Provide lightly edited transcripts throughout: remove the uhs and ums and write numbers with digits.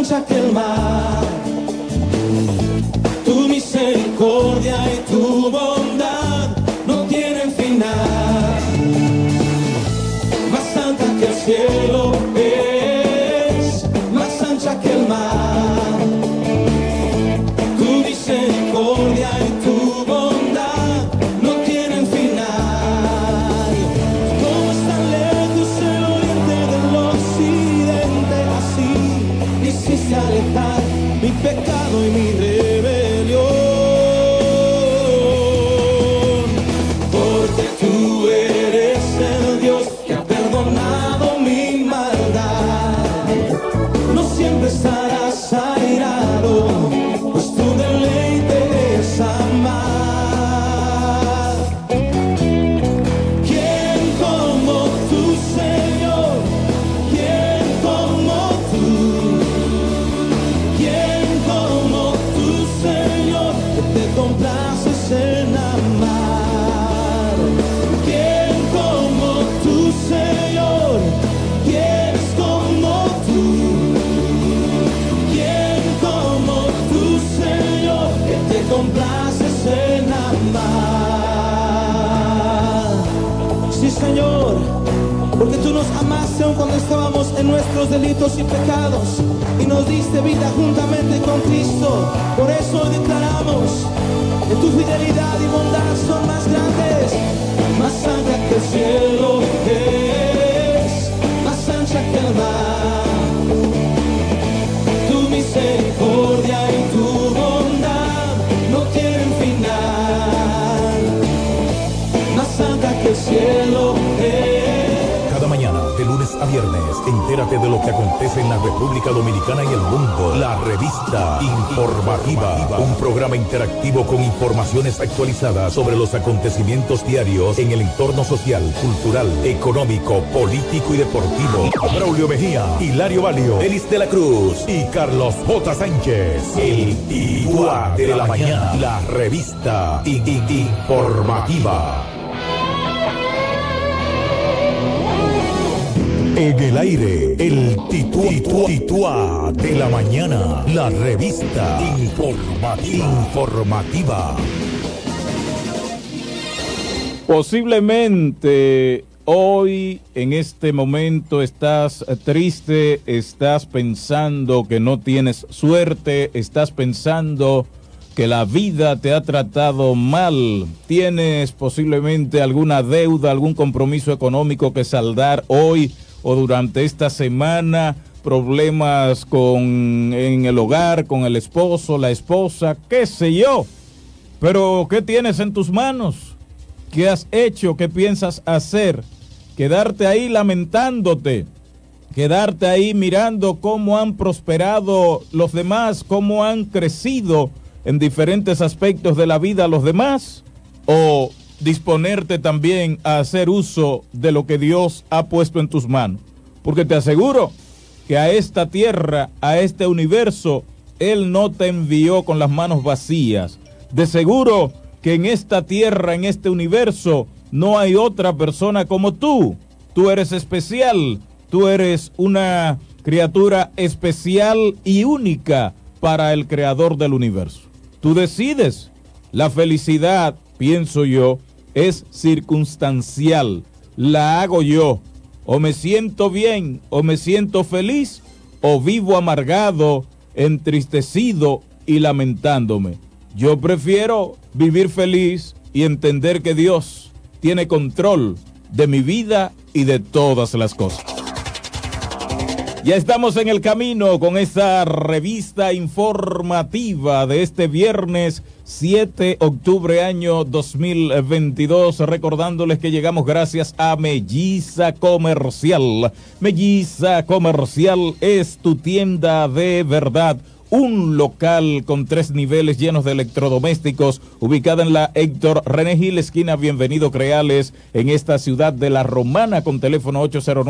ancha que el mar. Tu misericordia y tu bondad no tienen final. Más alta que el cielo es, más ancha que el mar. Tu misericordia y tu bondad no tienen final. Como es tan lejos el oriente del occidente, así hiciste alejar mi pecado y mi rebelión. Porque tú eres el Dios que ha perdonado mi maldad. No siempre estarás airado, pues tu deleite es amar. ¿Quién como tú, Señor? ¿Quién como tú? ¿Quién como tú, Señor, que te complaces en amar? ¿Quién como tú, Señor? ¿Quién es como tú? ¿Quién como tú, Señor, que te complaces en amar? Sí, Señor, porque tú nos amaste aun cuando estábamos en nuestros delitos y pecados y nos diste vida juntamente con Cristo. Por eso hoy declaramos que tu fidelidad y bondad son más grandes. Más ancha que el cielo es, más ancha que el mar. Tu misericordia y tu bondad no tienen final. Más santa que el cielo es. Cada mañana, de lunes a viernes, entérate de lo que acontece en la República Dominicana y el mundo. La revista Informativa, un programa interactivo con informaciones actualizadas sobre los acontecimientos diarios en el entorno social, cultural, económico, político y deportivo. Braulio Mejía, Hilario Valio, Elis de la Cruz y Carlos J. Sánchez. El Tituá de la mañana. La revista Informativa. En el aire, el Tituá de la mañana, la revista informativa. Posiblemente hoy, en este momento, estás triste, estás pensando que no tienes suerte, estás pensando que la vida te ha tratado mal, tienes posiblemente alguna deuda, algún compromiso económico que saldar hoy o durante esta semana, problemas en el hogar, con el esposo, la esposa, qué sé yo. Pero ¿qué tienes en tus manos? ¿Qué has hecho? ¿Qué piensas hacer? Quedarte ahí lamentándote, quedarte ahí mirando cómo han prosperado los demás, cómo han crecido en diferentes aspectos de la vida los demás, o disponerte también a hacer uso de lo que Dios ha puesto en tus manos. Porque te aseguro que a esta tierra, a este universo, Él no te envió con las manos vacías. De seguro que en esta tierra, en este universo, no hay otra persona como tú. Tú eres especial, tú eres una criatura especial y única para el Creador del universo. Tú decides. La felicidad, pienso yo, es circunstancial, la hago yo. O me siento bien, o me siento feliz, o vivo amargado, entristecido y lamentándome. Yo prefiero vivir feliz y entender que Dios tiene control de mi vida y de todas las cosas. Ya estamos en el camino con esta revista informativa de este viernes 7 de octubre año 2022, recordándoles que llegamos gracias a Melliza Comercial. Melliza Comercial es tu tienda de verdad. Un local con 3 niveles llenos de electrodomésticos, ubicada en la Héctor René Gil, esquina Bienvenido Creales, en esta ciudad de La Romana, con teléfono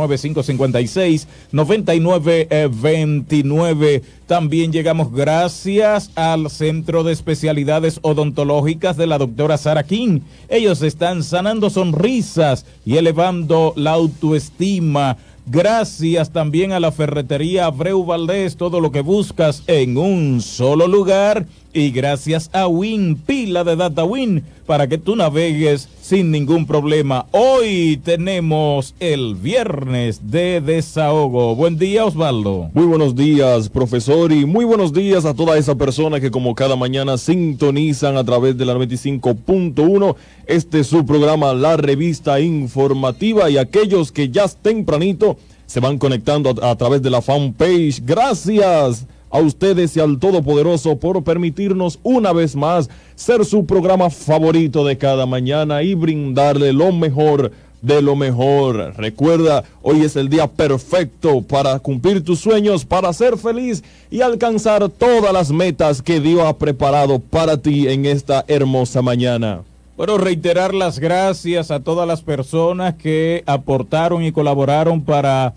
809-556-9929. También llegamos gracias al Centro de Especialidades Odontológicas de la doctora Sara King. Ellos están sanando sonrisas y elevando la autoestima Gracias también a la ferretería Abreu Valdés, todo lo que buscas en un solo lugar. Y gracias a Win, pila de data Win, para que tú navegues sin ningún problema. Hoy tenemos el viernes de desahogo. Buen día, Osvaldo. Muy buenos días, profesor, y muy buenos días a toda esa persona que como cada mañana sintonizan a través de la 95.1. Este es su programa, La Revista Informativa, y aquellos que ya tempranito se van conectando a través de la fanpage. Gracias a ustedes y al Todopoderoso por permitirnos una vez más ser su programa favorito de cada mañana y brindarle lo mejor de lo mejor. Recuerda, hoy es el día perfecto para cumplir tus sueños, para ser feliz y alcanzar todas las metas que Dios ha preparado para ti en esta hermosa mañana. Bueno, reiterar las gracias a todas las personas que aportaron y colaboraron para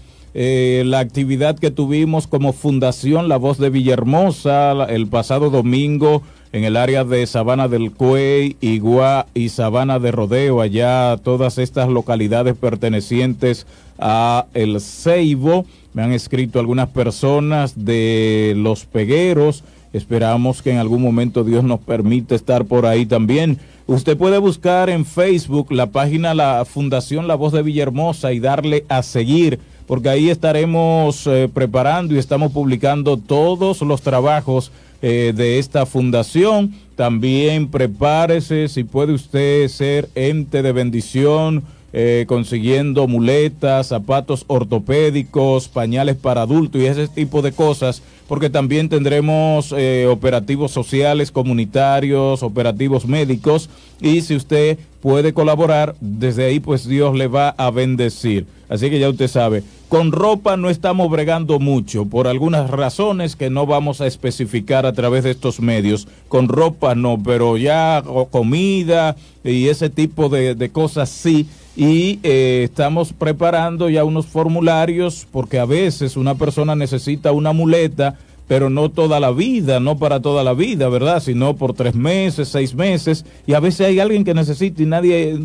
la actividad que tuvimos como Fundación La Voz de Villahermosa el pasado domingo en el área de Sabana del Cuey, Iguá y Sabana de Rodeo, allá todas estas localidades pertenecientes a El Ceibo. Me han escrito algunas personas de Los Pegueros. Esperamos que en algún momento Dios nos permita estar por ahí también. Usted puede buscar en Facebook la página La Fundación La Voz de Villahermosa y darle a seguir, porque ahí estaremos preparando y estamos publicando todos los trabajos de esta fundación. También prepárese, si puede usted ser ente de bendición, consiguiendo muletas, zapatos ortopédicos, pañales para adultos y ese tipo de cosas, porque también tendremos operativos sociales, comunitarios, operativos médicos, y si usted puede colaborar, desde ahí pues Dios le va a bendecir. Así que ya usted sabe, con ropa no estamos bregando mucho, por algunas razones que no vamos a especificar a través de estos medios. Con ropa no, pero ya comida y ese tipo de cosas sí. Y estamos preparando ya unos formularios, porque a veces una persona necesita una muleta, pero no toda la vida, no para toda la vida, ¿verdad? Sino por 3 meses, 6 meses, y a veces hay alguien que necesita y nadie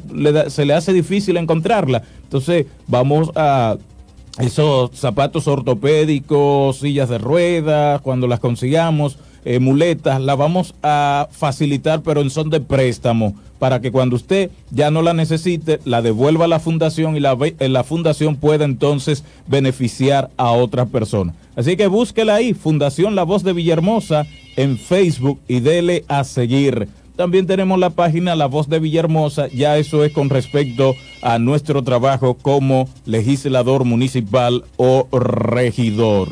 se le hace difícil encontrarla. Entonces vamos a esos zapatos ortopédicos, sillas de ruedas, cuando las consigamos, muletas, la vamos a facilitar, pero en son de préstamo, para que cuando usted ya no la necesite, la devuelva a la fundación y la fundación pueda entonces beneficiar a otras personas. Así que búsquela ahí, Fundación La Voz de Villahermosa en Facebook y dele a seguir. También tenemos la página La Voz de Villahermosa, ya eso es con respecto a nuestro trabajo como legislador municipal o regidor.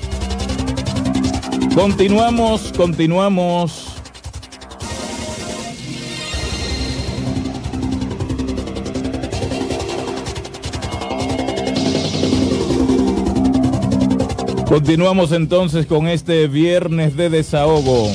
Continuamos. Continuamos entonces con este viernes de desahogo.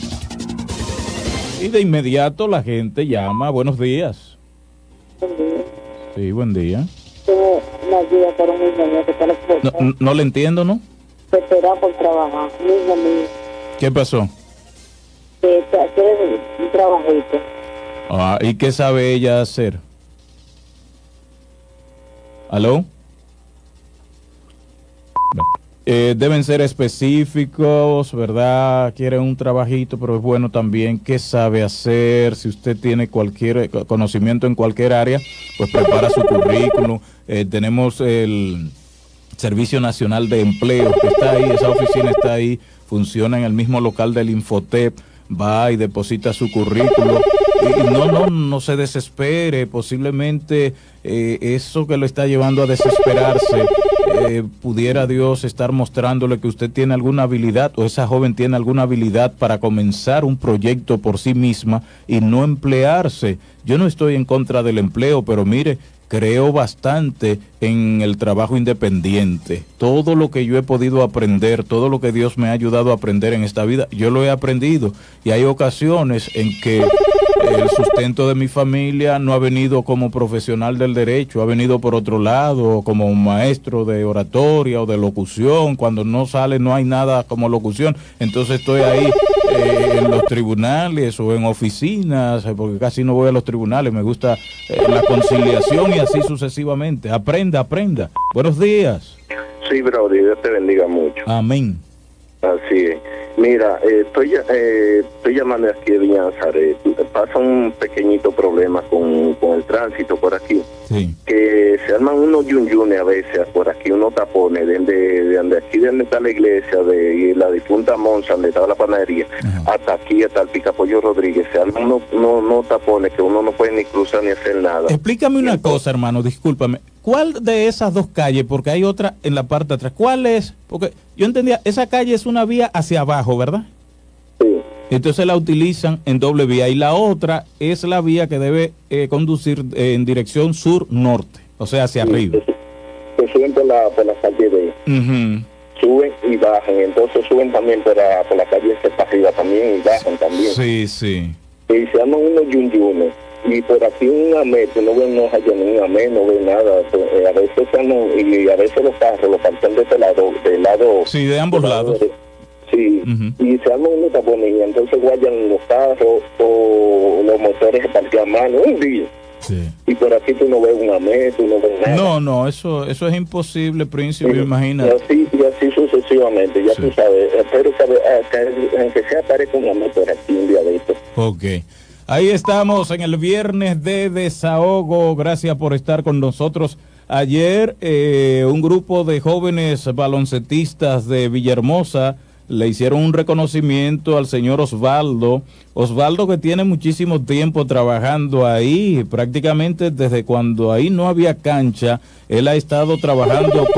Y de inmediato la gente llama. Buenos días. Buen día. Sí, buen día. Tengo una ayuda para un niño mío que está en la escuela. No le entiendo, ¿no? Se espera por trabajar. Niño mío. ¿Qué pasó? Que quiere un trabajito. Ah, ¿y qué sabe ella hacer? ¿Aló? Deben ser específicos, ¿verdad? Quiere un trabajito, pero es bueno también qué sabe hacer. Si usted tiene cualquier conocimiento en cualquier área, pues prepara su currículum. Tenemos el Servicio Nacional de Empleo que está ahí, esa oficina está ahí, funciona en el mismo local del Infotep. Va y deposita su currículo y no se desespere. Posiblemente eso que lo está llevando a desesperarse, pudiera Dios estar mostrándole que usted tiene alguna habilidad, o esa joven tiene alguna habilidad para comenzar un proyecto por sí misma y no emplearse. Yo no estoy en contra del empleo, pero mire, creo bastante en el trabajo independiente. Todo lo que yo he podido aprender, todo lo que Dios me ha ayudado a aprender en esta vida, yo lo he aprendido. Y hay ocasiones en que el sustento de mi familia no ha venido como profesional del derecho, ha venido por otro lado, como maestro de oratoria o de locución. Cuando no sale, no hay nada como locución. Entonces estoy ahí en los tribunales o en oficinas, porque casi no voy a los tribunales, me gusta la conciliación y así sucesivamente. Aprenda, aprenda. Buenos días. Sí, brother, Dios te bendiga mucho. Amén. Así es. Mira, estoy llamando aquí de Villa Nazaret. Pasa un pequeñito problema con el tránsito por aquí. Sí. Que se arman unos yunyunes a veces por aquí, unos tapones, de aquí donde está la iglesia, de la difunta Monza, donde estaba la panadería, Ajá. hasta aquí, hasta el Picapollo Rodríguez. Se arman unos tapones que uno no puede ni cruzar ni hacer nada. Explícame una cosa, hermano, discúlpame. ¿Cuál de esas dos calles, porque hay otra en la parte de atrás, cuál es? Porque yo entendía, esa calle es una vía hacia abajo, ¿verdad? Sí. Entonces la utilizan en doble vía y la otra es la vía que debe conducir en dirección sur-norte, o sea, hacia arriba. Que suben por la calle de... Ujú. Suben y bajan, entonces suben también por la calle para arriba también y bajan también. Sí, sí. Y se llaman unos yunyunes. Y por aquí un amé, tú no ves, no hay ningún amé, no ves nada. A veces y a veces los carros los parten de este lado, del lado. Sí, de ambos lados. Sí, Ujú. y se arman unos tapones y entonces guayan los carros o los motores se partían mano un día. Sí. Y por aquí tú no ves un amé, tú no ves nada. No, eso es imposible, príncipe, Sí, imagínate. y así sucesivamente, ya Sí. tú sabes. Espero que aunque sea aparezca un amé por aquí un día de esto. Ok. Ahí estamos en el viernes de desahogo. Gracias por estar con nosotros. Ayer un grupo de jóvenes baloncetistas de Villahermosa le hicieron un reconocimiento al señor Osvaldo. Osvaldo, que tiene muchísimo tiempo trabajando ahí, prácticamente desde cuando ahí no había cancha. Él ha estado trabajando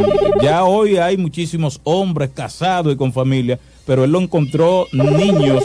ya hoy hay muchísimos hombres casados y con familia, pero él lo encontró niños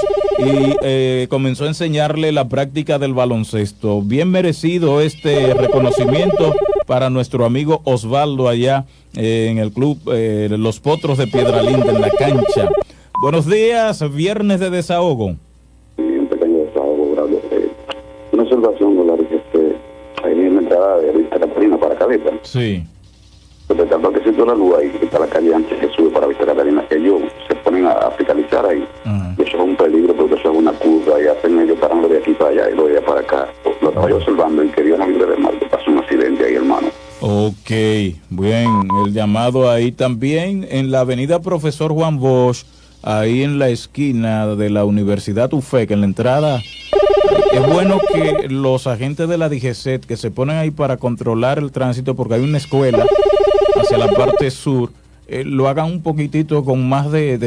y comenzó a enseñarle la práctica del baloncesto. Bien merecido este reconocimiento para nuestro amigo Osvaldo allá en el club Los Potros de Piedralinda, en la cancha. Buenos días, viernes de desahogo. Un pequeño desahogo, Braulio. Una observación, Dolores, ahí en la entrada de Vista Catalina para Caleta. Sí. Desde el parquecito de la luz, ahí está la calle antes que sube para Vista Catalina. Ellos se ponen a fiscalizar ahí. Ajá. Y eso es un peligro porque eso es una curva y hacen ellos parando de aquí para allá y lo de allá para acá. Lo estaba yo observando y quería no libre de mal, que pasó un accidente ahí, hermano. Ok, bien, el llamado ahí también en la avenida Profesor Juan Bosch, ahí en la esquina de la Universidad UFEC, en la entrada. Es bueno que los agentes de la DGCET que se ponen ahí para controlar el tránsito, porque hay una escuela hacia la parte sur, lo hagan un poquitito con más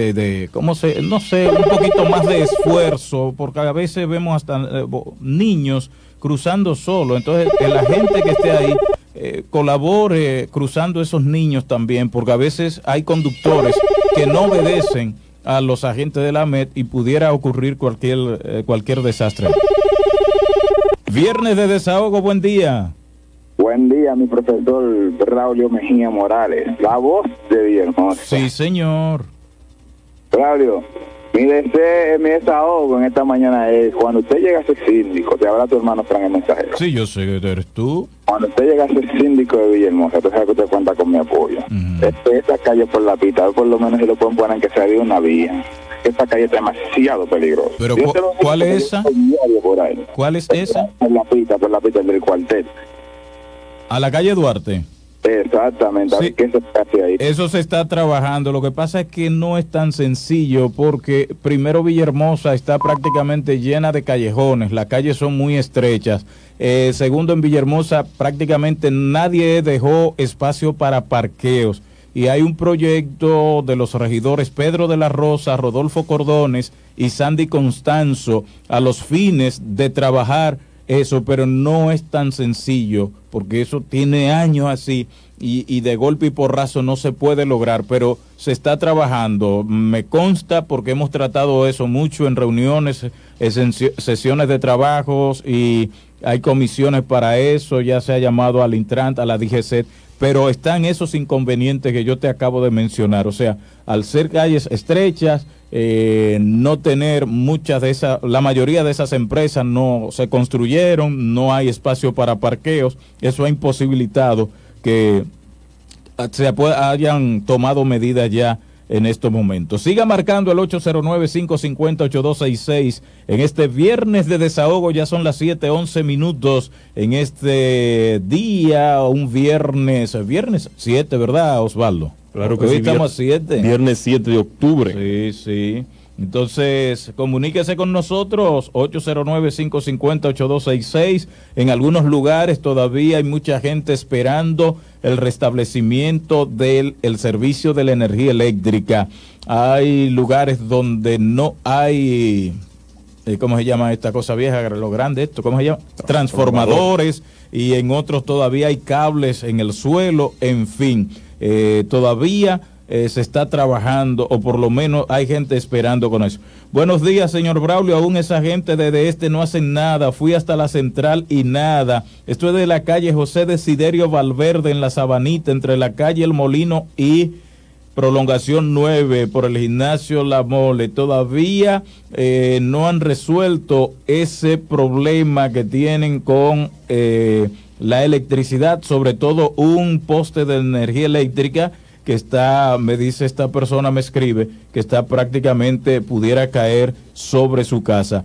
no sé, un poquito más de esfuerzo, porque a veces vemos hasta niños cruzando solo. Entonces el agente que esté ahí colabore cruzando esos niños también, porque a veces hay conductores que no obedecen a los agentes de la MET y pudiera ocurrir cualquier desastre. Viernes de desahogo, buen día. Buen día, mi profesor Braulio Mejía Morales, la voz de Villahermosa. Sí, señor. Braulio, mi deseo, mi desahogo en esta mañana es, cuando usted llega a ser síndico, te habla tu hermano Fran el Mensajero. Sí, yo sé que eres tú. Cuando usted llega a ser síndico de Villahermosa, tú sabes que usted cuenta con mi apoyo. Esta calle por la pita, por lo menos si lo pueden poner que sea de una vía. Esta calle está demasiado peligrosa. Pero ¿cuál es esa? Por ahí. ¿Cuál es esa? Por la pita del cuartel. A la calle Duarte. Exactamente, Sí. ¿qué se hace ahí? Eso se está trabajando. Lo que pasa es que no es tan sencillo porque primero Villahermosa está prácticamente llena de callejones. Las calles son muy estrechas. Segundo, en Villahermosa prácticamente nadie dejó espacio para parqueos. Y hay un proyecto de los regidores Pedro de la Rosa, Rodolfo Cordones y Sandy Constanzo a los fines de trabajar eso, pero no es tan sencillo porque eso tiene años así y de golpe y porrazo no se puede lograr, pero se está trabajando. Me consta porque hemos tratado eso mucho en reuniones, sesiones de trabajos y hay comisiones para eso, ya se ha llamado al Intrant, a la DGCET, pero están esos inconvenientes que yo te acabo de mencionar, o sea, al ser calles estrechas, no tener la mayoría de esas empresas no se construyeron, no hay espacio para parqueos, eso ha imposibilitado que hayan tomado medidas ya en estos momentos. Siga marcando el 809-550-8266 en este viernes de desahogo. Ya son las 7:11 minutos en este día, un viernes 7, ¿verdad, Osvaldo? Claro que hoy sí. Estamos a 7. Viernes 7 de octubre. Sí, sí. Entonces, comuníquese con nosotros, 809-550-8266. En algunos lugares todavía hay mucha gente esperando el restablecimiento del servicio de la energía eléctrica. Hay lugares donde no hay, ¿cómo se llama esta cosa vieja? Lo grande esto, ¿cómo se llama? Transformadores, y en otros todavía hay cables en el suelo, en fin, todavía se está trabajando, o por lo menos hay gente esperando con eso. Buenos días, señor Braulio. Aún esa gente desde no hacen nada. Fui hasta la central y nada. Esto es de la calle José Desiderio Valverde, en la Sabanita, entre la calle El Molino y Prolongación 9, por el gimnasio La Mole. Todavía no han resuelto ese problema que tienen con la electricidad, sobre todo un poste de energía eléctrica que está, me dice esta persona, me escribe, que está prácticamente, pudiera caer sobre su casa.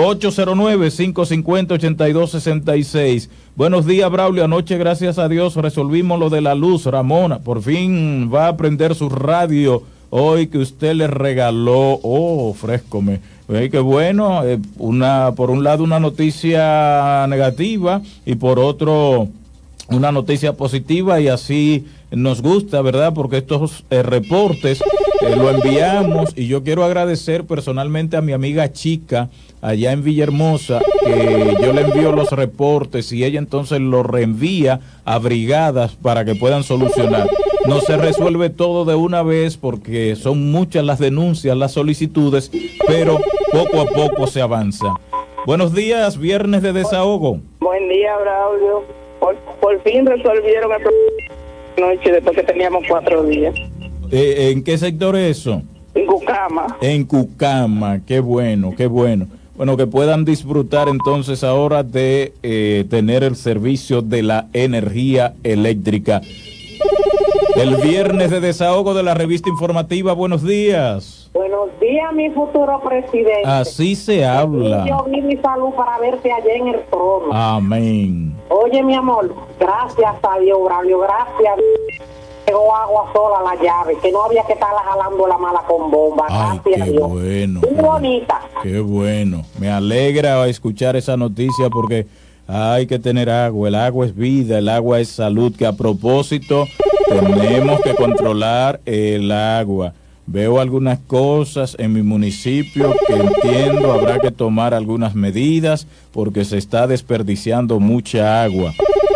809-550-8266. Buenos días, Braulio. Anoche, gracias a Dios, resolvimos lo de la luz. Ramona, por fin va a prender su radio hoy que usted le regaló. Oh, frescome. Qué bueno. Por un lado una noticia negativa y por otro una noticia positiva, y así nos gusta, ¿verdad? Porque estos reportes lo enviamos, y yo quiero agradecer personalmente a mi amiga Chica allá en Villahermosa, que yo le envío los reportes y ella entonces los reenvía a brigadas para que puedan solucionar. No se resuelve todo de una vez porque son muchas las denuncias, las solicitudes, pero poco a poco se avanza. Buenos días, viernes de desahogo. Buen día, Braulio. Por fin resolvieron el problema noche después que teníamos 4 días. ¿En qué sector es eso? En Cucama. En Cucama, qué bueno, qué bueno. Bueno, que puedan disfrutar entonces ahora de tener el servicio de la energía eléctrica. El viernes de desahogo de la revista informativa, buenos días. Buenos días, mi futuro presidente. Así se habla. Yo vi mi salud para verte allá en el trono. Amén. Oye, mi amor, gracias a Dios, Braulio, gracias. Llegó agua sola a la llave, que no había que estarla jalando la mala con bomba. Ay, gracias a qué Dios. bueno. Muy bonita. Qué bueno. Me alegra escuchar esa noticia porque hay que tener agua. El agua es vida, el agua es salud, que a propósito tenemos que controlar el agua. Veo algunas cosas en mi municipio que entiendo habrá que tomar algunas medidas porque se está desperdiciando mucha agua.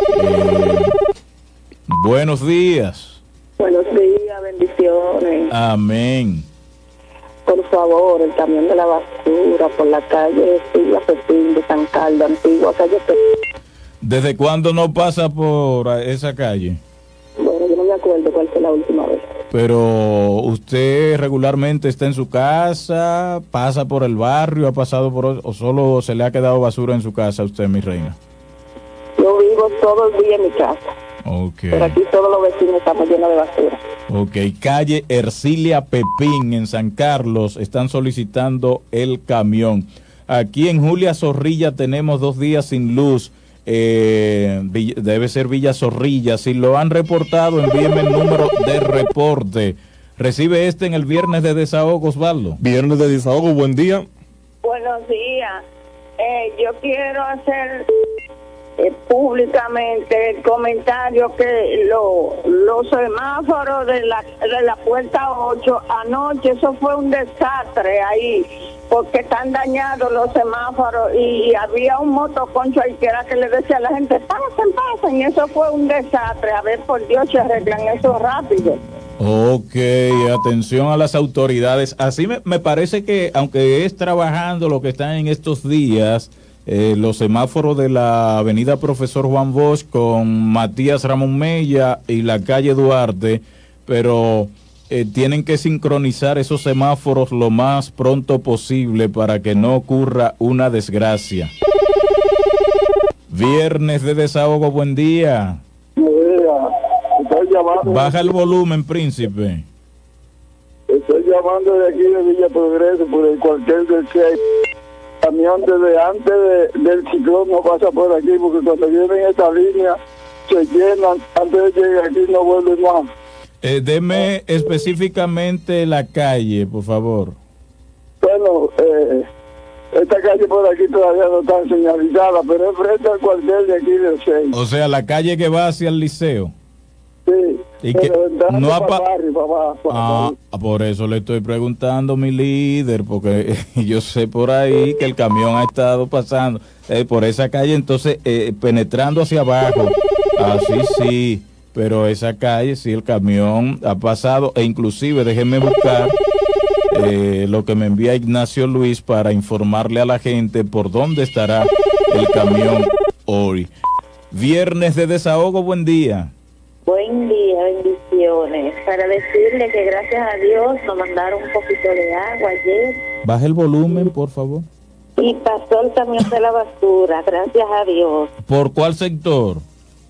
Buenos días. Buenos días, bendiciones. Amén. Por favor, el camión de la basura por la calle Silva Pepín de San Carlos, antigua calle Pepín. ¿Desde cuándo no pasa por esa calle? Bueno, yo no me acuerdo cuál fue la última vez. Pero usted regularmente está en su casa, pasa por el barrio, ha pasado por, o solo se le ha quedado basura en su casa a usted, mi reina. Yo vivo todo el día en mi casa. Okay. Pero aquí todos los vecinos estamos llenos de basura. Ok, calle Ercilia Pepín en San Carlos están solicitando el camión. Aquí en Julia Zorrilla tenemos 2 días sin luz. Debe ser Villa Zorrilla. Si lo han reportado, envíenme el número de reporte. Recibe en el viernes de desahogo, Osvaldo. Viernes de desahogo, buen día. Buenos días. Yo quiero hacer públicamente el comentario que los semáforos de la puerta 8 anoche, eso fue un desastre ahí, porque están dañados los semáforos y había un motoconcho ahí que era que le decía a la gente, pasen, y eso fue un desastre. A ver, por Dios, se arreglan eso rápido. Ok, atención a las autoridades. Así me parece que, aunque es trabajando lo que están en estos días, los semáforos de la avenida Profesor Juan Bosch con Matías Ramón Mella y la calle Duarte, pero tienen que sincronizar esos semáforos lo más pronto posible para que no ocurra una desgracia. Viernes de desahogo, buen día. Estoy llamando. Baja el volumen, príncipe. Es llamando de aquí de Villa Progreso por el cuartel del que hay camión desde antes del ciclón no pasa por aquí, porque cuando vienen esta línea se llenan, antes de llegar aquí no vuelven más. Deme específicamente la calle, por favor. Bueno, esta calle por aquí todavía no está señalizada, pero es frente al cuartel de aquí del 6. O sea, la calle que va hacia el liceo. Sí, Y que no ha por eso le estoy preguntando, mi líder, porque yo sé por ahí que el camión ha estado pasando por esa calle, entonces penetrando hacia abajo. Así sí, pero esa calle sí, el camión ha pasado, e inclusive déjenme buscar lo que me envía Ignacio Luis para informarle a la gente por dónde estará el camión hoy. Viernes de desahogo, buen día. Buen día, bendiciones. Para decirle que gracias a Dios nos mandaron un poquito de agua ayer. Baje el volumen, por favor. Y pasó el camión de la basura, gracias a Dios. ¿Por cuál sector?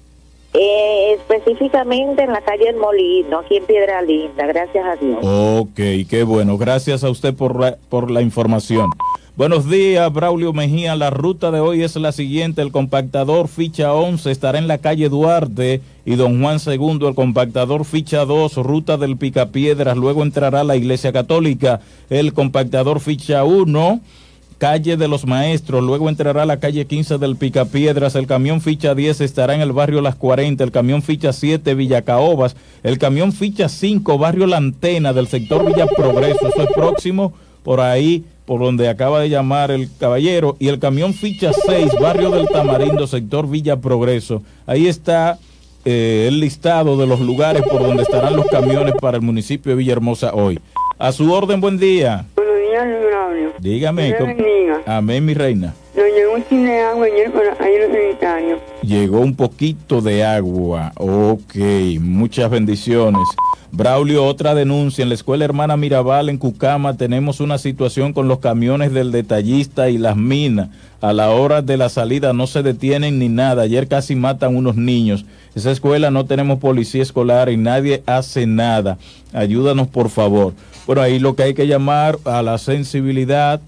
Específicamente en la calle El Molino, aquí en Piedra Linda, gracias a Dios. Ok, qué bueno. Gracias a usted por la información. Buenos días, Braulio Mejía. La ruta de hoy es la siguiente. El compactador ficha 11 estará en la calle Duarte y Don Juan II. El compactador ficha 2, ruta del Picapiedras. Luego entrará la Iglesia Católica. El compactador ficha 1, calle de los Maestros. Luego entrará la calle 15 del Picapiedras. El camión ficha 10 estará en el barrio Las 40. El camión ficha 7, Villacaobas. El camión ficha 5, barrio La Antena del sector Villa Progreso. Eso es próximo por ahí, por donde acaba de llamar el caballero, y el camión ficha 6, barrio del Tamarindo, sector Villa Progreso. Ahí está el listado de los lugares por donde estarán los camiones para el municipio de Villahermosa hoy. A su orden, buen día. Buenos días, Braulio. Dígame. Amén, mi reina. Nos llegó un chin de agua ayer ahí en los sanitarios. Llegó un poquito de agua. Ok, muchas bendiciones. Braulio, otra denuncia. En la escuela Hermana Mirabal en Cucama tenemos una situación con los camiones del detallista y las minas. A la hora de la salida no se detienen ni nada. Ayer casi matan unos niños. Esa escuela no tenemos policía escolar y nadie hace nada. Ayúdanos, por favor. Bueno, ahí lo que hay que llamar a la sensibilidad,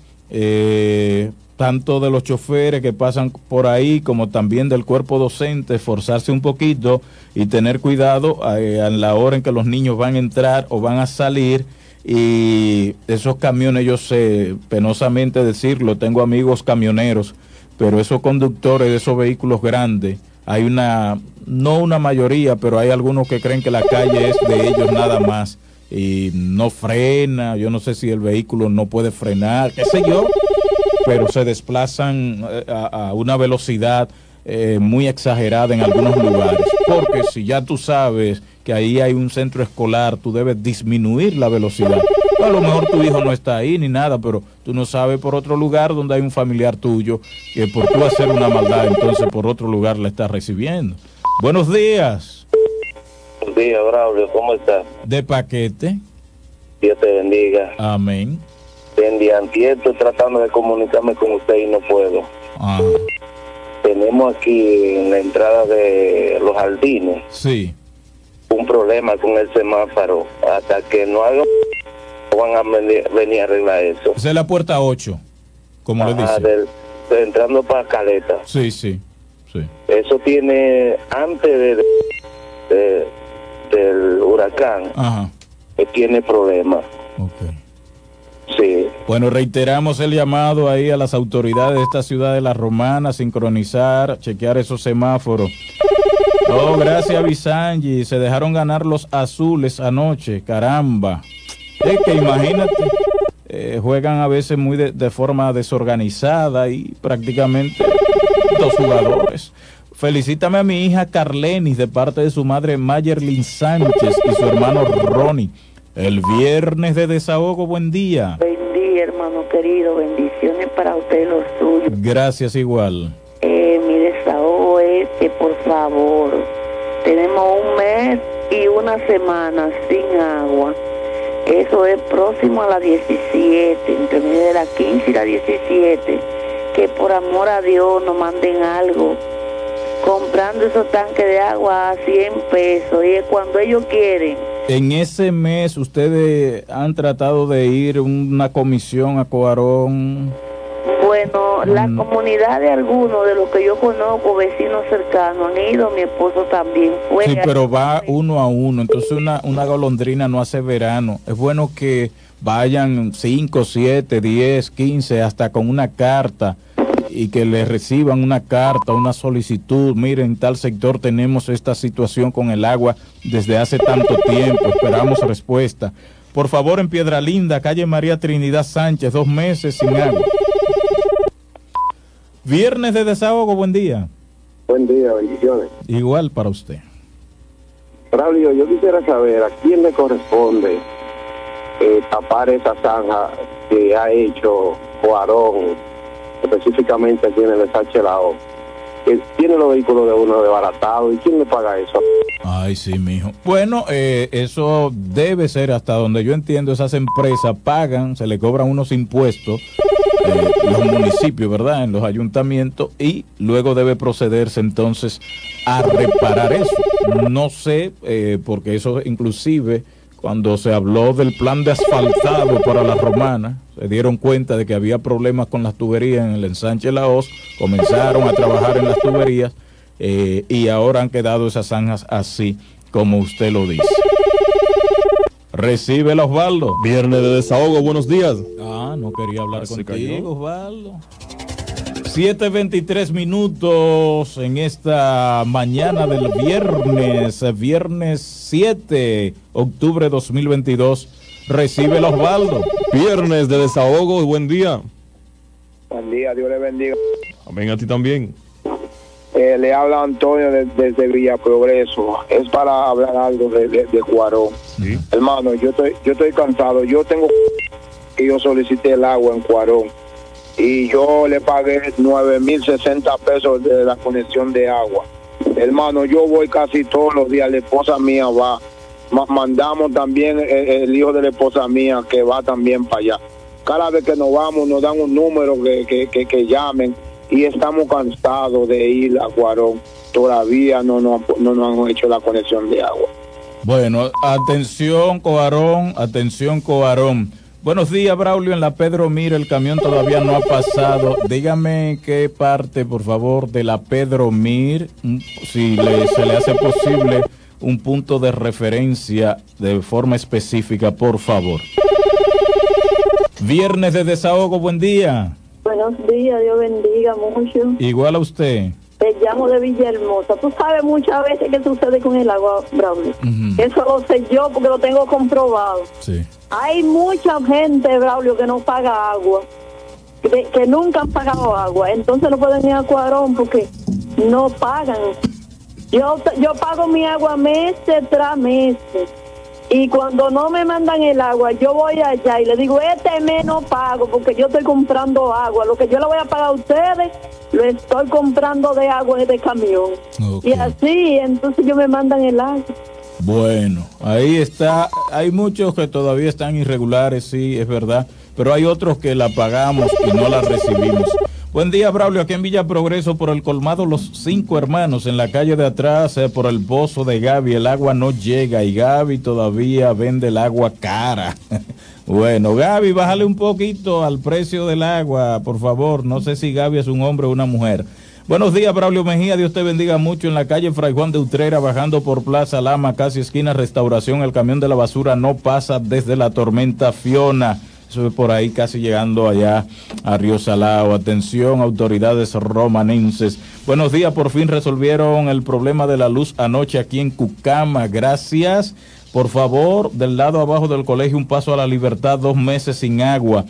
tanto de los choferes que pasan por ahí como también del cuerpo docente, esforzarse un poquito y tener cuidado a la hora en que los niños van a entrar o van a salir. Y esos camiones, yo sé, penosamente decirlo, tengo amigos camioneros, pero esos conductores de esos vehículos grandes, hay no una mayoría, pero hay algunos que creen que la calle es de ellos nada más y no frena. Yo no sé si el vehículo no puede frenar, qué sé yo, pero se desplazan a una velocidad muy exagerada en algunos lugares, porque si ya tú sabes que ahí hay un centro escolar, tú debes disminuir la velocidad. A lo mejor tu hijo no está ahí ni nada, pero tú no sabes por otro lugar donde hay un familiar tuyo que por tú hacer una maldad, entonces por otro lugar la estás recibiendo. Buenos días. Buenos días, Braulio, ¿cómo estás? De paquete. Dios te bendiga. Amén. Antier estoy tratando de comunicarme con usted y no puedo. Tenemos aquí en la entrada de los jardines. Sí. Un problema con el semáforo. Hasta que no hagan, van a venir a arreglar eso. Esa es la puerta 8, como le dice. Entrando para Caleta. Sí. Eso tiene, antes del huracán, que tiene problemas. Ok. Sí. Bueno, reiteramos el llamado ahí a las autoridades de esta ciudad de La Romana, sincronizar, chequear esos semáforos. Oh, gracias, Bisangi. Se dejaron ganar los azules anoche, caramba. Es que imagínate, juegan a veces muy de forma desorganizada y prácticamente 2 jugadores. Felicítame a mi hija Carlenis de parte de su madre Mayerlin Sánchez y su hermano Ronnie. El viernes de desahogo, buen día. Buen día, hermano querido, bendiciones para usted y los suyos. Gracias, igual. Mi desahogo es que, por favor, tenemos un mes y una semana sin agua. Eso es próximo a la 17, entre medio de la 15 y la 17. Que por amor a Dios nos manden algo. Comprando esos tanques de agua a 100 pesos. Y es cuando ellos quieren En ese mes, ¿ustedes han tratado de ir una comisión a Coarón? Bueno, la comunidad de algunos de los que yo conozco, vecinos cercanos, han ido, mi esposo también fue. Sí, pero va uno a uno, entonces una golondrina no hace verano. Es bueno que vayan 5, 7, 10, 15, hasta con una carta, y que le reciban una carta, una solicitud. Miren, en tal sector tenemos esta situación con el agua desde hace tanto tiempo, esperamos respuesta. Por favor, en Piedra Linda, calle María Trinidad Sánchez, 2 meses sin agua. Viernes de desahogo, buen día. Buen día, bendiciones. Igual para usted. Braulio, yo quisiera saber a quién le corresponde tapar esa zanja que ha hecho Coarón, específicamente aquí en el ensanche La O, que tiene los vehículos de uno desbaratados. ¿Y quién le paga eso? Ay, sí, mijo. Bueno, eso debe ser, hasta donde yo entiendo, esas empresas pagan, se le cobran unos impuestos, los municipios, ¿verdad?, en los ayuntamientos, y luego debe procederse entonces a reparar eso. No sé, porque eso inclusive, cuando se habló del plan de asfaltado para la Romana, se dieron cuenta de que había problemas con las tuberías en el ensanche La Hoz, comenzaron a trabajar en las tuberías, y ahora han quedado esas zanjas así como usted lo dice. Recibe el Osvaldo. Viernes de desahogo, buenos días. Ah, no quería hablar contigo, Osvaldo. 7:23 minutos en esta mañana del viernes 7 octubre 2022. Recibe el Osvaldo. Viernes de desahogo, buen día. Buen día, Dios le bendiga. Amén, a ti también. Le habla Antonio desde Villa Progreso. Es para hablar algo de Coarón. ¿Sí? Hermano, yo estoy cansado. Yo solicité el agua en Coarón y yo le pagué 9,060 pesos de la conexión de agua. Hermano, yo voy casi todos los días. La esposa mía va. Mandamos también el hijo de la esposa mía que va también para allá. Cada vez que nos vamos nos dan un número que llamen, y estamos cansados de ir a Coarón. Todavía no nos han hecho la conexión de agua. Bueno, atención Coarón, atención Coarón. Buenos días, Braulio, en la Pedro Mir el camión todavía no ha pasado. Dígame en qué parte, por favor, de la Pedro Mir, si se le hace posible un punto de referencia de forma específica, por favor. Viernes de desahogo, buen día. Buenos días, Dios bendiga mucho. Igual a usted. Te llamo de Villahermosa. Tú sabes muchas veces qué sucede con el agua, Braulio. Eso lo sé yo porque lo tengo comprobado. Sí. Hay mucha gente, Braulio, que no paga agua, que nunca han pagado agua. Entonces no pueden ir a Coarón porque no pagan. Yo pago mi agua meses tras meses. Y cuando no me mandan el agua, yo voy allá y le digo, este mes no pago porque yo estoy comprando agua. Lo que yo le voy a pagar a ustedes, lo estoy comprando de agua de camión. Okay. Y así, entonces yo me mandan el agua. Bueno, ahí está. Hay muchos que todavía están irregulares, sí, es verdad. Pero hay otros que la pagamos y no la recibimos. Buen día, Braulio, aquí en Villa Progreso, por el colmado Los 5 Hermanos, en la calle de atrás, por el pozo de Gaby, el agua no llega y Gaby todavía vende el agua cara. Bueno, Gaby, bájale un poquito al precio del agua, por favor. No sé si Gaby es un hombre o una mujer. Buenos días, Braulio Mejía, Dios te bendiga mucho. En la calle Fray Juan de Utrera, bajando por Plaza Lama, casi esquina Restauración, el camión de la basura no pasa desde la tormenta Fiona. Eso es por ahí casi llegando allá a Río Salao. Atención, autoridades romanenses. Buenos días, por fin resolvieron el problema de la luz anoche aquí en Cucama. Gracias. Por favor, del lado abajo del colegio, un paso a la libertad, 2 meses sin agua.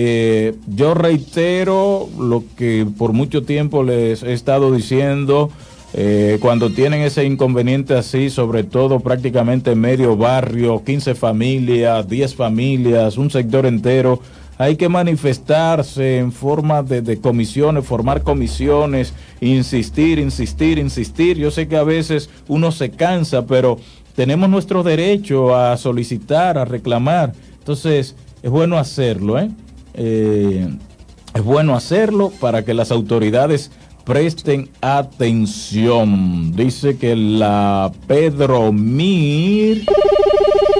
Yo reitero lo que por mucho tiempo les he estado diciendo. Cuando tienen ese inconveniente así, sobre todo prácticamente medio barrio, 15 familias, 10 familias, un sector entero, hay que manifestarse en forma de comisiones, formar comisiones, insistir. Yo sé que a veces uno se cansa, pero tenemos nuestro derecho a solicitar, a reclamar. Entonces, es bueno hacerlo, es bueno hacerlo para que las autoridades presten atención. Dice que la Pedro Mir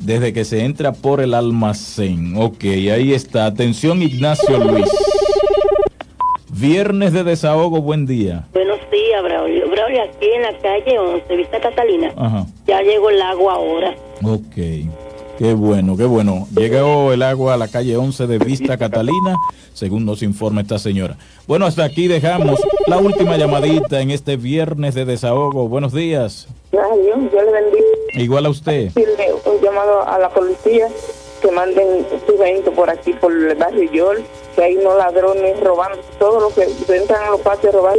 desde que se entra por el almacén. Ok, ahí está. Atención, Ignacio Luis. Viernes de desahogo, buen día. Buenos días, Braulio. Braulio, aquí en la calle 11, Vista Catalina. Ajá. Ya llegó el agua ahora. Ok. Qué bueno, qué bueno. Llegó el agua a la calle 11 de Vista Catalina, según nos informa esta señora. Bueno, hasta aquí dejamos la última llamadita en este viernes de desahogo. Buenos días. Dios le bendiga. Igual a usted. Un llamado a la policía que manden su evento por aquí, por el barrio Yol, que hay unos ladrones robando todo lo que entran a los patios a robar.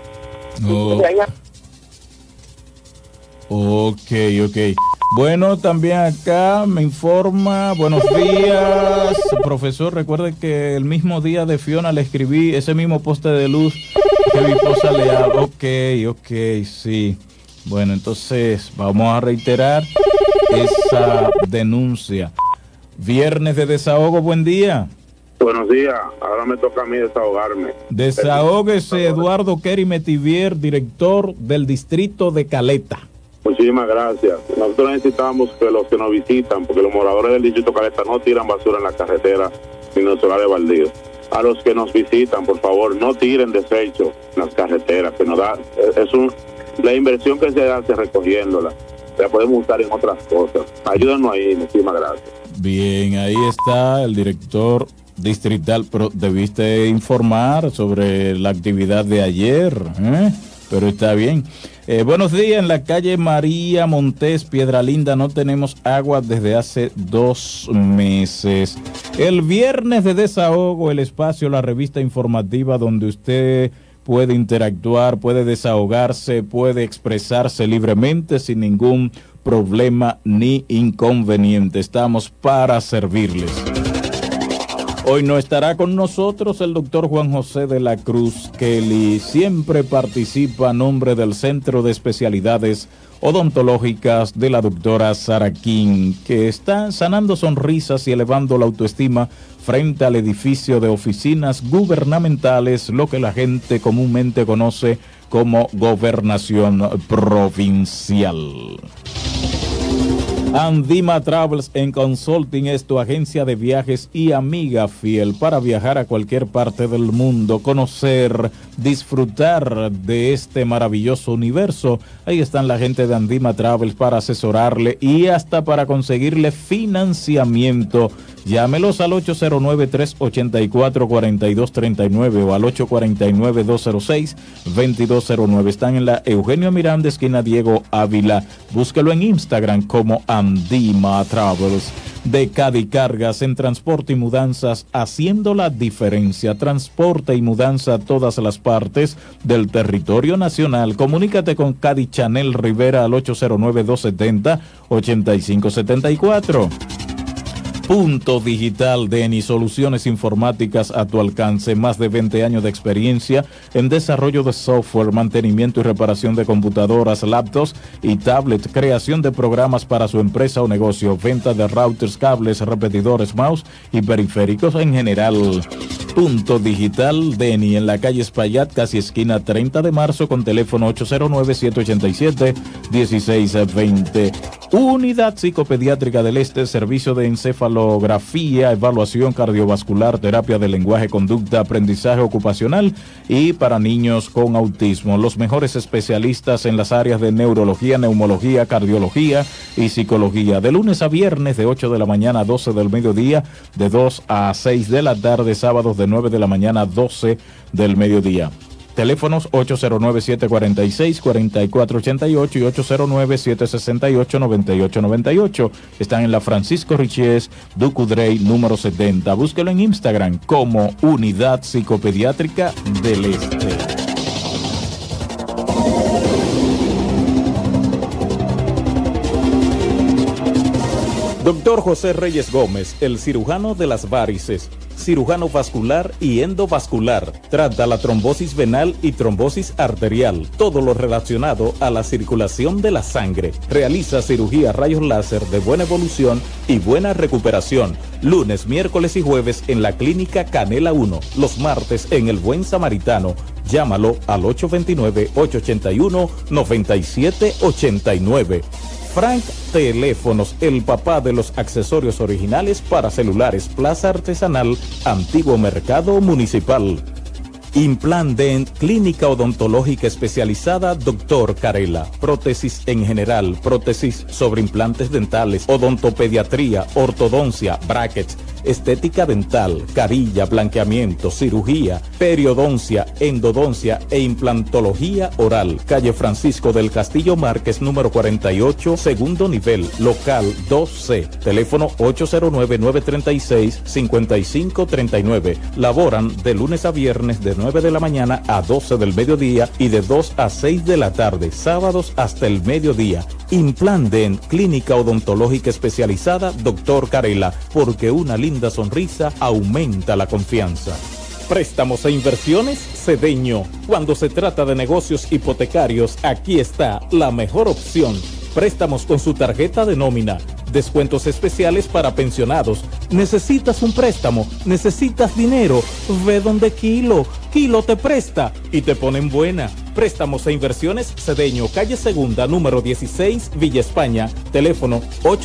Ok. Bueno, también acá me informa, buenos días, profesor, recuerde que el mismo día de Fiona le escribí ese mismo poste de luz que mi esposa le ha... Ok, sí. Bueno, entonces vamos a reiterar esa denuncia. Viernes de desahogo, buen día. Buenos días, ahora me toca a mí desahogarme. Desahóguese, Eduardo Kerry Metivier, director del distrito de Caleta. Muchísimas gracias. Nosotros necesitamos que los que nos visitan, porque los moradores del distrito Caleta no tiran basura en la carretera ni en los solares baldíos. A los que nos visitan, por favor, no tiren desechos en las carreteras, que nos da, la inversión que se hace recogiéndola, la podemos usar en otras cosas. Ayúdanos ahí, muchísimas gracias. Bien, ahí está el director distrital, pero debiste informar sobre la actividad de ayer, pero está bien. Buenos días, en la calle María Montés, Piedra Linda, no tenemos agua desde hace 2 meses. El viernes de desahogo, el espacio, la revista informativa donde usted puede interactuar, puede desahogarse, puede expresarse libremente sin ningún problema ni inconveniente. Estamos para servirles. Hoy no estará con nosotros el doctor Juan José de la Cruz Kelly. Siempre participa a nombre del Centro de Especialidades Odontológicas de la doctora Sara King, que está sanando sonrisas y elevando la autoestima frente al edificio de oficinas gubernamentales, lo que la gente comúnmente conoce como Gobernación Provincial. Andima Travels and Consulting es tu agencia de viajes y amiga fiel para viajar a cualquier parte del mundo, conocer, disfrutar de este maravilloso universo. Ahí están la gente de Andima Travels para asesorarle y hasta para conseguirle financiamiento. Llámelos al 809-384-4239 o al 849-206-2209. Están en la Eugenio Miranda, esquina Diego Ávila. Búsquelo en Instagram como Andima Travels. De Cadi Cargas, en transporte y mudanzas, haciendo la diferencia. Transporte y mudanza a todas las partes del territorio nacional. Comunícate con Cadi Chanel Rivera al 809-270-8574. Punto Digital Deni, soluciones informáticas a tu alcance, más de 20 años de experiencia en desarrollo de software, mantenimiento y reparación de computadoras, laptops y tablets, creación de programas para su empresa o negocio, venta de routers, cables, repetidores, mouse y periféricos en general. Punto Digital Deni, en la calle Espaillat, casi esquina 30 de marzo, con teléfono 809-787-1620. Unidad Psicopediátrica del Este, servicio de encefalografía, evaluación cardiovascular, terapia de lenguaje, conducta, aprendizaje ocupacional y para niños con autismo. Los mejores especialistas en las áreas de neurología, neumología, cardiología y psicología. De lunes a viernes de 8 de la mañana a 12 del mediodía, de 2 a 6 de la tarde, sábados de 9 de la mañana a 12 del mediodía. Teléfonos 809-746-4488 y 809-768-9898. Están en la Francisco Richies, Ducudrey, número 70. Búsquelo en Instagram como Unidad Psicopediátrica del Este. Doctor José Reyes Gómez, el cirujano de las varices, cirujano vascular y endovascular. Trata la trombosis venal y trombosis arterial, todo lo relacionado a la circulación de la sangre. Realiza cirugía rayos láser de buena evolución y buena recuperación. Lunes, miércoles y jueves en la Clínica Canela 1. Los martes en El Buen Samaritano. Llámalo al 829-881-9789. Frank Teléfonos, el papá de los accesorios originales para celulares. Plaza Artesanal, Antiguo Mercado Municipal. Implant Dent, clínica odontológica especializada, Dr. Carela. Prótesis en general, prótesis sobre implantes dentales, odontopediatría, ortodoncia, brackets, estética dental, carilla, blanqueamiento, cirugía, periodoncia, endodoncia e implantología oral. Calle Francisco del Castillo Márquez, número 48, segundo nivel, local 2C. Teléfono 809-936-5539. Laboran de lunes a viernes de 9 de la mañana a 12 del mediodía y de 2 a 6 de la tarde, sábados hasta el mediodía. Implant Dent, clínica odontológica especializada, Dr. Carela, porque una linda sonrisa aumenta la confianza. Préstamos e inversiones, Cedeño. Cuando se trata de negocios hipotecarios, aquí está la mejor opción. Préstamos con su tarjeta de nómina. Descuentos especiales para pensionados. ¿Necesitas un préstamo? ¿Necesitas dinero? Ve donde Kilo. Kilo te presta y te ponen buena. Préstamos e inversiones, Cedeño, calle Segunda, número 16, Villa España. Teléfono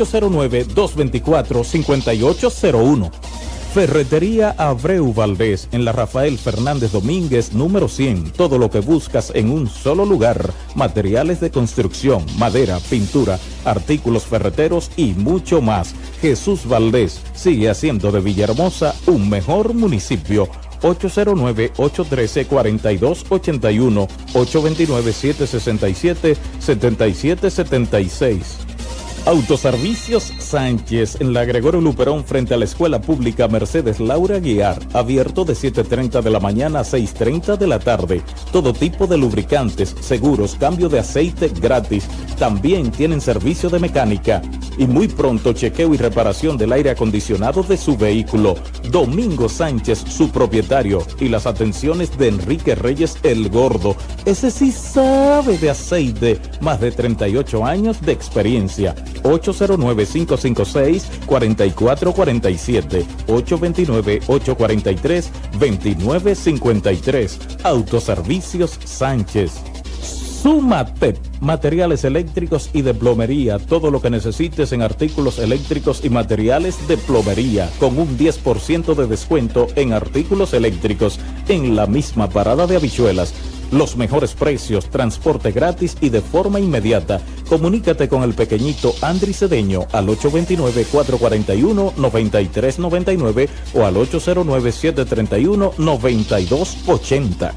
809-224-5801. Ferretería Abreu Valdés, en la Rafael Fernández Domínguez, número 100. Todo lo que buscas en un solo lugar. Materiales de construcción, madera, pintura, artículos ferreteros y mucho más. Jesús Valdés sigue haciendo de Villahermosa un mejor municipio. 809-813-4281, 829-767-7776. Autoservicios Sánchez, en la Gregorio Luperón, frente a la Escuela Pública Mercedes Laura Guiar, abierto de 7:30 de la mañana a 6:30 de la tarde. Todo tipo de lubricantes, seguros, cambio de aceite gratis. También tienen servicio de mecánica y muy pronto chequeo y reparación del aire acondicionado de su vehículo. Domingo Sánchez, su propietario, y las atenciones de Enrique Reyes el Gordo. Ese sí sabe de aceite, más de 38 años de experiencia. 809-556-4447, 829-843-2953. Autoservicios Sánchez. Sumatep, materiales eléctricos y de plomería, todo lo que necesites en artículos eléctricos y materiales de plomería, con un 10% de descuento en artículos eléctricos, en la misma parada de Habichuelas. Los mejores precios, transporte gratis y de forma inmediata. Comunícate con el pequeñito Andri Cedeño al 829-441-9399 o al 809-731-9280.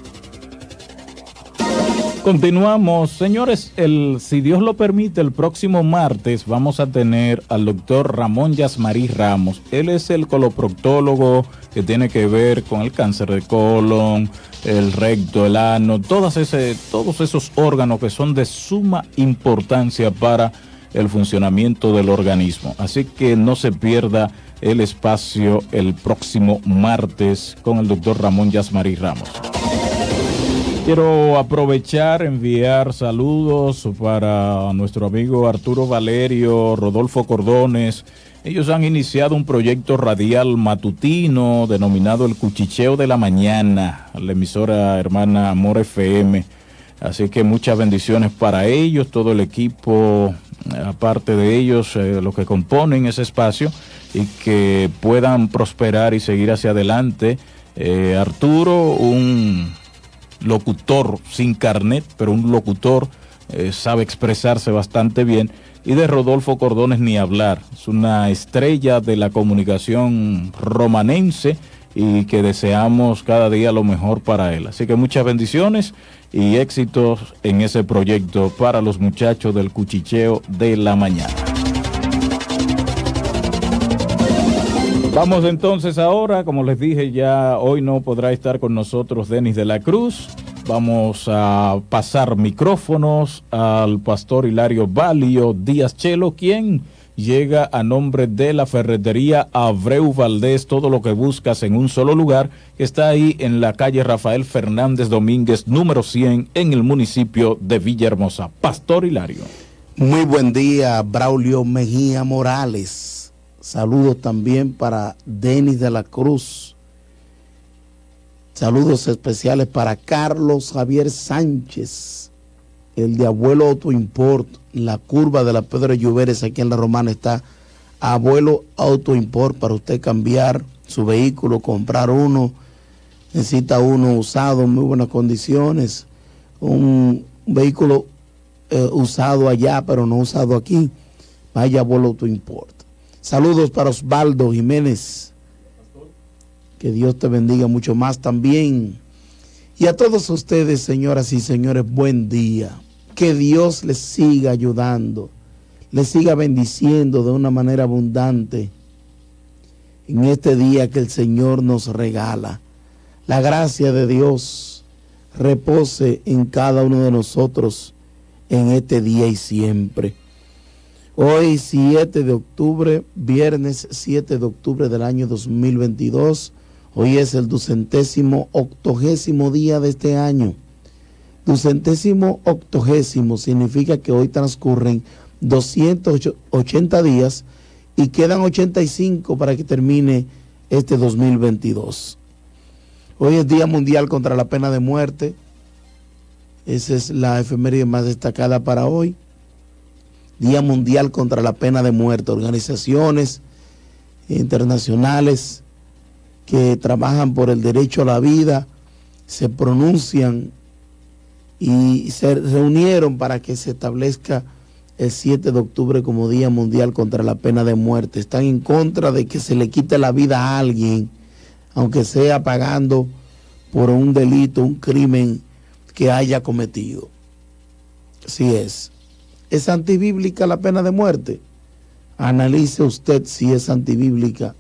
Continuamos, señores. Si Dios lo permite, el próximo martes vamos a tener al doctor Ramón Yasmarí Ramos. Él es el coloproctólogo que tiene que ver con el cáncer de colon, el recto, el ano, todos esos órganos que son de suma importancia para el funcionamiento del organismo. Así que no se pierda el espacio el próximo martes con el doctor Ramón Yasmarí Ramos. Quiero aprovechar, enviar saludos para nuestro amigo Arturo Valerio, Rodolfo Cordones. Ellos han iniciado un proyecto radial matutino denominado El Cuchicheo de la Mañana, la emisora hermana Amor FM. Así que muchas bendiciones para ellos, todo el equipo, aparte de ellos, los que componen ese espacio, y que puedan prosperar y seguir hacia adelante. Arturo, un locutor sin carnet, pero un locutor, sabe expresarse bastante bien. Y de Rodolfo Cordones ni hablar, es una estrella de la comunicación romanense y que deseamos cada día lo mejor para él. Así que muchas bendiciones y éxitos en ese proyecto para los muchachos del Cuchicheo de la Mañana. Vamos entonces ahora, como les dije ya, hoy no podrá estar con nosotros Denis de la Cruz. Vamos a pasar micrófonos al pastor Hilario Valio Díaz Chelo, quien llega a nombre de la ferretería Abreu Valdés, todo lo que buscas en un solo lugar, que está ahí en la calle Rafael Fernández Domínguez, número 100, en el municipio de Villahermosa. Pastor Hilario. Muy buen día, Braulio Mejía Morales. Saludos también para Denis de la Cruz. Saludos especiales para Carlos Javier Sánchez, el de Abuelo Auto Import, la curva de la Pedro Lluveres aquí en La Romana está Abuelo Auto Import para usted cambiar su vehículo, comprar uno, necesita uno usado en muy buenas condiciones, un vehículo usado allá pero no usado aquí, vaya Abuelo Auto Import. Saludos para Osvaldo Jiménez, que Dios te bendiga mucho más también. Y a todos ustedes, señoras y señores, buen día. Que Dios les siga ayudando, les siga bendiciendo de una manera abundante en este día que el Señor nos regala. La gracia de Dios repose en cada uno de nosotros en este día y siempre. Hoy 7 de octubre, viernes 7 de octubre del año 2022, hoy es el 280º día de este año. 280 significa que hoy transcurren 280 días y quedan 85 para que termine este 2022. Hoy es Día Mundial contra la Pena de Muerte. Esa es la efeméride más destacada para hoy. Día Mundial contra la Pena de Muerte. Organizaciones internacionales que trabajan por el derecho a la vida se pronuncian y se reunieron para que se establezca el 7 de octubre como Día Mundial contra la Pena de Muerte. Están en contra de que se le quite la vida a alguien, aunque sea pagando por un delito, un crimen que haya cometido. Así es. ¿Es antibíblica la pena de muerte? Analice usted si es antibíblica.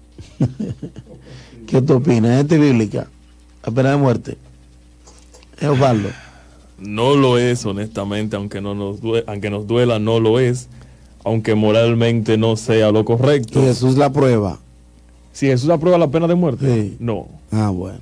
¿Qué te opina? ¿Es antibíblica la pena de muerte? Osvaldo. No lo es, honestamente, aunque nos duela, no lo es, aunque moralmente no sea lo correcto. ¿Y Jesús la prueba? Si Jesús aprueba la pena de muerte, sí. No. Ah, bueno.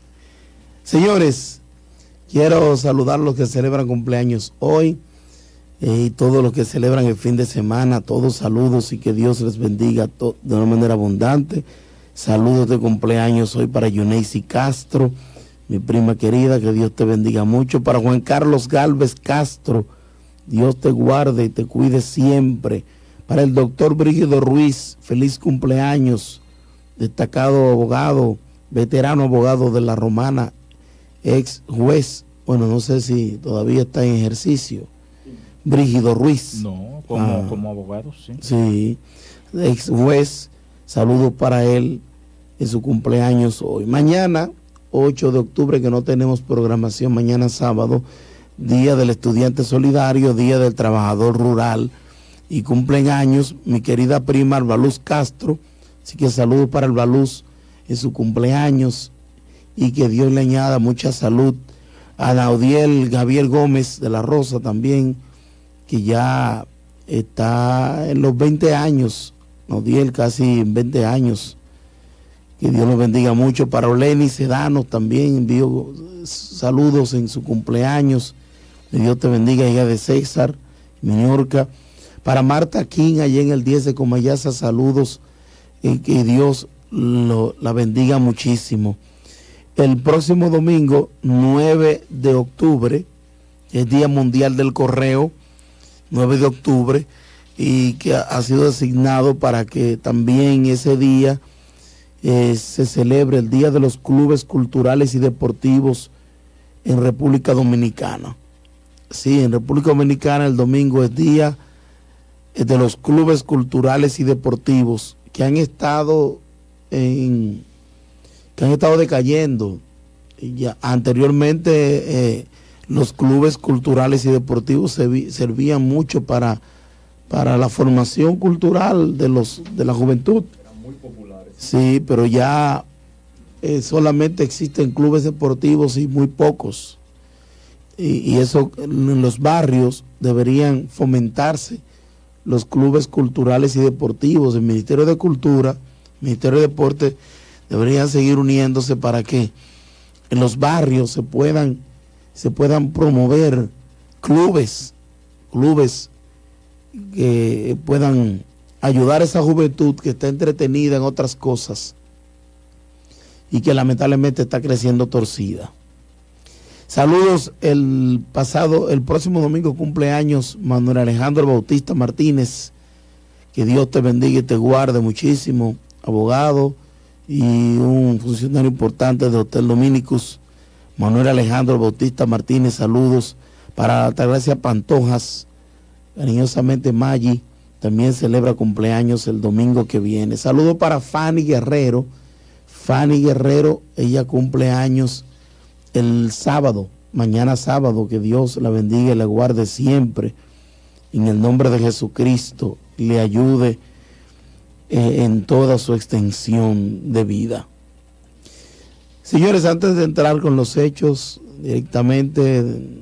Señores, quiero saludar a los que celebran cumpleaños hoy y todos los que celebran el fin de semana. Todos saludos y que Dios les bendiga de una manera abundante. Saludos de cumpleaños hoy para Yuneisi Castro, mi prima querida, que Dios te bendiga mucho. Para Juan Carlos Galvez Castro, Dios te guarde y te cuide siempre. Para el doctor Brígido Ruiz, feliz cumpleaños, destacado abogado, veterano abogado de La Romana, ex juez, bueno, no sé si todavía está en ejercicio, Brígido Ruiz. No, como abogado, sí. Sí, ex juez, saludos para él en su cumpleaños hoy. Mañana, 8 de octubre, que no tenemos programación, mañana sábado, Día del Estudiante Solidario, Día del Trabajador Rural, y cumplen años mi querida prima Albaluz Castro, así que saludos para Albaluz en su cumpleaños, y que Dios le añada mucha salud. A Naudiel Gabriel Gómez de la Rosa también, que ya está en los 20 años, Naudiel casi en 20 años, que Dios lo bendiga mucho. Para Oleni Sedano también envío saludos en su cumpleaños, que Dios te bendiga, hija de César, Menorca. Para Marta King, allá en el 10 de Comayasa, saludos, que Dios la bendiga muchísimo. El próximo domingo, 9 de octubre, es Día Mundial del Correo, 9 de octubre, y que ha sido designado para que también ese día se celebre el Día de los Clubes Culturales y Deportivos en República Dominicana. Sí, en República Dominicana el domingo es Día de los Clubes Culturales y Deportivos que han estado decayendo. Ya anteriormente los clubes culturales y deportivos servían mucho para la formación cultural de la juventud. Eran muy populares. Sí, pero ya solamente existen clubes deportivos y muy pocos. Y eso en los barrios deberían fomentarse los clubes culturales y deportivos. El Ministerio de Cultura, el Ministerio de Deporte deberían seguir uniéndose para que en los barrios se puedan promover clubes que puedan ayudar a esa juventud que está entretenida en otras cosas y que lamentablemente está creciendo torcida. Saludos, el próximo domingo cumpleaños Manuel Alejandro Bautista Martínez. Que Dios te bendiga y te guarde muchísimo, abogado y un funcionario importante del Hotel Dominicus. Manuel Alejandro Bautista Martínez, saludos. Para Altagracia Pantojas, cariñosamente Maggi, también celebra cumpleaños el domingo que viene. Saludos para Fanny Guerrero. Fanny Guerrero, ella cumple años el sábado, mañana sábado. Que Dios la bendiga y la guarde siempre. En el nombre de Jesucristo, le ayude en toda su extensión de vida. Señores, antes de entrar con los hechos directamente,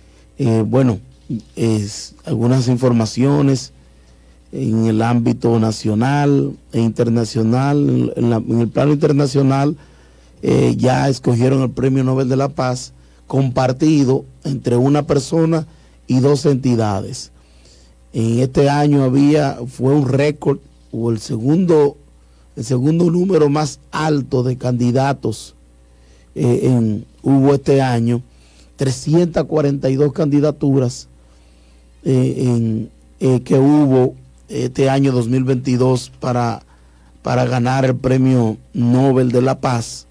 algunas informaciones en el ámbito nacional e internacional. En el plano internacional ya escogieron el Premio Nobel de la Paz compartido entre una persona y dos entidades. En este año fue un récord, o el segundo número más alto de candidatos hubo este año, 342 candidaturas que hubo este año 2022 para ganar el Premio Nobel de la Paz,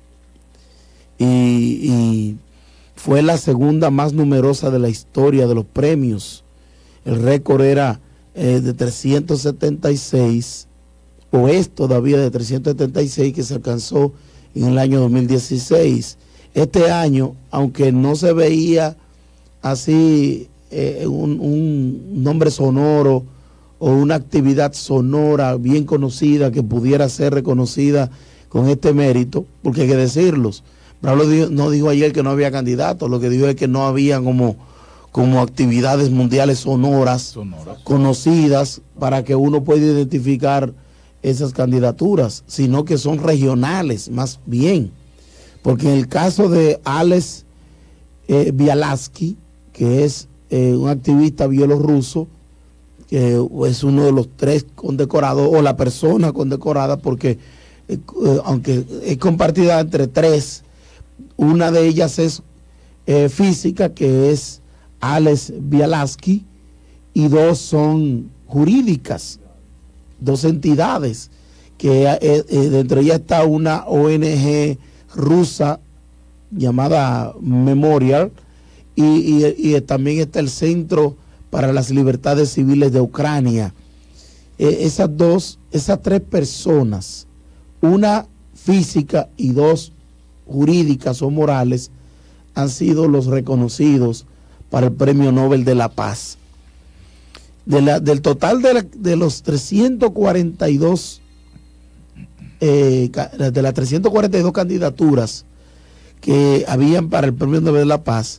y fue la segunda más numerosa de la historia de los premios. El récord era de 376, o es todavía de 376, que se alcanzó en el año 2016. Este año, aunque no se veía así un nombre sonoro o una actividad sonora bien conocida que pudiera ser reconocida con este mérito, porque hay que decirlos, Pablo no dijo ayer que no había candidatos, lo que dijo es que no había como actividades mundiales sonoras conocidas para que uno pueda identificar esas candidaturas, sino que son regionales más bien. Porque en el caso de Alex Bialatsky, que es un activista bielorruso, que es uno de los 3 condecorados, o la persona condecorada, porque aunque es compartida entre 3, una de ellas es física, que es Alex Bialatsky, y 2 son jurídicas, 2 entidades, que dentro de ellas está una ONG rusa llamada Memorial, y también está el Centro para las Libertades Civiles de Ucrania. Esas 3 personas, una física y 2 jurídicas o morales, han sido los reconocidos para el Premio Nobel de la Paz. Del total de los 342 de las 342 candidaturas que habían para el Premio Nobel de la Paz,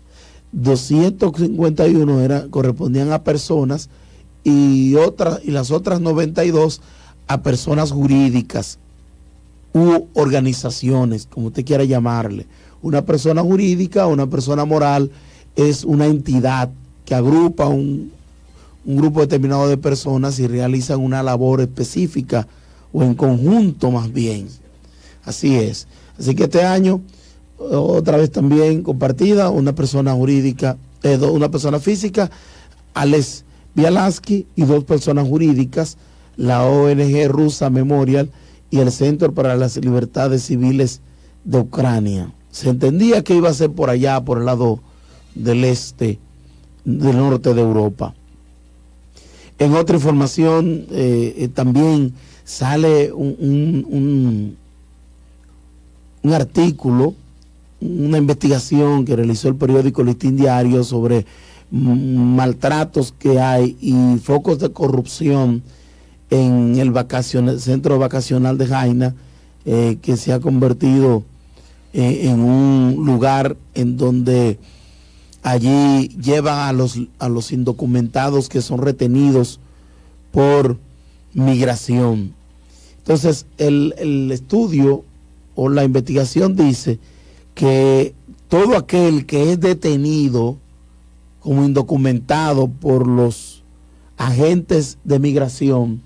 251 correspondían a personas y las otras 92 a personas jurídicas u organizaciones, como usted quiera llamarle. Una persona jurídica o una persona moral es una entidad que agrupa un grupo determinado de personas y realizan una labor específica o en conjunto más bien. Así es. Así que este año, otra vez también compartida, una persona jurídica, una persona física, Alex Bialatsky, y 2 personas jurídicas, la ONG rusa Memorial y el Centro para las Libertades Civiles de Ucrania. Se entendía que iba a ser por allá, por el lado del del norte de Europa. En otra información, también sale un artículo, una investigación que realizó el periódico Listín Diario sobre maltratos que hay y focos de corrupción en el centro vacacional de Jaina, que se ha convertido en un lugar en donde allí llevan a los indocumentados que son retenidos por migración. Entonces el estudio o la investigación dice que todo aquel que es detenido como indocumentado por los agentes de migración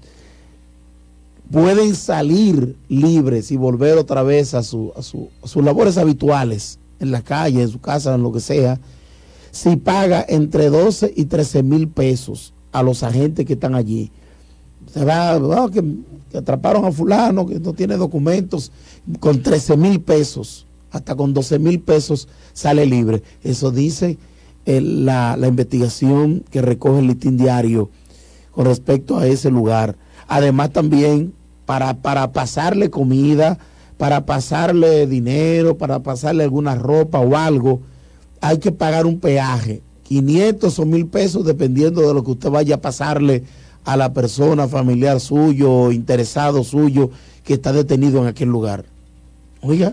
pueden salir libres y volver otra vez a sus labores habituales, en la calle, en su casa, en lo que sea, si paga entre 12 y 13 mil pesos a los agentes que están allí. Se va, que atraparon a fulano, que no tiene documentos, con 13 mil pesos, hasta con 12 mil pesos sale libre. Eso dice la investigación que recoge el Listín Diario con respecto a ese lugar. Además también para pasarle comida, para pasarle dinero, para pasarle alguna ropa o algo, hay que pagar un peaje, 500 o 1000 pesos, dependiendo de lo que usted vaya a pasarle a la persona, familiar suyo, interesado suyo, que está detenido en aquel lugar. Oiga,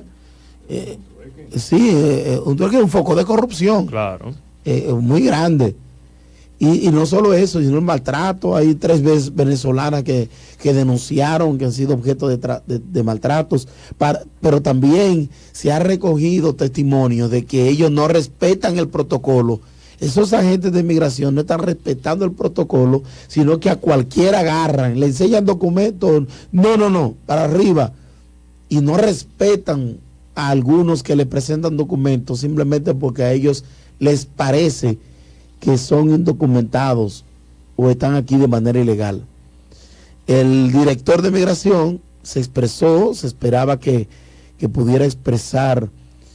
sí, un foco de corrupción. Claro. Muy grande. Y no solo eso, sino el maltrato. Hay 3 venezolanas que denunciaron que han sido objeto de maltratos, pero también se ha recogido testimonio de que ellos no respetan el protocolo. Esos agentes de inmigración no están respetando el protocolo, sino que a cualquiera agarran, le enseñan documentos, no, para arriba, y no respetan a algunos que le presentan documentos simplemente porque a ellos les parece que son indocumentados o están aquí de manera ilegal. El director de migración se expresó, se esperaba que pudiera expresar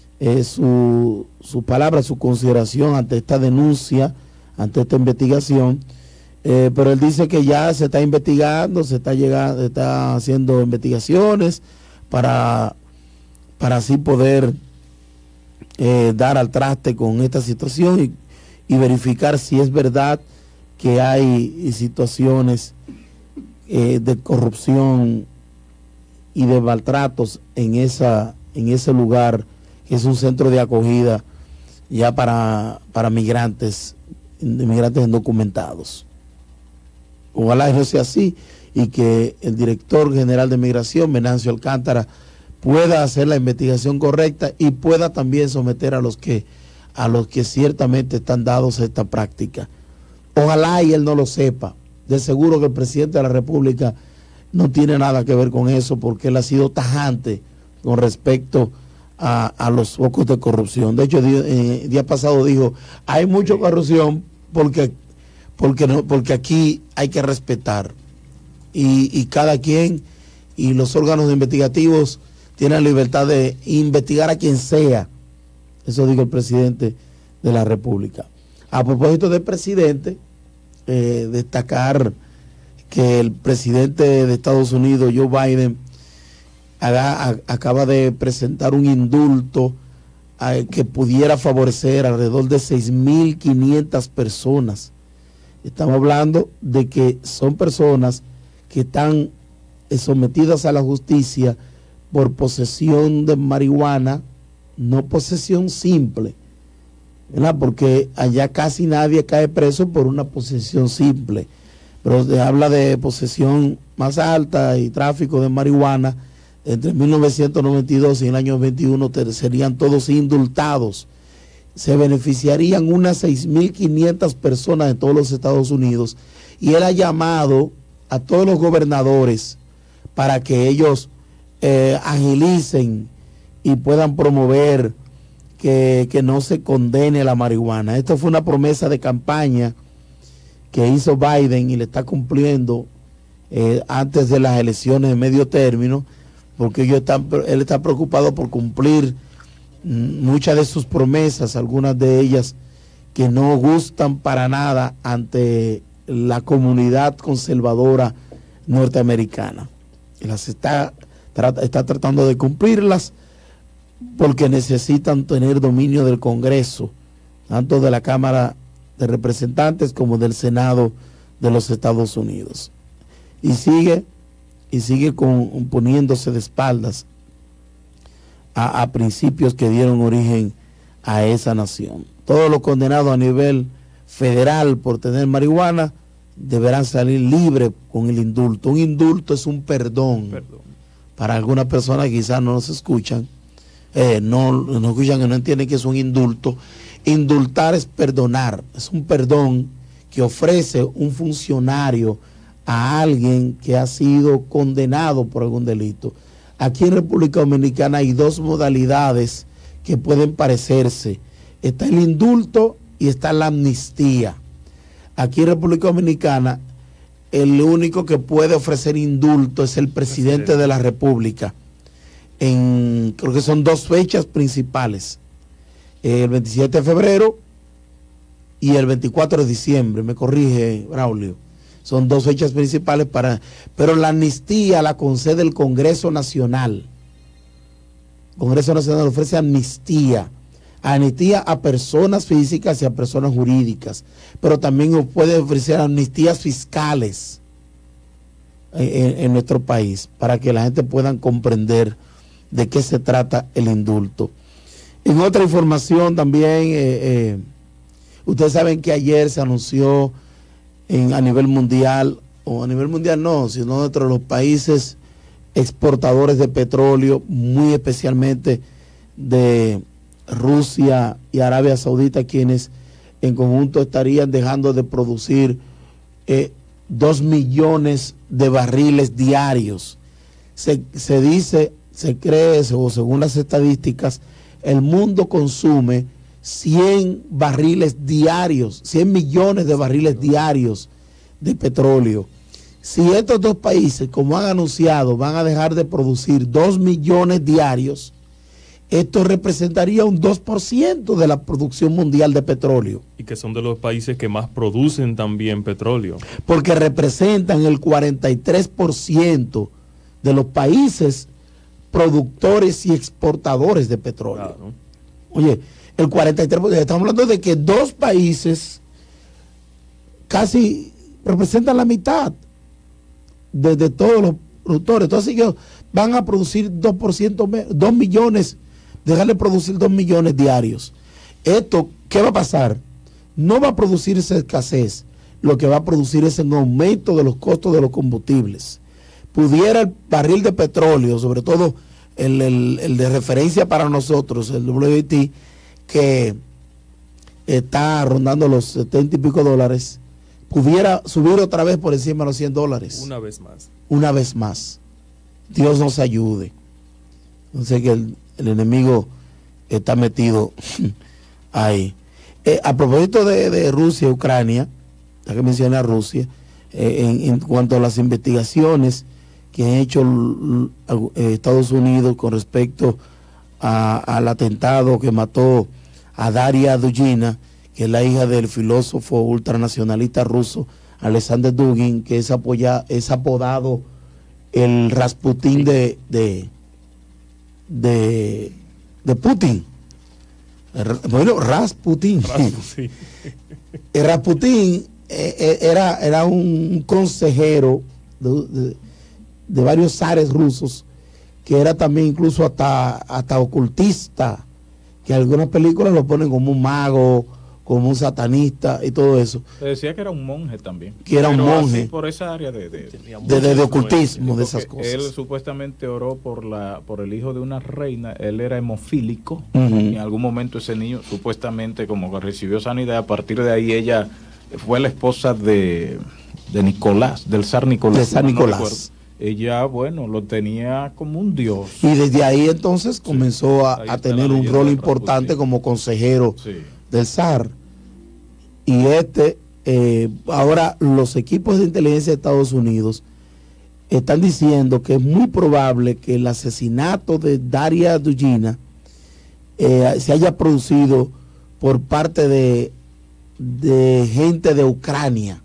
su palabra, su consideración ante esta denuncia, ante esta investigación, pero él dice que ya se está investigando, se está haciendo investigaciones para así poder dar al traste con esta situación y verificar si es verdad que hay situaciones de corrupción y de maltratos en ese lugar, que es un centro de acogida ya para migrantes indocumentados. Ojalá no sea así y que el director general de migración, Venancio Alcántara, pueda hacer la investigación correcta y pueda también someter a los que ciertamente están dados a esta práctica. Ojalá y él no lo sepa. De seguro que el presidente de la República no tiene nada que ver con eso, porque él ha sido tajante con respecto a los focos de corrupción. De hecho, el día pasado dijo, hay mucha corrupción porque aquí hay que respetar. Y cada quien y los órganos investigativos tienen la libertad de investigar a quien sea. Eso dijo el presidente de la República. A propósito del presidente, destacar que el presidente de Estados Unidos, Joe Biden, acaba de presentar un indulto que pudiera favorecer alrededor de 6.500 personas. Estamos hablando de que son personas que están sometidas a la justicia por posesión de marihuana, no posesión simple, ¿verdad? Porque allá casi nadie cae preso por una posesión simple, pero se habla de posesión más alta y tráfico de marihuana. Entre 1992 y el año 21 serían todos indultados. Se beneficiarían unas 6.500 personas en todos los Estados Unidos, y él ha llamado a todos los gobernadores para que ellos agilicen y puedan promover que no se condene la marihuana. Esto fue una promesa de campaña que hizo Biden y le está cumpliendo antes de las elecciones de medio término, porque él está preocupado por cumplir muchas de sus promesas, algunas de ellas que no gustan para nada ante la comunidad conservadora norteamericana. Las está tratando de cumplirlas porque necesitan tener dominio del Congreso, tanto de la Cámara de Representantes como del Senado de los Estados Unidos. Y sigue poniéndose de espaldas a principios que dieron origen a esa nación. Todos los condenados a nivel federal por tener marihuana deberán salir libres con el indulto. Un indulto es un perdón. Para algunas personas que quizás no nos escuchan, no escuchan, que no entienden que es un indulto. Indultar es perdonar, es un perdón que ofrece un funcionario a alguien que ha sido condenado por algún delito. Aquí en República Dominicana hay dos modalidades que pueden parecerse. Está el indulto y está la amnistía. Aquí en República Dominicana, el único que puede ofrecer indulto es el presidente de la República. Creo que son 2 fechas principales. El 27 de febrero y el 24 de diciembre. Me corrige, Braulio. Son 2 fechas principales pero la amnistía la concede el Congreso Nacional. El Congreso Nacional ofrece amnistía a personas físicas y a personas jurídicas, pero también puede ofrecer amnistías fiscales en nuestro país, para que la gente pueda comprender de qué se trata el indulto. En otra información también, ustedes saben que ayer se anunció a nivel mundial, o a nivel mundial no, sino dentro de los países exportadores de petróleo, muy especialmente de Rusia y Arabia Saudita, quienes en conjunto estarían dejando de producir 2 millones de barriles diarios. Se dice, se cree, o según las estadísticas, el mundo consume 100 barriles diarios, 100 millones de barriles diarios de petróleo. Si estos 2 países, como han anunciado, van a dejar de producir 2 millones diarios, esto representaría un 2% de la producción mundial de petróleo. Y que son de los países que más producen también petróleo. Porque representan el 43% de los países productores y exportadores de petróleo. Claro. Oye, el 43%, estamos hablando de que 2 países casi representan la mitad de todos los productores. Entonces ellos van a producir 2%, 2 millones, dejarle producir 2 millones diarios. Esto, ¿qué va a pasar? No va a producir esa escasez, lo que va a producir es un aumento de los costos de los combustibles. Pudiera el barril de petróleo, sobre todo el de referencia para nosotros, el WTI, que está rondando los 70 y pico dólares, pudiera subir otra vez por encima de los $100. Una vez más. Una vez más. Dios nos ayude. No sé que el enemigo está metido ahí. A propósito de Rusia y Ucrania, ya que mencioné a Rusia, en cuanto a las investigaciones que han hecho Estados Unidos con respecto al atentado que mató a Daria Dugina, que es la hija del filósofo ultranacionalista ruso Alexander Dugin, que es apodado el Rasputín de Putin. Bueno, Rasputín. El Rasputín era un consejero de varios zares rusos, que era también incluso hasta ocultista, que algunas películas lo ponen como un mago, como un satanista y todo eso. Se decía que era un monje también. Que era un monje. Por esa área de ocultismo, de esas cosas. Él supuestamente oró por el hijo de una reina. Él era hemofílico. En algún momento ese niño supuestamente como que recibió sanidad. A partir de ahí ella fue la esposa de Nicolás, del zar Nicolás. De zar Nicolás. Ella, bueno, lo tenía como un dios. Y desde ahí entonces comenzó a tener un rol importante como consejero del zar. Y ahora los equipos de inteligencia de Estados Unidos están diciendo que es muy probable que el asesinato de Daria Dugina se haya producido por parte de gente de Ucrania.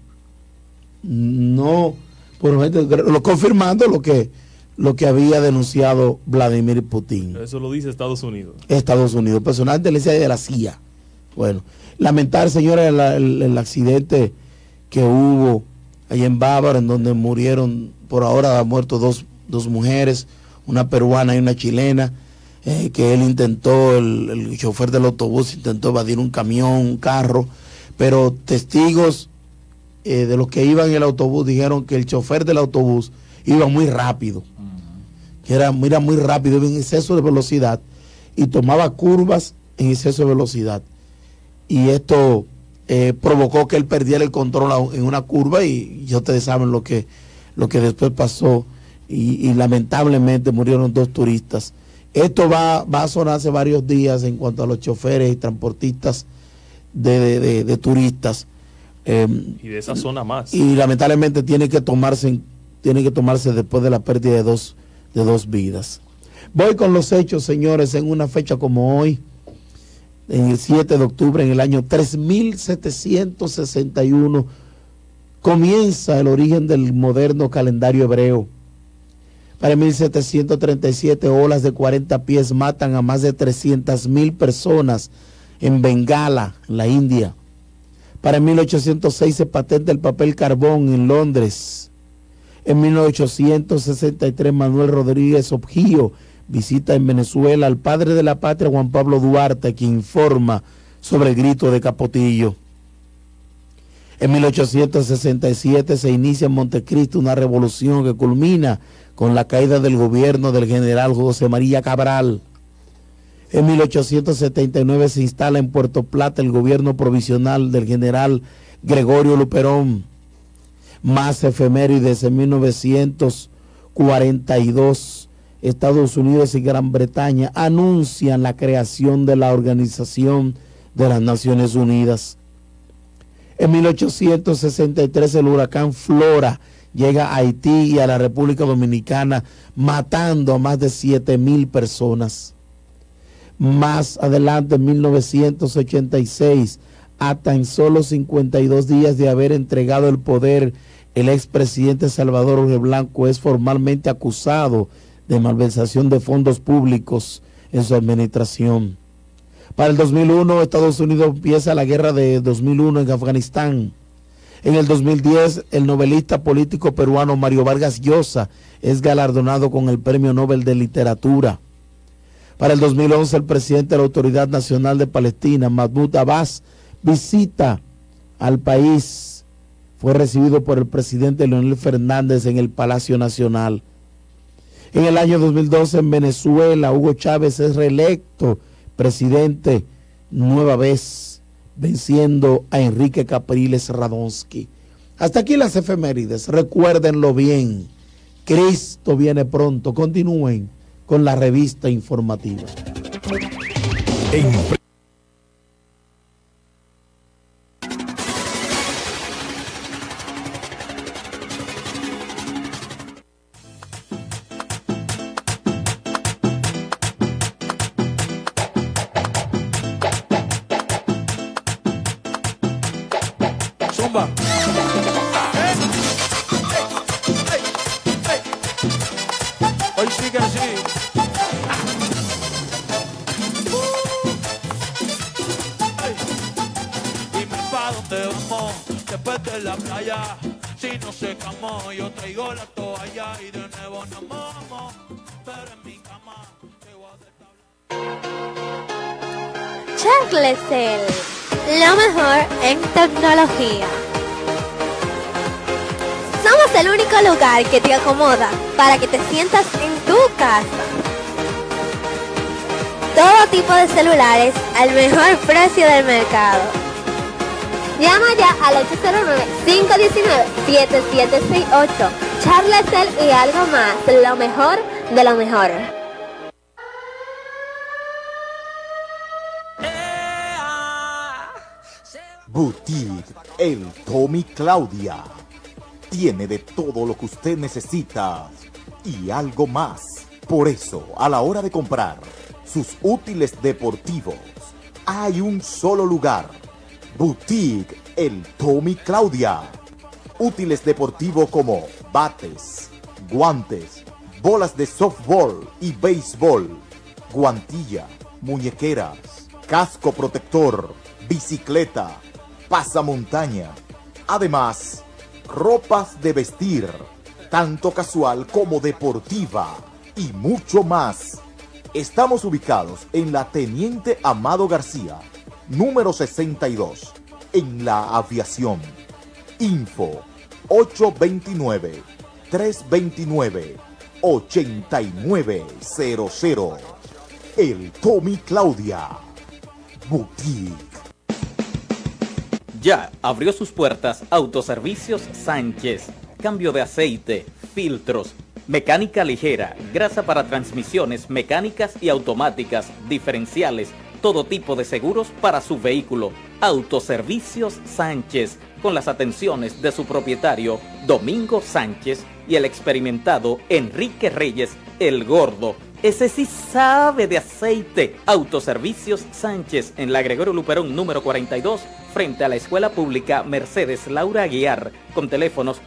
No, confirmando lo que había denunciado Vladimir Putin. Eso lo dice Estados Unidos. Estados Unidos, personal de la CIA. Bueno, lamentar, señores, el accidente que hubo allá en Bávaro, en donde murieron, por ahora han muerto dos mujeres, una peruana y una chilena, que él intentó, el chofer del autobús intentó evadir un camión, un carro, pero testigos de los que iban en el autobús dijeron que el chofer del autobús iba muy rápido, que era muy rápido, iba en exceso de velocidad y tomaba curvas en exceso de velocidad. Y esto provocó que él perdiera el control en una curva y ya ustedes saben lo que después pasó y lamentablemente murieron 2 turistas Esto va a sonar hace varios días en cuanto a los choferes y transportistas de turistas. Y de esa zona más. Y lamentablemente tiene que tomarse después de la pérdida de dos vidas. Voy con los hechos, señores, en una fecha como hoy, en el 7 de octubre, en el año 3761, comienza el origen del moderno calendario hebreo. Para 1737, olas de 40 pies matan a más de 300,000 personas en Bengala, en la India. Para 1806 se patenta el papel carbón en Londres. En 1863, Manuel Rodríguez Objío visita en Venezuela al padre de la patria, Juan Pablo Duarte, quien informa sobre el grito de Capotillo. En 1867 se inicia en Montecristo una revolución que culmina con la caída del gobierno del general José María Cabral. En 1879 se instala en Puerto Plata el gobierno provisional del general Gregorio Luperón. Más efemérides: en 1942, Estados Unidos y Gran Bretaña anuncian la creación de la Organización de las Naciones Unidas. En 1863 el huracán Flora llega a Haití y a la República Dominicana, matando a más de 7,000 personas. Más adelante, en 1986, a tan solo 52 días de haber entregado el poder, el expresidente Salvador Jorge Blanco es formalmente acusado de malversación de fondos públicos en su administración. Para el 2001, Estados Unidos empieza la guerra de 2001 en Afganistán. En el 2010, el novelista político peruano Mario Vargas Llosa es galardonado con el Premio Nobel de Literatura. Para el 2011, el presidente de la Autoridad Nacional de Palestina, Mahmoud Abbas, visita al país. Fue recibido por el presidente Leonel Fernández en el Palacio Nacional. En el año 2012, en Venezuela, Hugo Chávez es reelecto presidente nueva vez, venciendo a Enrique Capriles Radonsky. Hasta aquí las efemérides. Recuérdenlo bien. Cristo viene pronto. Continúen con la revista informativa. Zumba. Hoy sigue así. Dime pa' dónde vamos después de la playa. Si no secamos, yo traigo la toalla y de nuevo nos mojamos. Pero en mi cama te voy a Charlecel, lo mejor en tecnología. Somos el único lugar que te acomoda para que te sientas en tu casa. Todo tipo de celulares al mejor precio del mercado. Llama ya al 809-519-7768. Charlecel y algo más, lo mejor de lo mejor. Boutique El Tommy Claudia. Tiene de todo lo que usted necesita y algo más. Por eso, a la hora de comprar sus útiles deportivos, hay un solo lugar. Boutique El Tommy Claudia. Útiles deportivos como bates, guantes, bolas de softball y béisbol, guantilla, muñequeras, casco protector, bicicleta, pasamontaña. Además, ropas de vestir, tanto casual como deportiva y mucho más. Estamos ubicados en la Teniente Amado García, número 62, en la Aviación. Info 829-329-8900. El Tommy Claudia Boutique. Ya abrió sus puertas Autoservicios Sánchez. Cambio de aceite, filtros, mecánica ligera, grasa para transmisiones mecánicas y automáticas, diferenciales, todo tipo de seguros para su vehículo. Autoservicios Sánchez, con las atenciones de su propietario Domingo Sánchez y el experimentado Enrique Reyes, el Gordo. Ese sí sabe de aceite. Autoservicios Sánchez, en la Gregorio Luperón número 42, frente a la Escuela Pública Mercedes Laura Aguiar, con teléfonos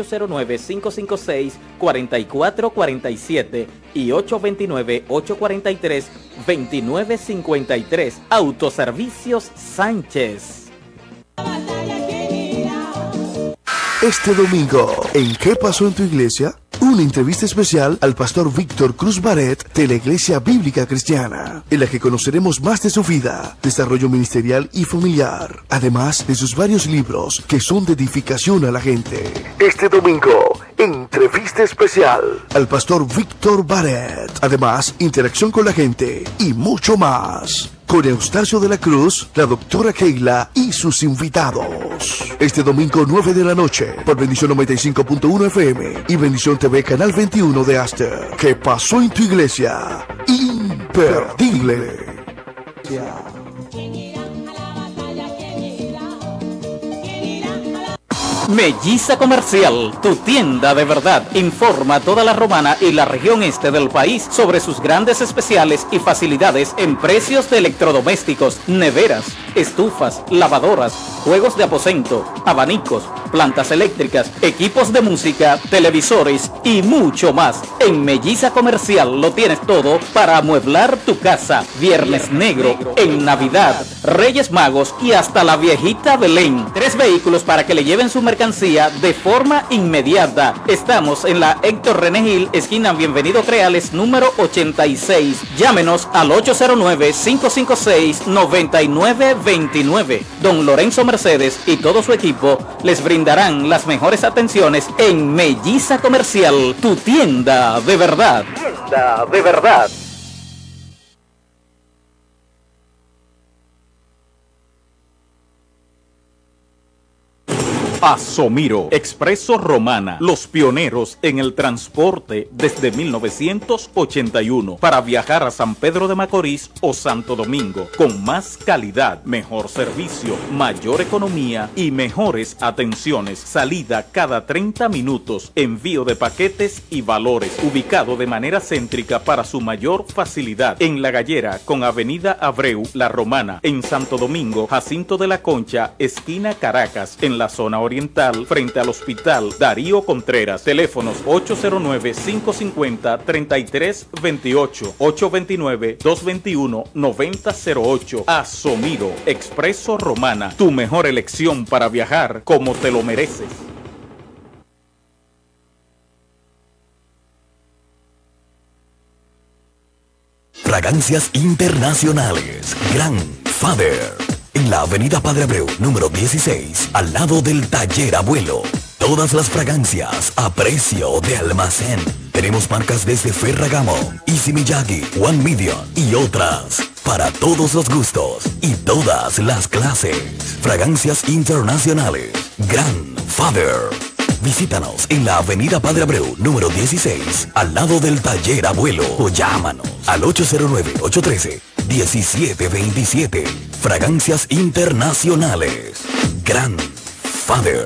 809-556-4447 y 829-843-2953. Autoservicios Sánchez. Este domingo, ¿en qué pasó en tu iglesia? Una entrevista especial al pastor Víctor Cruz Barret de la Iglesia Bíblica Cristiana, en la que conoceremos más de su vida, desarrollo ministerial y familiar, además de sus varios libros que son de edificación a la gente. Este domingo, entrevista especial al pastor Víctor Barret, además interacción con la gente y mucho más. Con Eustacio de la Cruz, la doctora Keila y sus invitados. Este domingo 9 de la noche, por Bendición 95.1 FM y Bendición TV Canal 21 de Aster. ¿Qué pasó en tu iglesia? Imperdible. Melliza Comercial, tu tienda de verdad. Informa a toda la Romana y la región este del país sobre sus grandes especiales y facilidades en precios de electrodomésticos, neveras, estufas, lavadoras, juegos de aposento, abanicos, plantas eléctricas, equipos de música, televisores y mucho más. En Melliza Comercial lo tienes todo para amueblar tu casa. Viernes Negro, en Navidad, Reyes Magos y hasta la viejita Belén. 3 vehículos para que le lleven su mercancía de forma inmediata. Estamos en la Héctor René Gil, esquina Bienvenido Creales, número 86. Llámenos al 809-556-9929. Don Lorenzo Mercedes y todo su equipo les brindarán las mejores atenciones en Melliza Comercial, tu tienda de verdad. Tienda de verdad. Asomiro, Expreso Romana, los pioneros en el transporte desde 1981 para viajar a San Pedro de Macorís o Santo Domingo con más calidad, mejor servicio, mayor economía y mejores atenciones. Salida cada 30 minutos, envío de paquetes y valores, ubicado de manera céntrica para su mayor facilidad en La Gallera con Avenida Abreu, La Romana, en Santo Domingo, Jacinto de la Concha, esquina Caracas, en la zona oriental, frente al Hospital Darío Contreras. Teléfonos 809-550-3328, 829-221-9008. Asomiro, Expreso Romana, tu mejor elección para viajar como te lo mereces. Fragancias Internacionales, Grandfather, en la Avenida Padre Abreu, número 16, al lado del Taller Abuelo. Todas las fragancias a precio de almacén. Tenemos marcas desde Ferragamo, Easy Miyagi, One Million y otras. Para todos los gustos y todas las clases. Fragancias Internacionales, Grandfather. Visítanos en la Avenida Padre Abreu, número 16, al lado del Taller Abuelo, o llámanos al 809-813-1727. Fragancias Internacionales, Grandfather.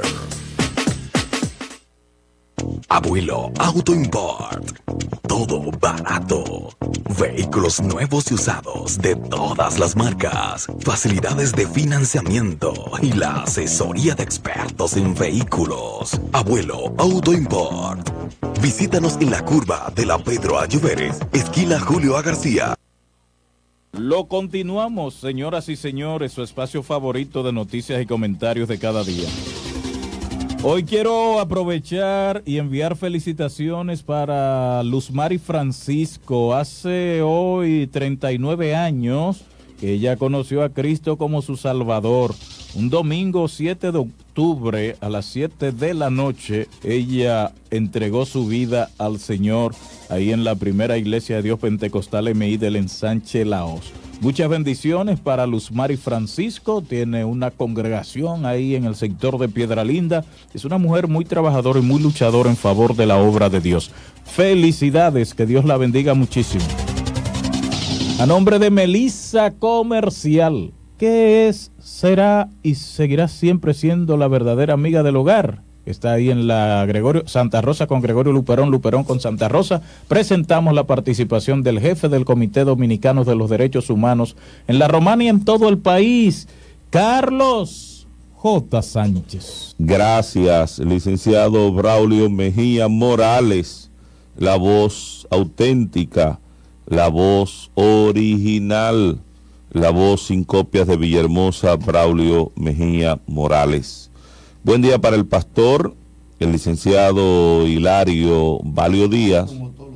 Abuelo Auto Import. Todo barato. Vehículos nuevos y usados de todas las marcas. Facilidades de financiamiento y la asesoría de expertos en vehículos. Abuelo Auto Import. Visítanos en la curva de la Pedro A. Lluveres, esquina Julio A. García. Lo continuamos, señoras y señores, su espacio favorito de noticias y comentarios de cada día. Hoy quiero aprovechar y enviar felicitaciones para Luzmari Francisco. Hace hoy 39 años que ella conoció a Cristo como su Salvador. Un domingo 7 de octubre a las 7 de la noche, ella entregó su vida al Señor ahí en la primera Iglesia de Dios Pentecostal MI del Ensanche Laos. Muchas bendiciones para Luzmari Francisco, tiene una congregación ahí en el sector de Piedra Linda. Es una mujer muy trabajadora y muy luchadora en favor de la obra de Dios. Felicidades, que Dios la bendiga muchísimo. A nombre de Melissa Comercial, que es, será y seguirá siempre siendo la verdadera amiga del hogar. Está ahí en la Gregorio Santa Rosa con Gregorio Luperón, Luperón con Santa Rosa. Presentamos la participación del jefe del Comité Dominicano de los Derechos Humanos en la Romana y en todo el país, Carlos J. Sánchez. Gracias, licenciado Braulio Mejía Morales, la voz auténtica, la voz original, la voz sin copias de Villahermosa, Braulio Mejía Morales. Buen día para el pastor, el licenciado Hilario Valio Díaz.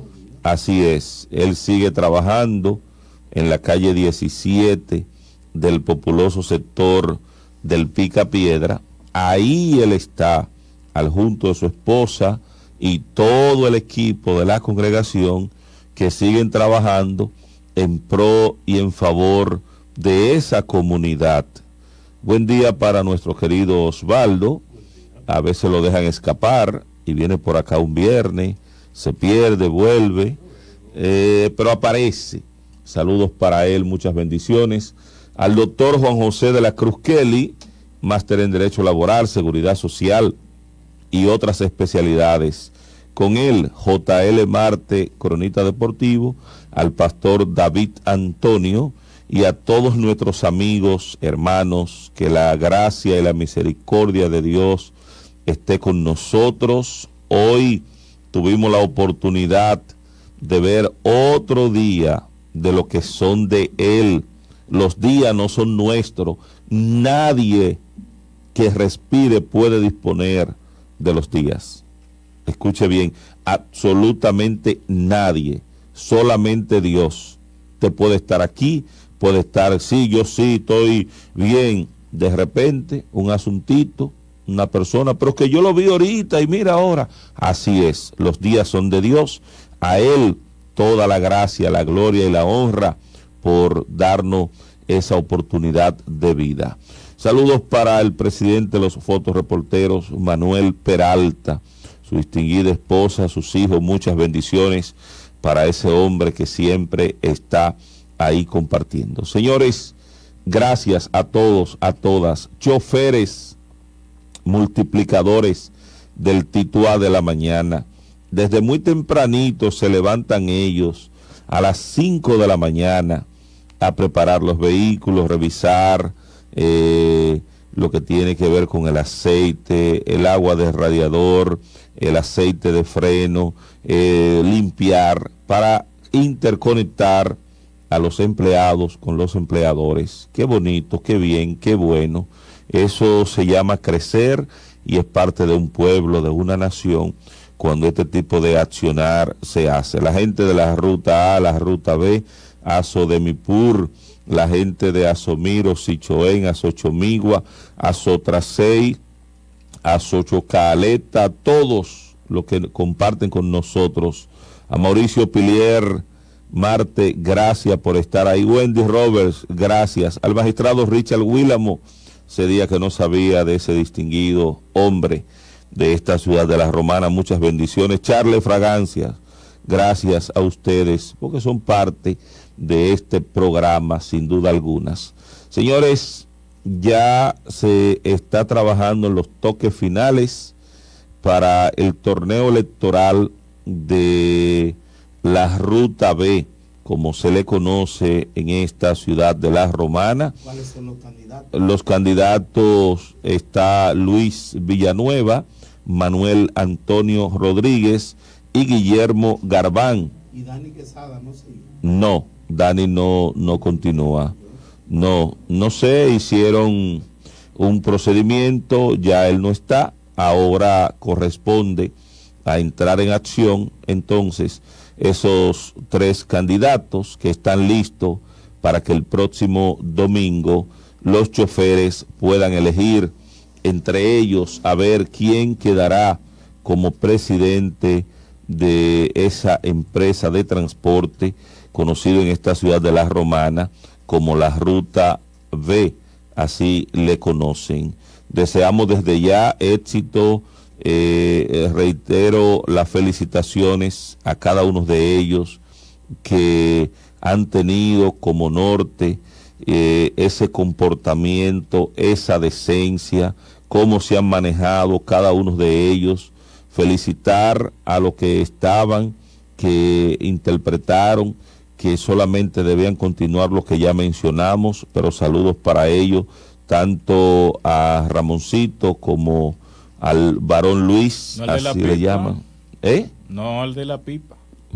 Así es, él sigue trabajando en la calle 17 del populoso sector del Pica Piedra. Ahí él está, al junto de su esposa y todo el equipo de la congregación que siguen trabajando en pro y en favor de esa comunidad. Buen día para nuestro querido Osvaldo. A veces lo dejan escapar y viene por acá un viernes, se pierde, vuelve, pero aparece. Saludos para él, muchas bendiciones. Al doctor Juan José de la Cruz Kelly, máster en Derecho Laboral, Seguridad Social y otras especialidades. Con él, JL Marte, cronista deportivo, al pastor David Antonio, y a todos nuestros amigos, hermanos, que la gracia y la misericordia de Dios esté con nosotros. Hoy tuvimos la oportunidad de ver otro día de lo que son de Él. Los días no son nuestros. Nadie que respire puede disponer de los días. Escuche bien, absolutamente nadie, solamente Dios. Usted puede estar aquí, puede estar, sí, yo sí, estoy bien. De repente, un asuntito, una persona, pero que yo lo vi ahorita y mira ahora. Así es, los días son de Dios. A Él toda la gracia, la gloria y la honra por darnos esa oportunidad de vida. Saludos para el presidente de los fotoreporteros, Manuel Peralta, su distinguida esposa, sus hijos, muchas bendiciones para ese hombre que siempre está ahí compartiendo. Señores, gracias a todos, a todas, choferes, multiplicadores del Tituá de la mañana. Desde muy tempranito se levantan ellos a las 5 de la mañana a preparar los vehículos, revisar lo que tiene que ver con el aceite, el agua de radiador, el aceite de freno, limpiar para interconectar a los empleados con los empleadores. Qué bonito, qué bien, qué bueno. Eso se llama crecer y es parte de un pueblo, de una nación, cuando este tipo de accionar se hace. La gente de la ruta A, la ruta B, Azodemipur, la gente de Azomiro, Sichoén, Azochomigua, Azotrasey, Azochocaleta, todos los que comparten con nosotros. A Mauricio Pilier Marte, gracias por estar ahí. Wendy Roberts, gracias. Al magistrado Richard Willamo, ese día que no sabía de ese distinguido hombre de esta ciudad de La Romana, muchas bendiciones. Charles Fragancias, gracias a ustedes, porque son parte de este programa, sin duda algunas. Señores, ya se está trabajando en los toques finales para el torneo electoral de la Ruta B, como se le conoce en esta ciudad de La Romana. ¿Cuáles son los candidatos? Los candidatos está Luis Villanueva, Manuel Antonio Rodríguez y Guillermo Garbán. ¿Y Dani Quesada no sigue? No, Dani no continúa. No sé, hicieron un procedimiento, ya él no está, ahora corresponde a entrar en acción. Entonces, esos 3 candidatos que están listos para que el próximo domingo los choferes puedan elegir entre ellos a ver quién quedará como presidente de esa empresa de transporte conocido en esta ciudad de La Romana como la Ruta B, así le conocen. Deseamos desde ya éxito, reitero las felicitaciones a cada uno de ellos que han tenido como norte ese comportamiento, esa decencia, cómo se han manejado cada uno de ellos. Felicitar a los que estaban, que interpretaron, que solamente debían continuar lo que ya mencionamos, pero saludos para ellos, tanto a Ramoncito como al varón Luis, no así le llaman. No, al de la pipa.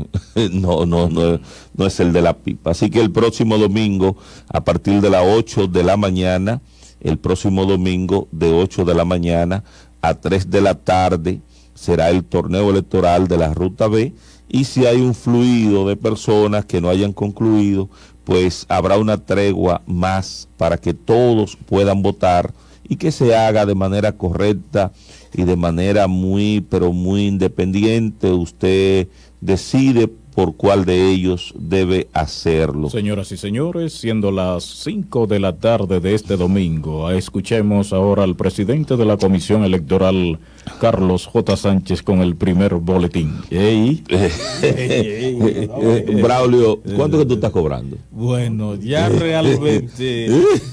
No es el de la pipa. Así que el próximo domingo, a partir de las 8 de la mañana, el próximo domingo de 8 de la mañana a 3 de la tarde, será el torneo electoral de la Ruta B, y si hay un fluido de personas que no hayan concluido, pues habrá una tregua más para que todos puedan votar y que se haga de manera correcta y de manera muy independiente. Usted decide por cuál de ellos debe hacerlo. Señoras y señores, siendo las 5 de la tarde de este domingo, escuchemos ahora al presidente de la Comisión Electoral, Carlos J. Sánchez, con el primer boletín. Braulio, ¿cuánto que tú estás cobrando? Bueno, ya realmente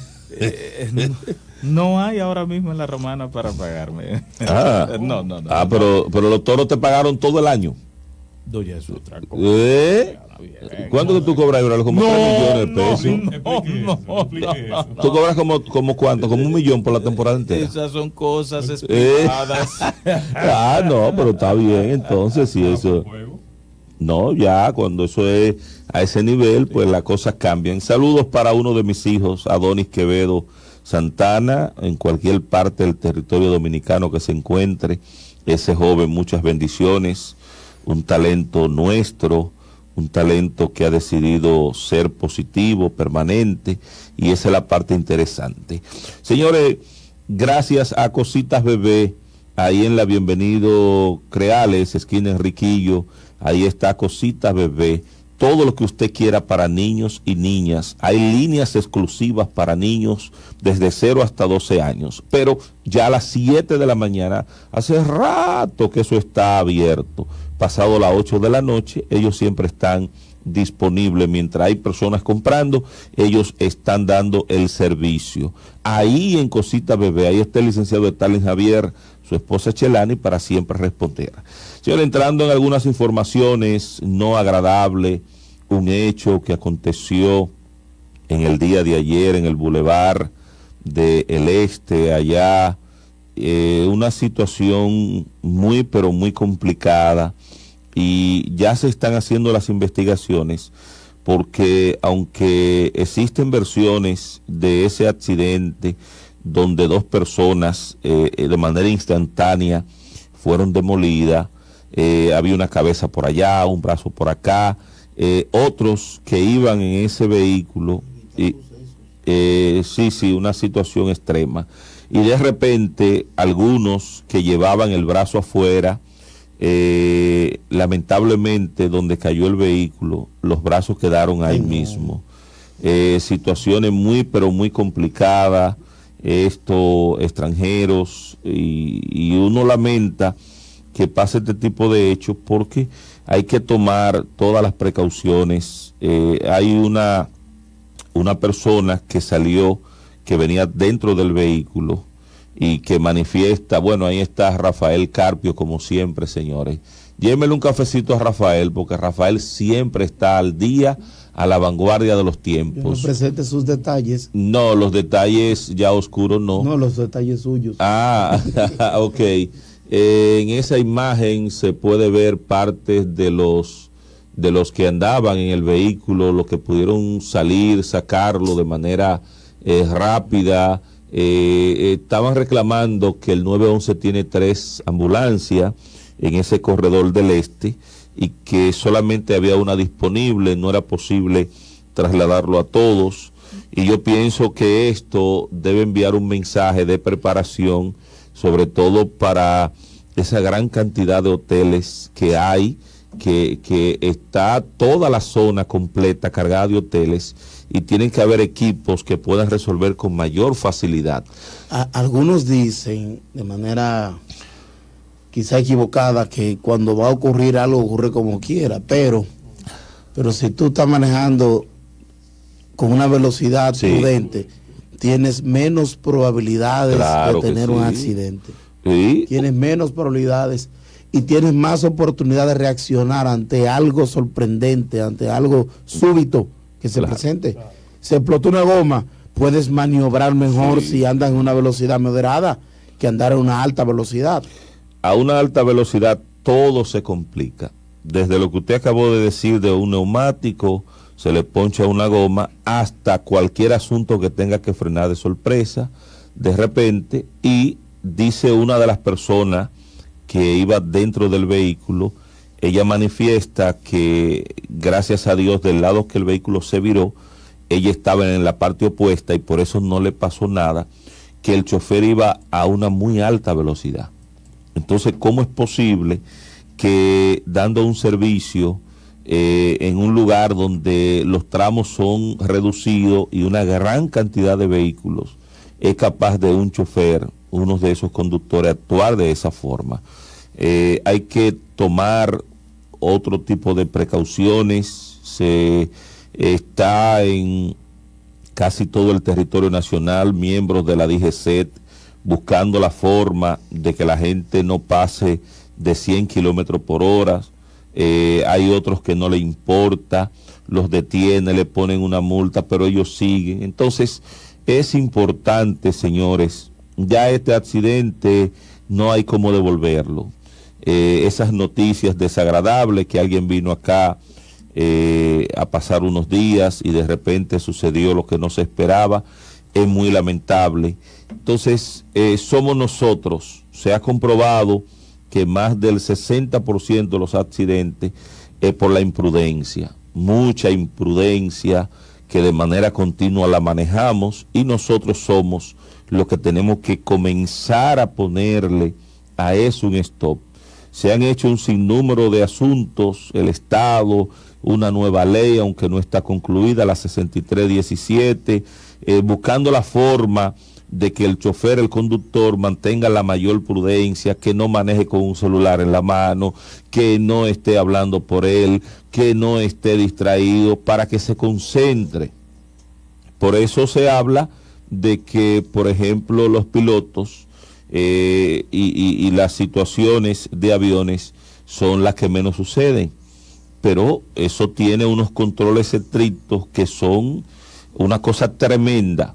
no hay ahora mismo en la Romana para pagarme. No. Pero los toros te pagaron todo el año. No, ya es otra cosa. ¿Cuánto que tú cobras, Braulio? Como 3 millones de pesos. ¿Tú cobras como cuánto? Como 1 millón por la temporada entera. Esas son cosas explicadas. No, pero está bien, entonces, si eso... No, ya, cuando eso es a ese nivel, pues las cosas cambian. Saludos para uno de mis hijos, Adonis Quevedo Santana, en cualquier parte del territorio dominicano que se encuentre. Ese joven, muchas bendiciones, un talento nuestro, un talento que ha decidido ser positivo, permanente, y esa es la parte interesante. Señores, gracias a Cositas Bebé, ahí en la Bienvenido Creales, esquina Enriquillo, ahí está Cositas Bebé, todo lo que usted quiera para niños y niñas. Hay líneas exclusivas para niños desde 0 hasta 12 años, pero ya a las 7 de la mañana, hace rato que eso está abierto. Pasado las 8 de la noche, ellos siempre están disponibles. Mientras hay personas comprando, ellos están dando el servicio. Ahí en Cosita Bebé, ahí está el licenciado Stalin Javier, su esposa Chelani, para siempre responder. Señor, entrando en algunas informaciones no agradables, un hecho que aconteció en el día de ayer en el Boulevard del Este, allá, una situación muy, pero muy complicada, y ya se están haciendo las investigaciones, porque aunque existen versiones de ese accidente donde 2 personas de manera instantánea fueron demolidas, había una cabeza por allá, un brazo por acá, otros que iban en ese vehículo, una situación extrema, y de repente algunos que llevaban el brazo afuera, lamentablemente donde cayó el vehículo, los brazos quedaron ahí mismo. Situaciones muy, pero muy complicadas, extranjeros, y uno lamenta que pase este tipo de hechos porque hay que tomar todas las precauciones. Hay una persona que salió, que venía dentro del vehículo y que manifiesta, bueno, ahí está Rafael Carpio, como siempre, señores. Llévenle un cafecito a Rafael, porque Rafael siempre está al día, a la vanguardia de los tiempos. No presente sus detalles. No, los detalles ya oscuros no. No, los detalles suyos. Ok. En esa imagen se puede ver partes de los que andaban en el vehículo, los que pudieron salir, sacarlo de manera rápida. Estaban reclamando que el 911 tiene 3 ambulancias en ese corredor del Este y que solamente había una disponible, no era posible trasladarlo a todos, y yo pienso que esto debe enviar un mensaje de preparación, sobre todo para esa gran cantidad de hoteles que hay, que está toda la zona completa cargada de hoteles, y tienen que haber equipos que puedan resolver con mayor facilidad. Algunos dicen de manera quizá equivocada que cuando va a ocurrir algo ocurre como quiera, pero si tú estás manejando con una velocidad prudente, tienes menos probabilidades de tener un accidente. Sí. Tienes menos probabilidades y tienes más oportunidad de reaccionar ante algo sorprendente, ante algo súbito que se presente. Se explotó una goma, puedes maniobrar mejor si andas en una velocidad moderada que andar a una alta velocidad. A una alta velocidad todo se complica. Desde lo que usted acabó de decir de un neumático, se le poncha una goma, hasta cualquier asunto que tenga que frenar de sorpresa, de repente, y dice una de las personas que iba dentro del vehículo, ella manifiesta que gracias a Dios del lado que el vehículo se viró, ella estaba en la parte opuesta y por eso no le pasó nada, que el chofer iba a una muy alta velocidad. Entonces, ¿cómo es posible que dando un servicio en un lugar donde los tramos son reducidos y una gran cantidad de vehículos, es capaz de un chofer, uno de esos conductores, actuar de esa forma? Hay que tomar otro tipo de precauciones. Se está en casi todo el territorio nacional miembros de la DGCET buscando la forma de que la gente no pase de 100 kilómetros por hora. Hay otros que no le importa, los detienen, le ponen una multa, pero ellos siguen. Entonces es importante, señores, ya este accidente no hay cómo devolverlo. Esas noticias desagradables que alguien vino acá a pasar unos días y de repente sucedió lo que no se esperaba, es muy lamentable. Entonces somos nosotros, se ha comprobado que más del 60% de los accidentes es por la imprudencia, mucha imprudencia que de manera continua la manejamos, y nosotros somos los que tenemos que comenzar a ponerle a eso un stop. Se han hecho un sinnúmero de asuntos, el Estado, una nueva ley, aunque no está concluida, la 6317, buscando la forma de que el chofer, el conductor, mantenga la mayor prudencia, que no maneje con un celular en la mano, que no esté hablando por él, que no esté distraído, para que se concentre. Por eso se habla de que, por ejemplo, los pilotos y las situaciones de aviones son las que menos suceden, pero eso tiene unos controles estrictos que son una cosa tremenda.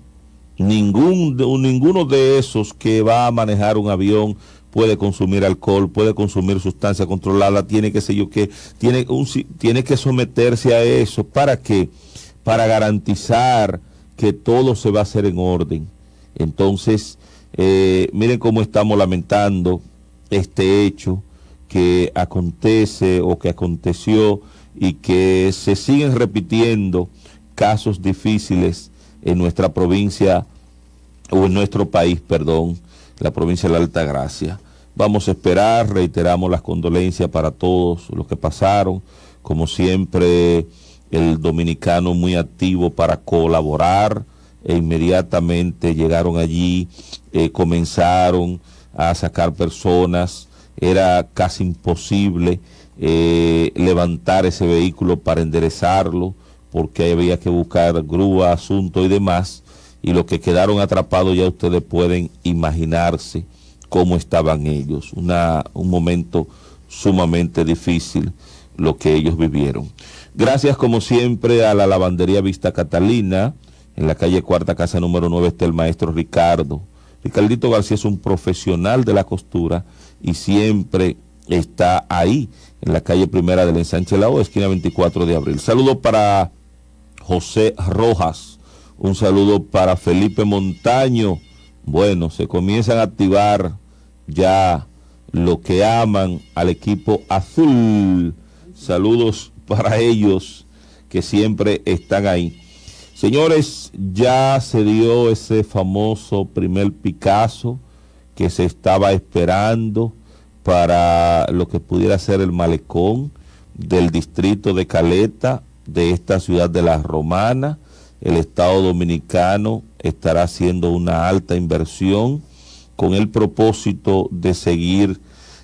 Ninguno de esos que va a manejar un avión puede consumir alcohol, puede consumir sustancia controlada, tiene que tiene que someterse a eso. ¿Para qué? Para garantizar que todo se va a hacer en orden. Entonces, miren cómo estamos lamentando este hecho que acontece o que aconteció, y que se siguen repitiendo casos difíciles en nuestra provincia, o en nuestro país, perdón, la provincia de la Altagracia. Vamos a esperar, reiteramos las condolencias para todos los que pasaron. Como siempre, el dominicano muy activo para colaborar, e inmediatamente llegaron allí, comenzaron a sacar personas. Era casi imposible levantar ese vehículo para enderezarlo, porque había que buscar grúa, asunto y demás, y los que quedaron atrapados ya ustedes pueden imaginarse cómo estaban ellos. Un momento sumamente difícil lo que ellos vivieron. Gracias como siempre a la lavandería Vista Catalina, en la calle Cuarta, casa número 9, está el maestro Ricardo. Ricardito García es un profesional de la costura y siempre está ahí, en la calle Primera del Ensanche La O, esquina 24 de abril. Saludo para José Rojas, un saludo para Felipe Montaño. Bueno, se comienzan a activar ya los que aman al equipo azul. Saludos para ellos que siempre están ahí. Señores, ya se dio ese famoso primer Picasso que se estaba esperando para lo que pudiera ser el malecón del distrito de Caleta, de esta ciudad de La Romana. el Estado Dominicano estará haciendo una alta inversión con el propósito de seguir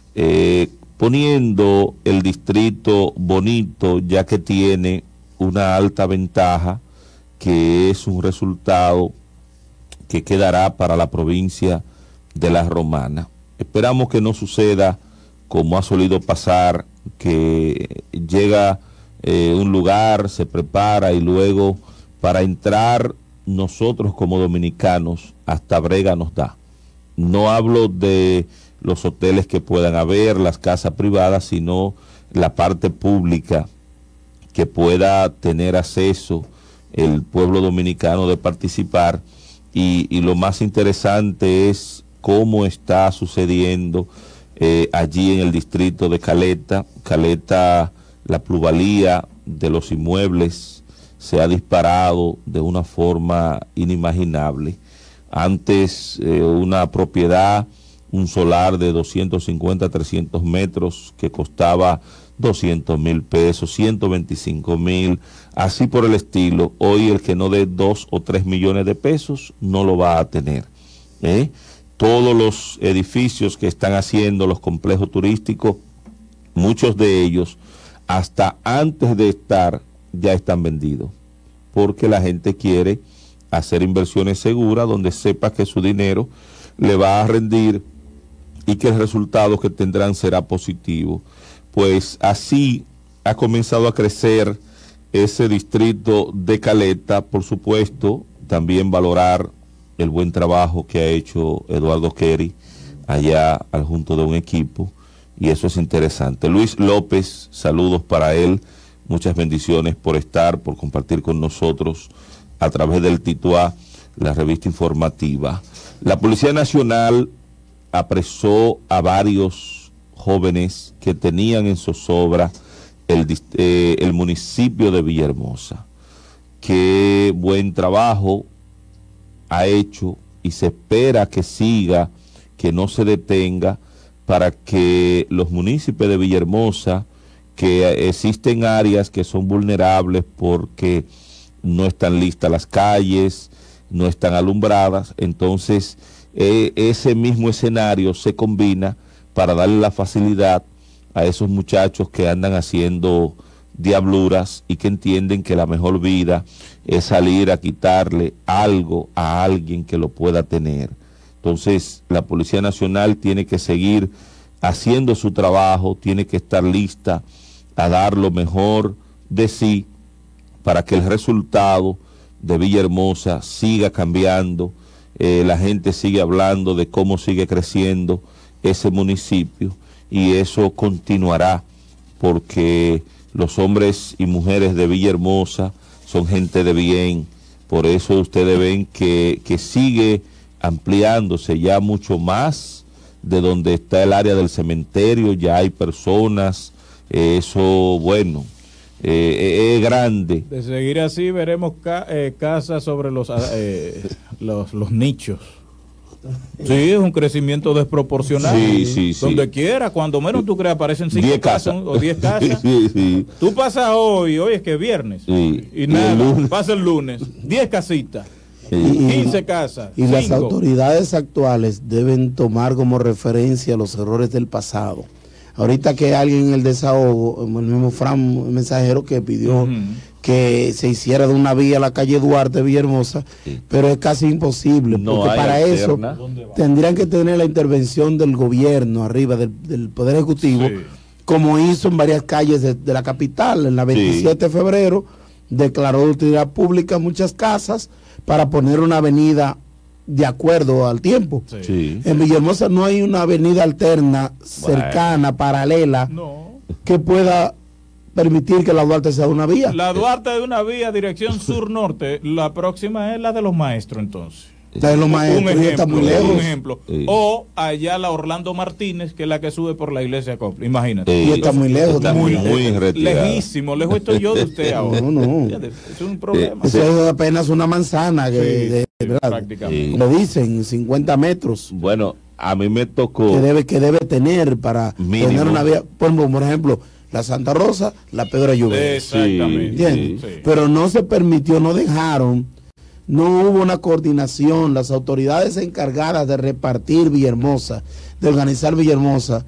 poniendo el distrito bonito, ya que tiene una alta ventaja, que es un resultado que quedará para la provincia de La Romana. Esperamos que no suceda como ha solido pasar, que llega un lugar, se prepara y luego para entrar nosotros como dominicanos hasta brega nos da. No hablo de los hoteles que puedan haber, las casas privadas, sino la parte pública que pueda tener acceso el pueblo dominicano de participar. Y lo más interesante es cómo está sucediendo allí en el distrito de Caleta. Caleta, la plusvalía de los inmuebles se ha disparado de una forma inimaginable. Antes una propiedad, un solar de 250 a 300 metros que costaba 200,000 pesos, 125,000, así por el estilo. Hoy el que no dé 2 o 3 millones de pesos no lo va a tener. Todos los edificios que están haciendo los complejos turísticos, muchos de ellos, hasta antes de estar, ya están vendidos, porque la gente quiere hacer inversiones seguras donde sepa que su dinero le va a rendir y que el resultado que tendrán será positivo. Pues así ha comenzado a crecer ese distrito de Caleta. Por supuesto, también valorar el buen trabajo que ha hecho Eduardo Kerry allá al junto de un equipo, y eso es interesante. Luis López, saludos para él, muchas bendiciones por estar, por compartir con nosotros a través del Tituá, la revista informativa. La Policía Nacional apresó a varios jóvenes que tenían en zozobra el municipio de Villahermosa. Qué buen trabajo ha hecho y se espera que siga, que no se detenga, para que los municipios de Villahermosa, que existen áreas que son vulnerables porque no están listas las calles, no están alumbradas, entonces ese mismo escenario se combina para darle la facilidad a esos muchachos que andan haciendo diabluras y que entienden que la mejor vida es salir a quitarle algo a alguien que lo pueda tener. Entonces la Policía Nacional tiene que seguir haciendo su trabajo, tiene que estar lista a dar lo mejor de sí para que el resultado de Villahermosa siga cambiando, la gente sigue hablando de cómo sigue creciendo ese municipio, y eso continuará porque los hombres y mujeres de Villahermosa son gente de bien. Por eso ustedes ven que sigue ampliándose ya mucho más de donde está el área del cementerio, ya hay personas, eso bueno, es grande. De seguir así veremos casas sobre los nichos. Sí, es un crecimiento desproporcional. Sí. Donde quiera, cuando menos tú creas, aparecen 5 casas o 10 casas. Sí. Tú pasas hoy es que es viernes, y nada, pasa el lunes, 10 casitas, 15 casas. Y 5. Las autoridades actuales deben tomar como referencia los errores del pasado. Ahorita que alguien en el desahogo, el mismo Fran, el mensajero, que pidió que se hiciera de una vía a la calle Duarte, Villahermosa, pero es casi imposible, porque para alterna. Eso tendrían que tener la intervención del gobierno arriba, del Poder Ejecutivo, como hizo en varias calles de la capital. En la 27 de febrero declaró de utilidad pública muchas casas para poner una avenida de acuerdo al tiempo. En Villahermosa no hay una avenida alterna, cercana, paralela, que pueda permitir que la Duarte sea una vía. La Duarte de una vía, dirección sur-norte, la próxima es la de los maestros, entonces. La de los maestros, está muy lejos. Un ejemplo. O allá la Orlando Martínez, que es la que sube por la iglesia Copla, imagínate. Y está muy lejos. Está muy lejísimo, lejos estoy yo de usted ahora. No. Es un problema. Eso es apenas una manzana, prácticamente. Lo dicen, 50 metros. Bueno, a mí me tocó... Que debe tener para mínimo. tener una vía. Por ejemplo, la Santa Rosa, la Pedro Ayuber. Exactamente. Sí. Pero no se permitió, no dejaron, no hubo una coordinación. Las autoridades encargadas de repartir Villahermosa, de organizar Villahermosa,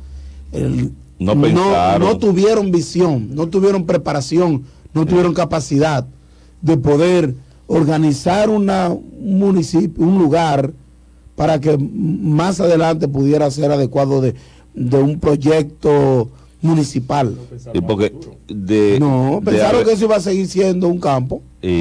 no tuvieron visión, no tuvieron preparación, no tuvieron capacidad de poder organizar un municipio, un lugar para que más adelante pudiera ser adecuado de un proyecto municipal. Y porque pensaron que eso iba a seguir siendo un campo.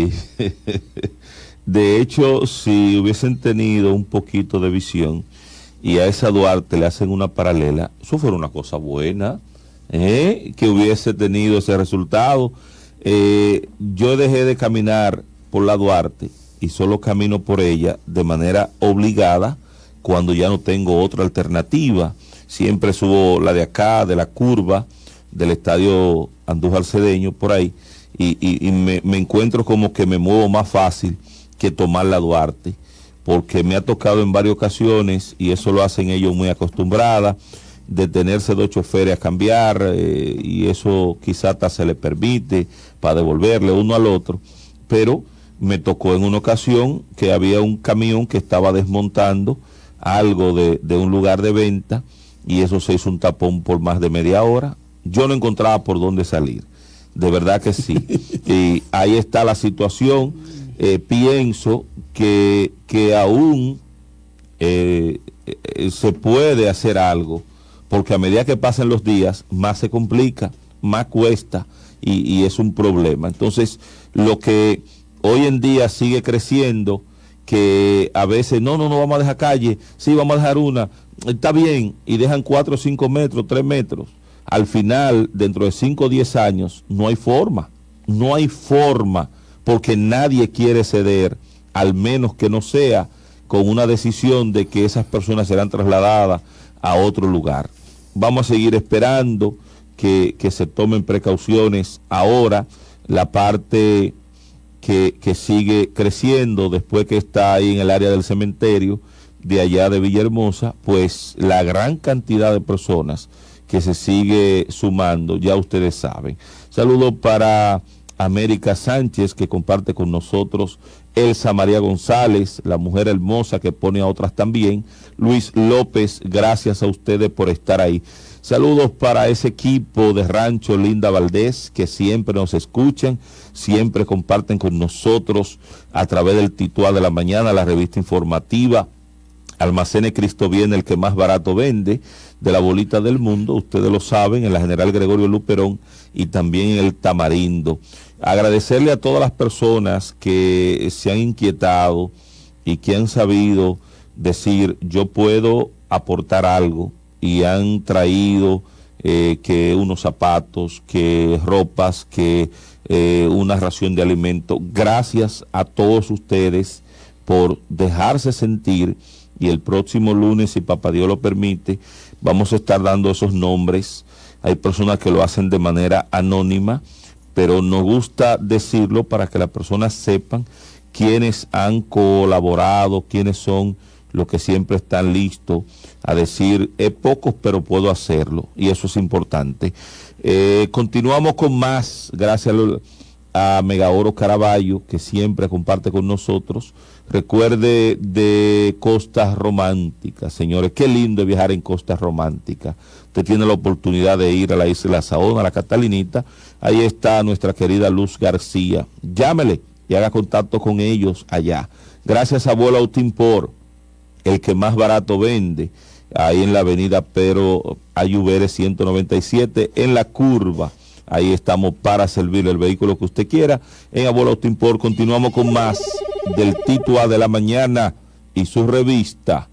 De hecho, si hubiesen tenido un poquito de visión y a esa Duarte le hacen una paralela, eso fuera una cosa buena, que hubiese tenido ese resultado. Yo dejé de caminar por la Duarte y solo camino por ella de manera obligada cuando ya no tengo otra alternativa. Siempre subo la de acá, de la curva, del estadio Andújar Cedeño, por ahí, y me encuentro como que me muevo más fácil que tomar la Duarte, porque me ha tocado en varias ocasiones, y eso lo hacen ellos muy acostumbrada, detenerse 2 choferes a cambiar, y eso quizá hasta se le permite para devolverle uno al otro, pero me tocó en una ocasión que había un camión que estaba desmontando algo de un lugar de venta, y eso se hizo un tapón por más de media hora. Yo no encontraba por dónde salir, de verdad que sí. Y ahí está la situación. Pienso que aún se puede hacer algo, porque a medida que pasan los días, más se complica, más cuesta, y es un problema. Entonces, lo que hoy en día sigue creciendo, que a veces, no vamos a dejar calle, sí, vamos a dejar una, está bien, y dejan 4 o 5 metros, 3 metros. Al final, dentro de 5 o 10 años, no hay forma, porque nadie quiere ceder, al menos que no sea con una decisión de que esas personas serán trasladadas a otro lugar. Vamos a seguir esperando que se tomen precauciones ahora. La parte que sigue creciendo después que está ahí en el área del cementerio de allá de Villahermosa, pues la gran cantidad de personas que se sigue sumando, ya ustedes saben. Saludo para América Sánchez, que comparte con nosotros, Elsa María González, la mujer hermosa que pone a otras también, Luis López, gracias a ustedes por estar ahí. Saludos para ese equipo de Rancho Linda Valdés, que siempre nos escuchan, siempre comparten con nosotros a través del Tituá de la Mañana, la revista informativa. Almacenes Cristo Viene, el que más barato vende, de la bolita del mundo, ustedes lo saben, en la General Gregorio Luperón y también en el Tamarindo. Agradecerle a todas las personas que se han inquietado y que han sabido decir, yo puedo aportar algo, y han traído que unos zapatos, que ropas, que una ración de alimento. Gracias a todos ustedes por dejarse sentir, y el próximo lunes, si Papá Dios lo permite, vamos a estar dando esos nombres. Hay personas que lo hacen de manera anónima, pero nos gusta decirlo para que las personas sepan quiénes han colaborado, quiénes son los que siempre están listos a decir, es pocos, pero puedo hacerlo, y eso es importante. Continuamos con más, gracias a Megaoro Caraballo, que siempre comparte con nosotros. Recuerde de Costas Románticas, señores, qué lindo es viajar en Costas Románticas. Usted tiene la oportunidad de ir a la isla Saona, a la Catalinita, ahí está nuestra querida Luz García. Llámele y haga contacto con ellos allá. Gracias a Abuelo Autimpor, el que más barato vende, ahí en la avenida Pedro Ayubere 197, en la curva. Ahí estamos para servirle el vehículo que usted quiera. En Abuelo Autimpor continuamos con más del Tituá de la Mañana y su revista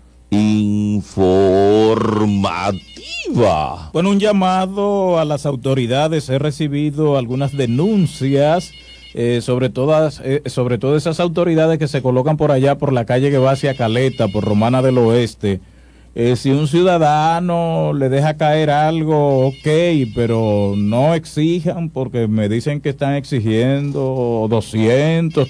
informativa. Bueno, un llamado a las autoridades. He recibido algunas denuncias, sobre todo esas autoridades que se colocan por allá, por la calle que va hacia Caleta, por Romana del Oeste. Si un ciudadano le deja caer algo, ok, pero no exijan, porque me dicen que están exigiendo 200,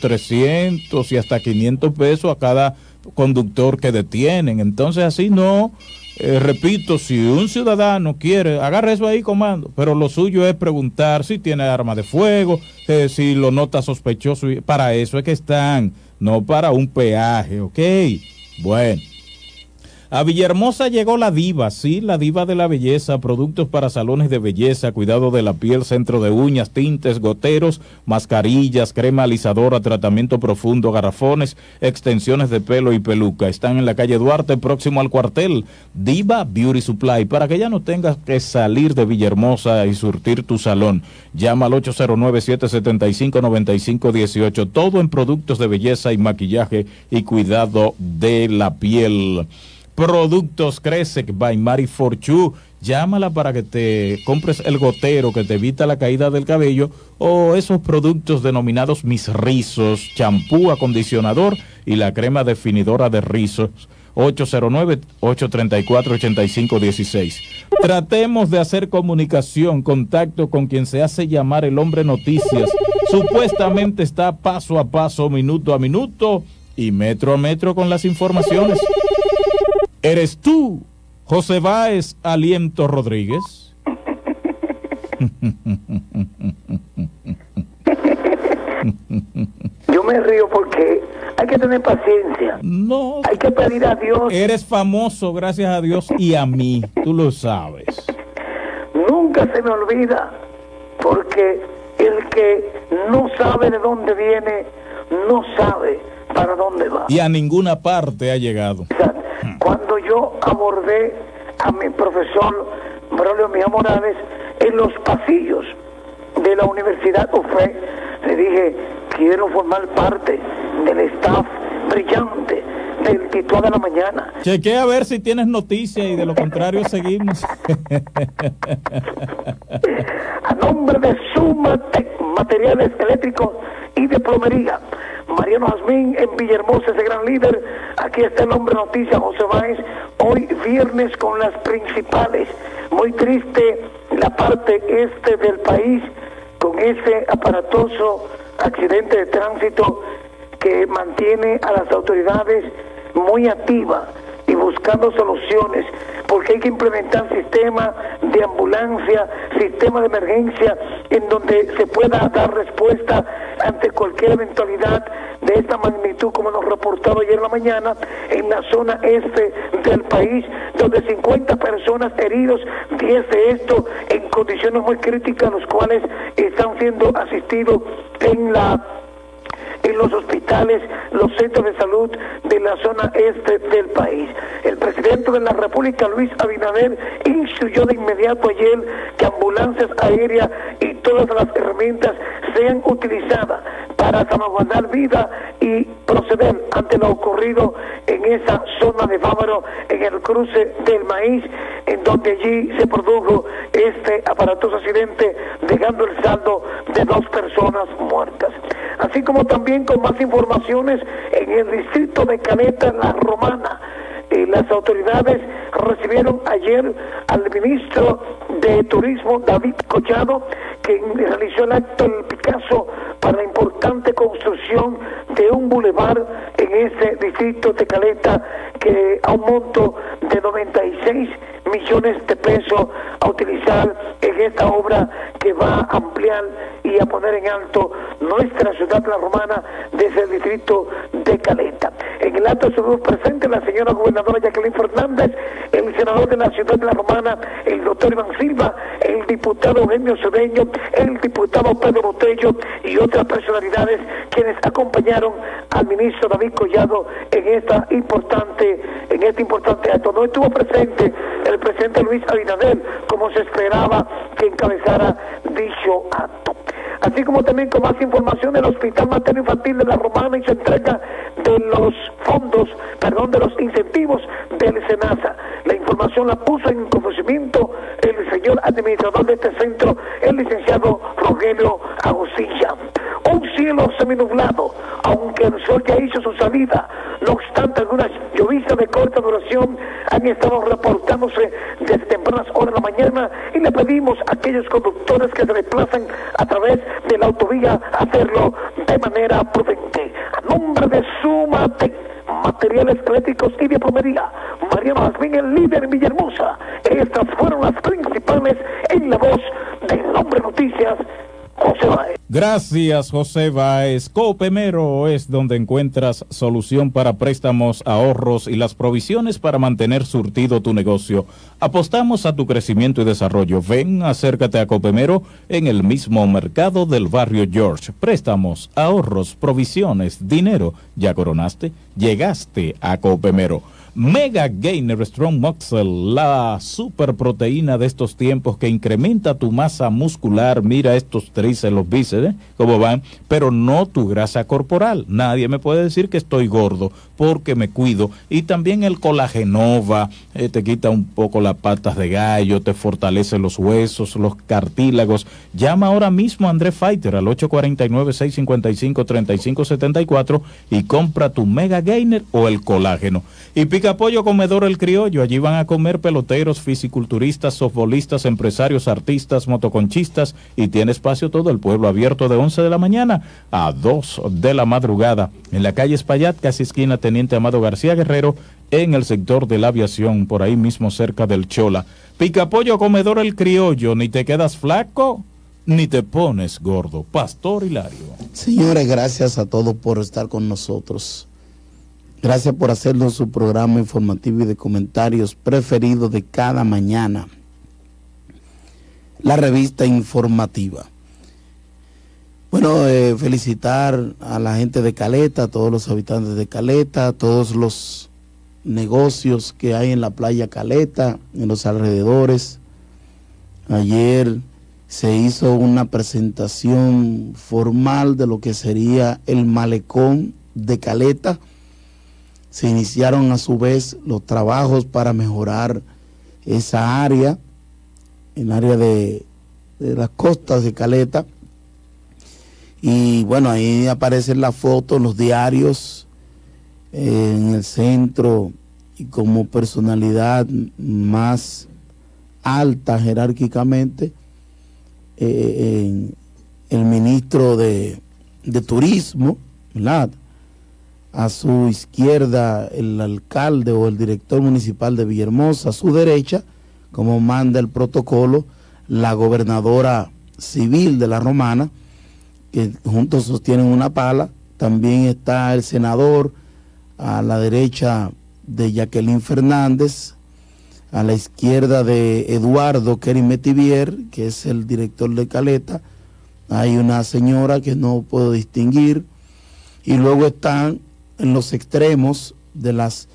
300 y hasta 500 pesos a cada conductor que detienen. Entonces así no, repito, si un ciudadano quiere, agarre eso ahí, comando, pero lo suyo es preguntar si tiene arma de fuego, si lo nota sospechoso, y para eso es que están, no para un peaje, ¿ok? Bueno. A Villahermosa llegó la diva, sí, la diva de la belleza, productos para salones de belleza, cuidado de la piel, centro de uñas, tintes, goteros, mascarillas, crema alisadora, tratamiento profundo, garrafones, extensiones de pelo y peluca. Están en la calle Duarte, próximo al cuartel. Diva Beauty Supply, para que ya no tengas que salir de Villahermosa y surtir tu salón. Llama al 809-775-9518. Todo en productos de belleza y maquillaje y cuidado de la piel. Productos Cresec by Mari Forchu. Llámala para que te compres el gotero que te evita la caída del cabello o esos productos denominados Mis Rizos, champú, acondicionador y la crema definidora de rizos. 809-834-8516. Tratemos de hacer comunicación, contacto con quien se hace llamar el hombre noticias. Supuestamente está paso a paso, minuto a minuto y metro a metro con las informaciones. ¿Eres tú, José Báez Aliento Rodríguez? Yo me río porque hay que tener paciencia. No. Hay que pedir a Dios. Eres famoso, gracias a Dios y a mí, tú lo sabes. Nunca se me olvida, porque el que no sabe de dónde viene, no sabe para dónde va. Y a ninguna parte ha llegado. Cuando yo abordé a mi profesor Braulio Mejía Morales en los pasillos de la Universidad UFE, le dije, quiero formar parte del staff brillante del Tituá de la Mañana. Chequea a ver si tienes noticias y de lo contrario seguimos. A nombre de Sumatec, materiales eléctricos y de plomería, Mariano Jazmín en Villahermosa, ese gran líder. Aquí está el hombre noticia, José Báez. Hoy viernes con las principales. Muy triste la parte este del país con ese aparatoso accidente de tránsito que mantiene a las autoridades muy activas y buscando soluciones, porque hay que implementar sistema de ambulancia, sistema de emergencia, en donde se pueda dar respuesta ante cualquier eventualidad de esta magnitud, como nos reportado ayer en la mañana, en la zona este del país, donde 50 personas heridos, 10 de estos en condiciones muy críticas, los cuales están siendo asistidos en los hospitales, los centros de salud de la zona este del país. El presidente de la República, Luis Abinader, instruyó de inmediato ayer que ambulancias aéreas y todas las herramientas sean utilizadas para salvaguardar vida y proceder ante lo ocurrido en esa zona de Bávaro, en el cruce del Maíz, en donde allí se produjo este aparatoso accidente, dejando el saldo de 2 personas muertas. Así como también con más informaciones en el distrito de Caleta, La Romana. Las autoridades recibieron ayer al ministro de Turismo, David Collado, que realizó el acto del Picasso para la importante construcción de un bulevar en ese distrito de Caleta, que a un monto de 96 millones de pesos a utilizar en esta obra que va a ampliar y a poner en alto nuestra ciudad La Romana desde el distrito de Caleta. En el acto estuvo presente la señora gobernadora Jacqueline Fernández, el senador de la ciudad de La Romana, el doctor Iván Silva, el diputado Eugenio Cedeño, el diputado Pedro Botello y otras personalidades quienes acompañaron al ministro David Collado en este importante acto. No estuvo presente el presidente Luis Abinader, como se esperaba que encabezara dicho acto. Así como también con más información del Hospital Materno Infantil de La Romana y su entrega de los de los incentivos del SENASA. La información la puso en conocimiento el señor administrador de este centro, el licenciado Rogelio Agostilla. Un cielo seminublado, aunque el sol ya hizo su salida. No obstante, algunas llovizas de corta duración han estado reportándose desde tempranas horas de la mañana, y le pedimos a aquellos conductores que se desplazan a través de la autovía hacerlo de manera prudente. A nombre de Sumatec, materiales eléctricos y de plomería. Mariano Jazmín, el líder en Villahermosa. Estas fueron las principales en la voz del Hombre Noticias, José Báez. Gracias, José Báez. Copemero es donde encuentras solución para préstamos, ahorros y las provisiones para mantener surtido tu negocio. Apostamos a tu crecimiento y desarrollo. Ven, acércate a Copemero en el mismo mercado del barrio George. Préstamos, ahorros, provisiones, dinero. ¿Ya coronaste? Llegaste a Copemero. Mega Gainer Strong Muscle, la super proteína de estos tiempos que incrementa tu masa muscular. Mira estos tríceps, los bíceps, cómo van, pero no tu grasa corporal. Nadie me puede decir que estoy gordo porque me cuido. Y también el Colagenova, te quita un poco las patas de gallo, te fortalece los huesos, los cartílagos. Llama ahora mismo a André Fighter al 849-655-3574 y compra tu Mega Gainer o el colágeno. Y Pica Pollo Comedor El Criollo, allí van a comer peloteros, fisiculturistas, softbolistas, empresarios, artistas, motoconchistas, y tiene espacio todo el pueblo, abierto de 11 de la mañana a 2 de la madrugada, en la calle Espaillat, casi esquina Teniente Amado García Guerrero, en el sector de la aviación, por ahí mismo cerca del Chola. Pica Pollo Comedor El Criollo, ni te quedas flaco, ni te pones gordo. Pastor Hilario. Señores, gracias a todos por estar con nosotros. Gracias por hacernos su programa informativo y de comentarios preferido de cada mañana. La revista informativa. Bueno, felicitar a la gente de Caleta, a todos los habitantes de Caleta, a todos los negocios que hay en la playa Caleta, en los alrededores. Ayer se hizo una presentación formal de lo que sería el malecón de Caleta. Se iniciaron a su vez los trabajos para mejorar esa área, el área de las costas de Caleta. Y bueno, ahí aparecen las fotos en los diarios, en el centro, y como personalidad más alta jerárquicamente, el ministro de Turismo, ¿verdad? A su izquierda el alcalde o el director municipal de Villahermosa, a su derecha, como manda el protocolo, la gobernadora civil de la Romana, que juntos sostienen una pala. También está el senador a la derecha de Jacqueline Fernández, a la izquierda de Eduardo Kerim Metivier, que es el director de Caleta. Hay una señora que no puedo distinguir, y luego están en los extremos de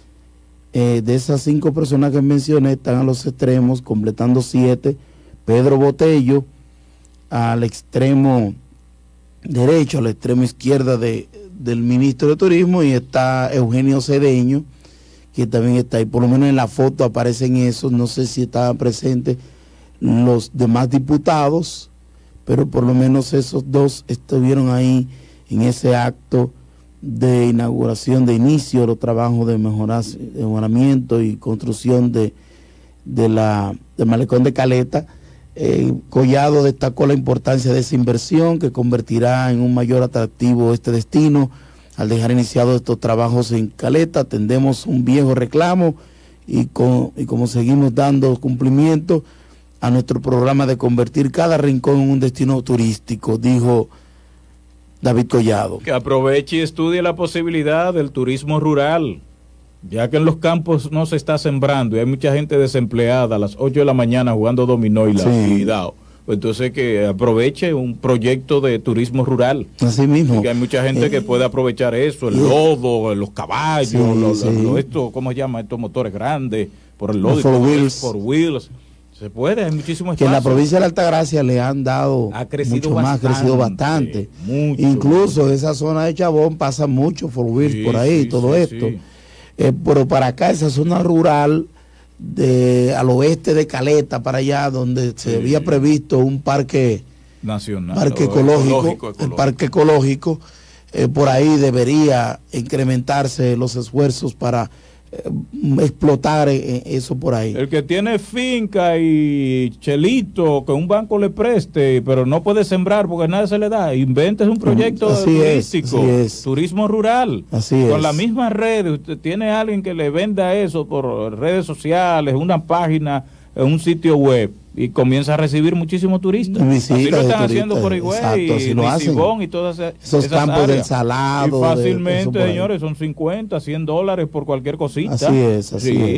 esas 5 personas que mencioné, están a los extremos, completando 7, Pedro Botello, al extremo derecho, a la extremo izquierda del ministro de Turismo, y está Eugenio Cedeño, que también está ahí. Por lo menos en la foto aparecen esos, no sé si estaban presentes los demás diputados, pero por lo menos esos dos estuvieron ahí en ese acto de inauguración, de inicio de los trabajos de mejoramiento y construcción del malecón de Caleta. Collado destacó la importancia de esa inversión que convertirá en un mayor atractivo este destino. Al dejar iniciados estos trabajos en Caleta, atendemos un viejo reclamo y como seguimos dando cumplimiento a nuestro programa de convertir cada rincón en un destino turístico, dijo David Collado. Que aproveche y estudie la posibilidad del turismo rural, ya que en los campos no se está sembrando y hay mucha gente desempleada a las 8 de la mañana jugando dominó y dao. Entonces que aproveche un proyecto de turismo rural. Así mismo. Que hay mucha gente que puede aprovechar eso, el lodo, los caballos, esto, ¿cómo se llama? Estos motores grandes, por el lodo, por wheels. Se puede, hay muchísimo espacio. Que en la provincia de la Altagracia le han dado mucho más, ha crecido bastante. Incluso esa zona de Chabón pasa mucho four wheels por ahí, todo esto. Pero para acá, esa zona rural, al oeste de Caleta, para allá, donde se había previsto un parque nacional, ecológico. El parque ecológico, por ahí debería incrementarse los esfuerzos para explotar eso por ahí. El que tiene finca y chelito que un banco le preste, pero no puede sembrar porque nada se le da, inventes un proyecto turístico, turismo rural. Con la misma red, usted tiene a alguien que le venda eso por redes sociales, una página, un sitio web, y comienza a recibir muchísimos turistas. Así lo están haciendo por Higüey, Sibón y todas esos esas campos áreas. del Salado. Y fácilmente, señores, son 50, $100 por cualquier cosita. Así es.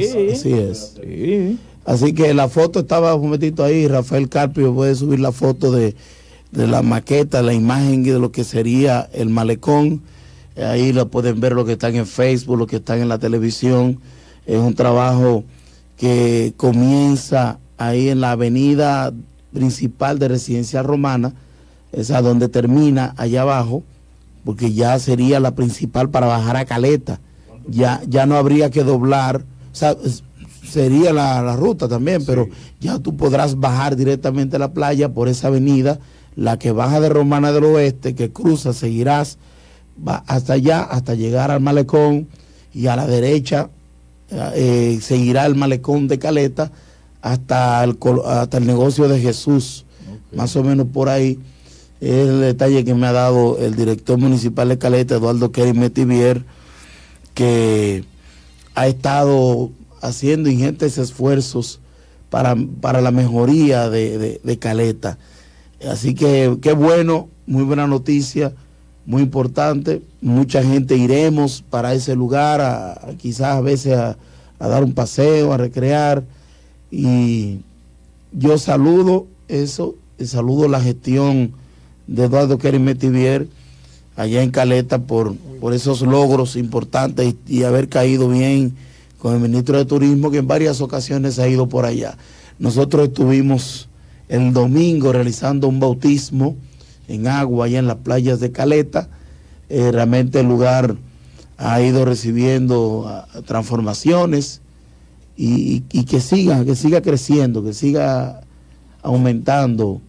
Sí. Así que la foto estaba un momentito ahí, Rafael Carpio puede subir la foto de la maqueta, la imagen de lo que sería el malecón. Ahí lo pueden ver, lo que están en Facebook, lo que están en la televisión. Es un trabajo que comienza ahí en la avenida principal de Residencial Romana, esa donde termina allá abajo, porque ya sería la principal para bajar a Caleta. Ya no habría que doblar, o sea, sería la ruta también, pero ya tú podrás bajar directamente a la playa por esa avenida, la que baja de Romana del Oeste, que cruza, seguirás hasta allá, hasta llegar al malecón, y a la derecha seguirá el malecón de Caleta hasta el negocio de Jesús, más o menos por ahí. Es el detalle que me ha dado el director municipal de Caleta, Eduardo Kerry Metivier, que ha estado haciendo ingentes esfuerzos para la mejoría de Caleta. Así que qué bueno, muy buena noticia, muy importante. Mucha gente iremos para ese lugar, quizás a veces a dar un paseo, a recrear. Y yo saludo eso, saludo la gestión de Eduardo Kerry Metivier allá en Caleta por esos logros importantes y haber caído bien con el ministro de Turismo, que en varias ocasiones ha ido por allá. Nosotros estuvimos el domingo realizando un bautismo en agua allá en las playas de Caleta. Realmente el lugar ha ido recibiendo transformaciones y que siga creciendo, que siga aumentando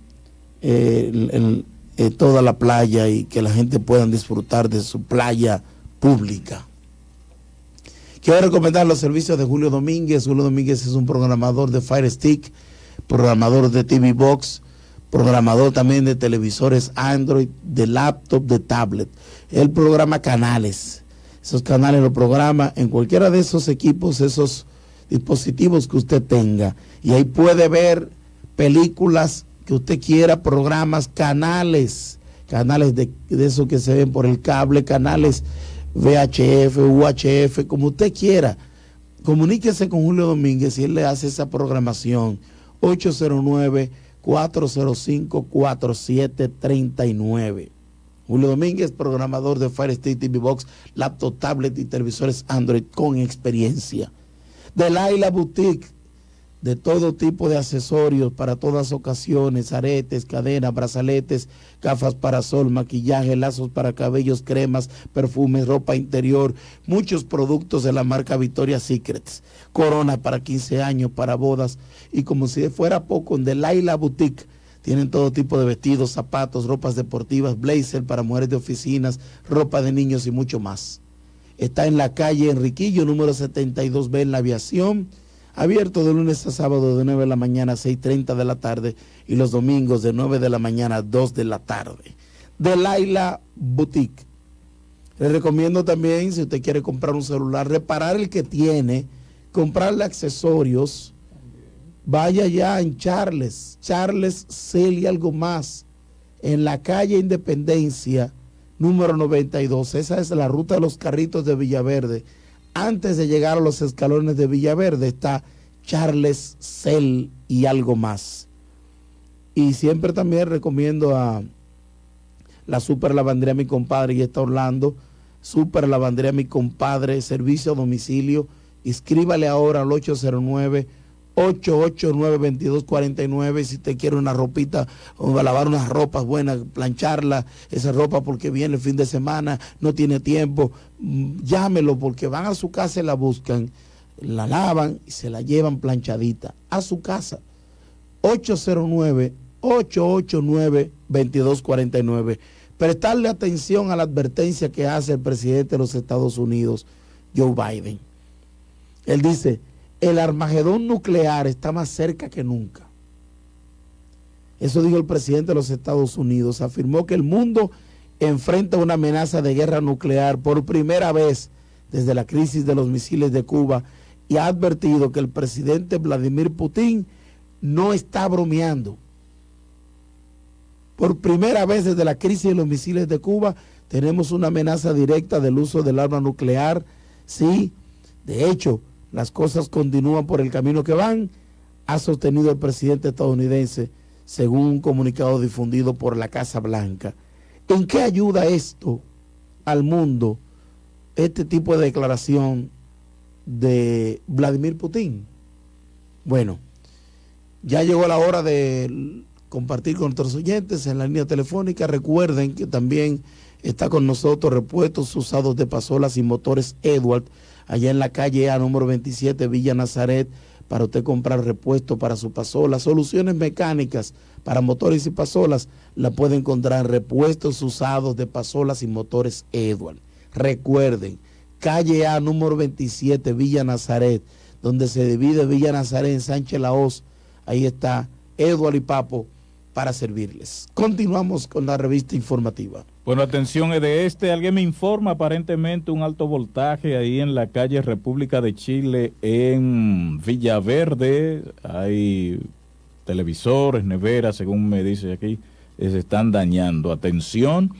toda la playa y que la gente pueda disfrutar de su playa pública. Quiero recomendar los servicios de Julio Domínguez. Julio Domínguez es un programador de Fire Stick, programador de TV Box, programador también de televisores Android, de laptop, de tablet. Él programa canales. Esos canales los programa en cualquiera de esos equipos, esos dispositivos que usted tenga. Y ahí puede ver películas que usted quiera, programas, canales de esos que se ven por el cable, canales VHF, UHF, como usted quiera. Comuníquese con Julio Domínguez y él le hace esa programación. 809-405-4739. Julio Domínguez, programador de Fire Stick, TV Box, laptop, tablet y televisores Android con experiencia. De Laila Boutique, de todo tipo de accesorios para todas ocasiones, aretes, cadenas, brazaletes, gafas para sol, maquillaje, lazos para cabellos, cremas, perfumes, ropa interior, muchos productos de la marca Victoria's Secrets, corona para 15 años, para bodas, y como si fuera poco, en The Laila Boutique tienen todo tipo de vestidos, zapatos, ropas deportivas, blazer para mujeres de oficinas, ropa de niños y mucho más. Está en la calle Enriquillo, número 72B en la Aviación, abierto de lunes a sábado de 9 de la mañana a 6:30 de la tarde y los domingos de 9 de la mañana a 2 de la tarde. De Laila Boutique. Le recomiendo también, si usted quiere comprar un celular, reparar el que tiene, comprarle accesorios, vaya ya en Charles Cel y algo más, en la calle Independencia, número 92. Esa es la ruta de los carritos de Villaverde. Antes de llegar a los escalones de Villaverde está Charles Cel y algo más. Y siempre también recomiendo a la Super Lavandería Mi Compadre, y está Orlando. Super Lavandería Mi Compadre, servicio a domicilio. Escríbale ahora al 809-889-2249. Si te quiere una ropita, o lavar unas ropas buenas, plancharla, esa ropa porque viene el fin de semana, no tiene tiempo, llámelo, porque van a su casa y la buscan, la lavan y se la llevan planchadita a su casa. 809-889-2249. Prestarle atención a la advertencia que hace el presidente de los Estados Unidos, Joe Biden. Él dice, el Armagedón nuclear está más cerca que nunca. Eso dijo el presidente de los Estados Unidos. Afirmó que el mundo enfrenta una amenaza de guerra nuclear por primera vez desde la crisis de los misiles de Cuba y ha advertido que el presidente Vladimir Putin no está bromeando. Por primera vez desde la crisis de los misiles de Cuba tenemos una amenaza directa del uso del arma nuclear. Sí, de hecho, las cosas continúan por el camino que van, ha sostenido el presidente estadounidense, según un comunicado difundido por la Casa Blanca. ¿En qué ayuda esto al mundo, este tipo de declaración de Vladimir Putin? Bueno, ya llegó la hora de compartir con nuestros oyentes en la línea telefónica. Recuerden que también está con nosotros Repuestos Usados de Pasolas y Motores Edward, allá en la calle A número 27, Villa Nazaret, para usted comprar repuestos para su pasola. Soluciones mecánicas para motores y pasolas la puede encontrar en Repuestos Usados de Pasolas y Motores Edward. Recuerden, calle A número 27, Villa Nazaret, donde se divide Villa Nazaret en Sánchez Lahoz. Ahí está Edward y Papo para servirles. Continuamos con la revista informativa. Bueno, atención, alguien me informa aparentemente un alto voltaje ahí en la calle República de Chile en Villaverde. Hay televisores, neveras, según me dice aquí, se están dañando. Atención,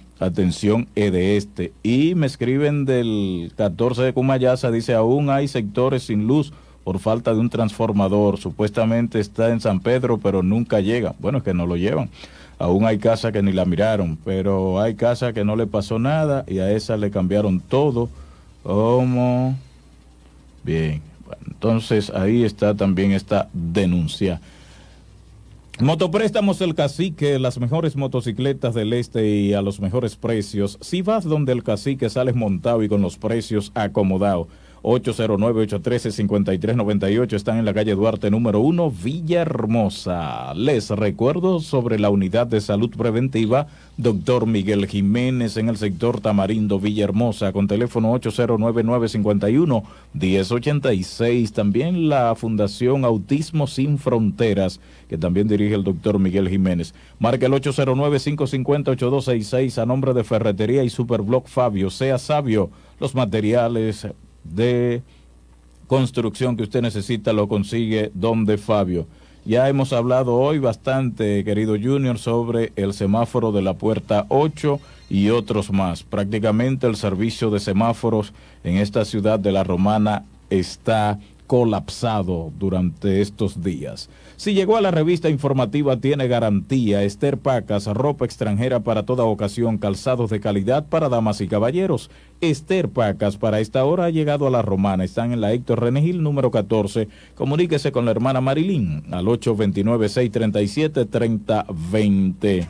Y me escriben del 14 de Cumayasa, dice, aún hay sectores sin luz por falta de un transformador. Supuestamente está en San Pedro, pero nunca llega. Bueno, es que no lo llevan. Aún hay casas que ni la miraron, pero hay casas que no le pasó nada y a esa le cambiaron todo. ¿Cómo? Bien, bueno, entonces ahí está también esta denuncia. Motopréstamos El Cacique, las mejores motocicletas del este y a los mejores precios. Si vas donde El Cacique sales montado y con los precios acomodados. 809-813-5398, están en la calle Duarte número 1, Villahermosa. Les recuerdo sobre la unidad de salud preventiva Dr. Miguel Jiménez en el sector Tamarindo, Villahermosa, con teléfono 809-951-1086. También la Fundación Autismo Sin Fronteras, que también dirige el Dr. Miguel Jiménez. Marca el 809-550-8266 a nombre de Ferretería y Superblock Fabio. Sea sabio, los materiales de construcción que usted necesita lo consigue donde Fabio. Ya hemos hablado hoy bastante, querido Junior, sobre el semáforo de la puerta 8 y otros más. Prácticamente el servicio de semáforos en esta ciudad de La Romana está colapsado durante estos días. Si llegó a la revista informativa, tiene garantía. Ester Pacas, ropa extranjera para toda ocasión, calzados de calidad para damas y caballeros. Ester Pacas, para esta hora ha llegado a La Romana. Están en la Héctor Renegil número 14. Comuníquese con la hermana Marilín al 829-637-3020.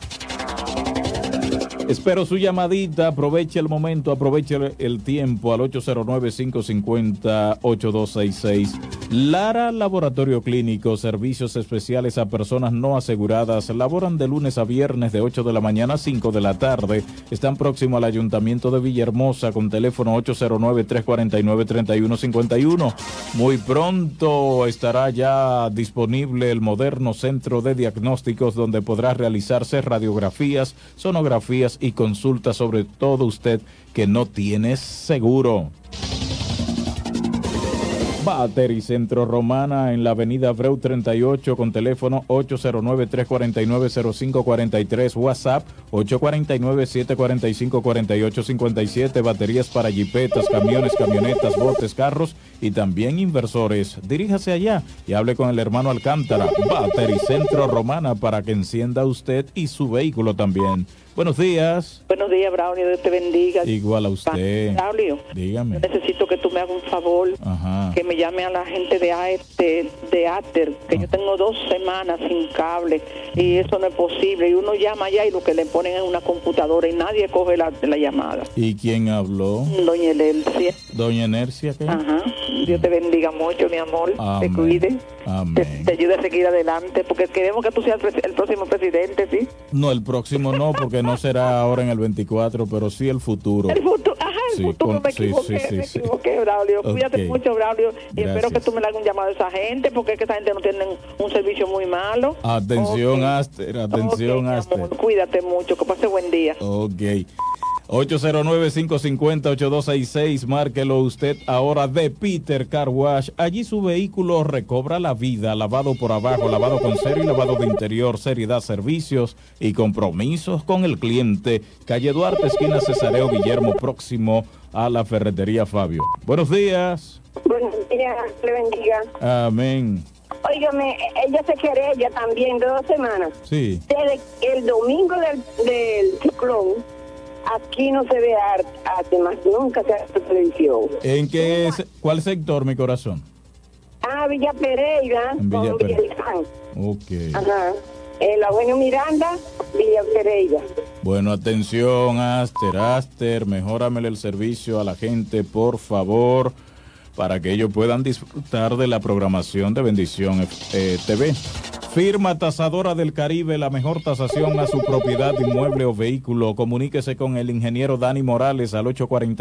Espero su llamadita, aproveche el momento, aproveche el tiempo al 809-550-8266. Lara Laboratorio Clínico, servicios especiales a personas no aseguradas, laboran de lunes a viernes de 8 de la mañana a 5 de la tarde. Están próximo al Ayuntamiento de Villahermosa con teléfono 809-349-3151. Muy pronto estará ya disponible el moderno centro de diagnósticos donde podrá realizarse radiografías, sonografías y consultas, sobre todo usted que no tiene seguro. Battery Centro Romana en la avenida Abreu 38 con teléfono 809-349-0543, WhatsApp 849-745-4857, baterías para jipetas, camiones, camionetas, botes, carros y también inversores. Diríjase allá y hable con el hermano Alcántara. Battery Centro Romana para que encienda usted y su vehículo también. Buenos días. Buenos días, Braulio, Dios te bendiga. Igual a usted. Braulio, dígame. Necesito que tú me hagas un favor. Ajá. Que me llame a la gente de ATER, que yo tengo 2 semanas sin cable y eso no es posible. Y uno llama allá y lo que le ponen es una computadora y nadie coge la llamada. ¿Y quién habló? Doña Enercia. ¿Doña Enercia qué? Ajá. Dios te bendiga mucho, mi amor. Amén. Te cuide. Amén. Te ayude a seguir adelante, porque queremos que tú seas el próximo presidente, ¿sí? No, el próximo no, porque no será ahora en el 24, pero sí el futuro. El futuro, ajá, el sí. Me equivoqué, Braulio. Cuídate mucho, Braulio. Y espero que tú me le hagas un llamado a esa gente, porque es que esa gente no tiene un servicio muy malo. Atención, Aster. Atención, Aster. Amor, cuídate mucho. Que pase buen día. Ok. 809-550-8266, márquelo usted ahora de Peter Car Wash. Allí su vehículo recobra la vida, lavado por abajo, lavado con cero y lavado de interior, seriedad, servicios y compromisos con el cliente. Calle Duarte, esquina Cesareo Guillermo, próximo a la ferretería Fabio. Buenos días. Buenos días, le bendiga. Amén. Óigame, ella se querella también de 2 semanas. Sí. Desde el domingo del ciclón, aquí no se ve arte, más nunca se hace televisión. ¿En qué cuál sector, mi corazón? Villa Pereira, Villa Pereira. Ok. Ajá. El Eugenio Miranda, Villa Pereira. Bueno, atención, Aster, mejóramele el servicio a la gente, por favor, para que ellos puedan disfrutar de la programación de Bendición TV. Firma Tasadora del Caribe, la mejor tasación a su propiedad, inmueble o vehículo. Comuníquese con el ingeniero Dani Morales al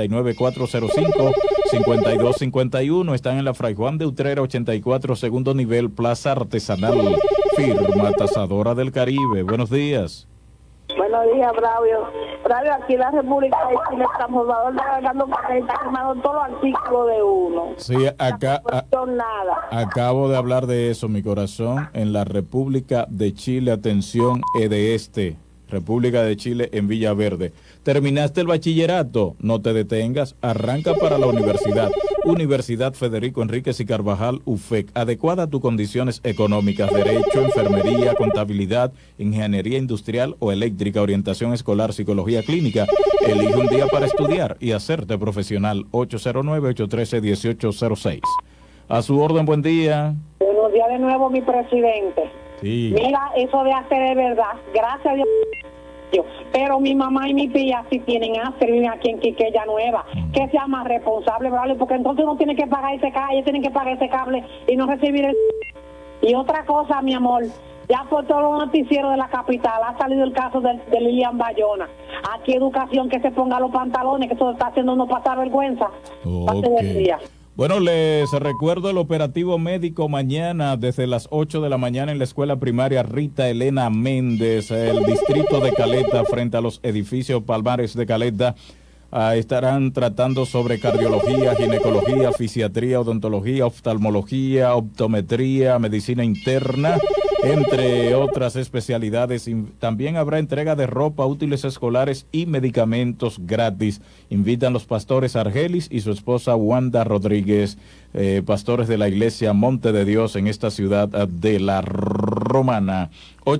849-405-5251. Están en la Fray Juan de Utrera 84, segundo nivel, Plaza Artesanal. Firma Tasadora del Caribe. Buenos días. Buenos días, Braulio. Braulio, aquí en la República de Chile estamos pagando todos los artículos de uno. Sí, acá acabo de hablar de eso, mi corazón. En la República de Chile, atención, República de Chile en Villaverde. ¿Terminaste el bachillerato? No te detengas, arranca para la universidad. Universidad Federico Enríquez y Carvajal, UFEC, adecuada a tus condiciones económicas, derecho, enfermería, contabilidad, ingeniería industrial o eléctrica, orientación escolar, psicología clínica. Elige un día para estudiar y hacerte profesional. 809-813-1806. A su orden, buen día. Buenos días de nuevo, mi presidente. Sí. Mira, eso de hacer es verdad, gracias a Dios. Pero mi mamá y mi tía sí tienen Aster, viven aquí en Quiqueya Nueva. Que sea más responsable, ¿vale? Porque entonces uno tiene que pagar ese cable, ellos tienen que pagar ese cable y no recibir el... Y otra cosa, mi amor, ya por todos los noticieros de la capital ha salido el caso de Lilian Bayona. Aquí educación, que se ponga los pantalones, que eso está haciendo uno pasar vergüenza. Pase buen día. Bueno, les recuerdo el operativo médico mañana desde las 8 de la mañana en la escuela primaria Rita Elena Méndez, el distrito de Caleta, frente a los edificios Palmares de Caleta. Estarán tratando sobre cardiología, ginecología, fisiatría, odontología, oftalmología, optometría, medicina interna, entre otras especialidades. También habrá entrega de ropa, útiles escolares y medicamentos gratis. Invitan los pastores Argelis y su esposa Wanda Rodríguez, pastores de la iglesia Monte de Dios en esta ciudad de La Romana.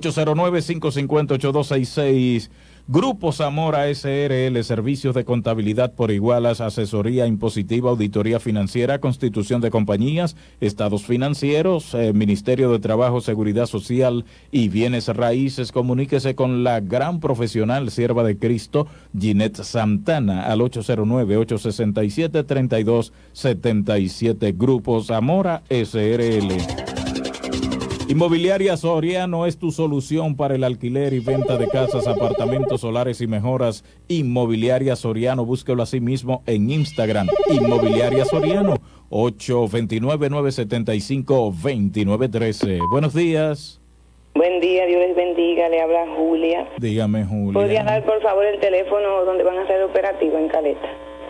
809-550-8266. Grupo Zamora SRL, servicios de contabilidad por igualas, asesoría impositiva, auditoría financiera, constitución de compañías, estados financieros, Ministerio de Trabajo, Seguridad Social y Bienes Raíces. Comuníquese con la gran profesional, sierva de Cristo, Ginette Santana, al 809-867-3277. Grupo Zamora SRL. Inmobiliaria Soriano es tu solución para el alquiler y venta de casas, apartamentos, solares y mejoras. Inmobiliaria Soriano, búsquelo así mismo en Instagram. Inmobiliaria Soriano, 829-975-2913. Buenos días. Buen día, Dios les bendiga, le habla Julia. Dígame, Julia. ¿Podría dar por favor el teléfono donde van a hacer el operativo en Caleta?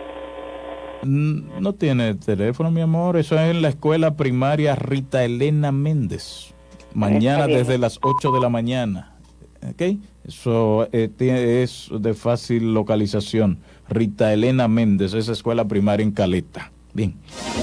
No tiene teléfono, mi amor. Eso es en la escuela primaria Rita Elena Méndez. Mañana desde las 8 de la mañana. ¿Ok? Eso es de fácil localización. Rita Elena Méndez, esa escuela primaria en Caleta. Bien.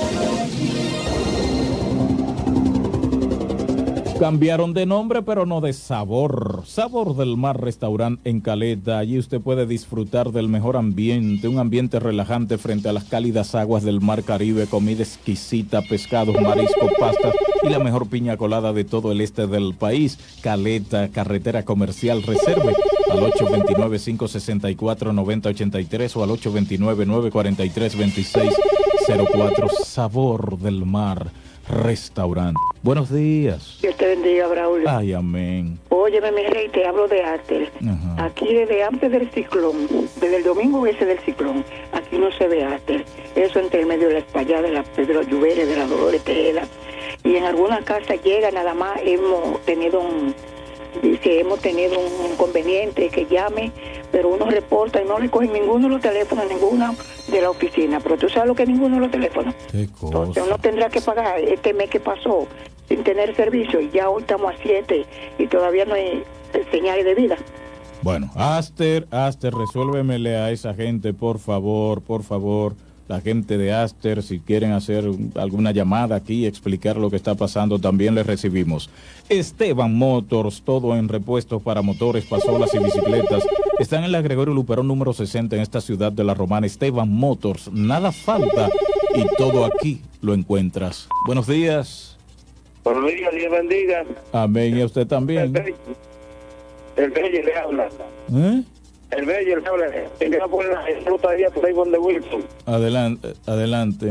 Cambiaron de nombre, pero no de sabor. Sabor del Mar Restaurante en Caleta. Allí usted puede disfrutar del mejor ambiente, un ambiente relajante frente a las cálidas aguas del Mar Caribe, comida exquisita, pescados, mariscos, pastas y la mejor piña colada de todo el este del país. Caleta, carretera comercial, reserve al 829-564-9083 o al 829-943-2604. Sabor del Mar Restaurante. Buenos días. Dios te bendiga, Braulio. Ay, amén. Óyeme, mi rey, te hablo de Astel. Aquí desde antes del ciclón, desde el domingo ese del ciclón, aquí no se ve Astel. Eso entre el medio de la espallada de la Pedro Lluveres, de la Dolores Tejeda. Y en alguna casa llega, nada más hemos tenido un inconveniente que llame, pero uno reporta y no le cogen ninguno de los teléfonos, ninguna de la oficina. Pero tú sabes lo que es ninguno de los teléfonos. Entonces uno tendrá que pagar este mes que pasó sin tener servicio y ya hoy estamos a 7 y todavía no hay señales de vida. Bueno, Aster, resuélvemele a esa gente, por favor. La gente de Aster, si quieren hacer alguna llamada aquí, explicar lo que está pasando, también les recibimos. Esteban Motors, todo en repuestos para motores, pasolas y bicicletas. Están en la Gregorio Luperón número 60 en esta ciudad de La Romana. Esteban Motors, nada falta y todo aquí lo encuentras. Buenos días. Buenos días, Dios bendiga. Amén, y a usted también. El Bello le habla. El Bello le habla. Tengo que poner la ruta de por ahí donde Wilson. Adelante.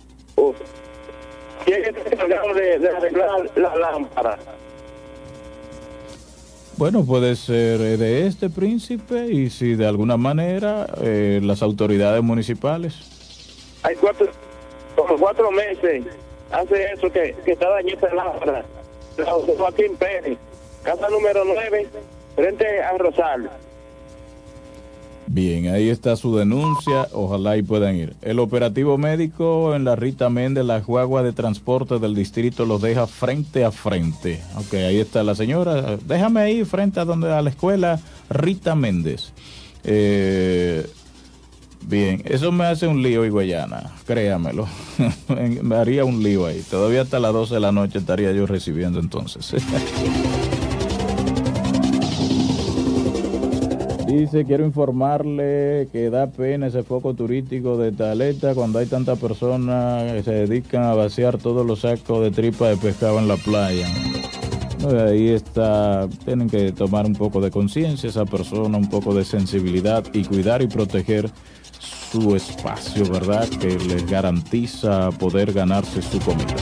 ¿Quién está encargado de arreglar la lámpara? Bueno, puede ser de este príncipe y si de alguna manera las autoridades municipales. Hay 4 meses hace eso que está dañada esa lámpara. Joaquín Pérez, casa número 9, frente a Rosal. Bien, ahí está su denuncia, ojalá y puedan ir. El operativo médico en la Rita Méndez, la guagua de transporte del distrito los deja frente a frente. Ok, ahí está la señora, déjame ahí frente a la escuela Rita Méndez. Bien, eso me hace un lío, Higüeyana, créamelo. Me haría un lío ahí. Todavía hasta las 12 de la noche estaría yo recibiendo entonces. Dice, quiero informarle que da pena ese foco turístico de Taleta cuando hay tantas personas que se dedican a vaciar todos los sacos de tripa de pescado en la playa. Ahí está, tienen que tomar un poco de conciencia esa persona, un poco de sensibilidad y cuidar y proteger su espacio, ¿verdad? Que les garantiza poder ganarse su comida.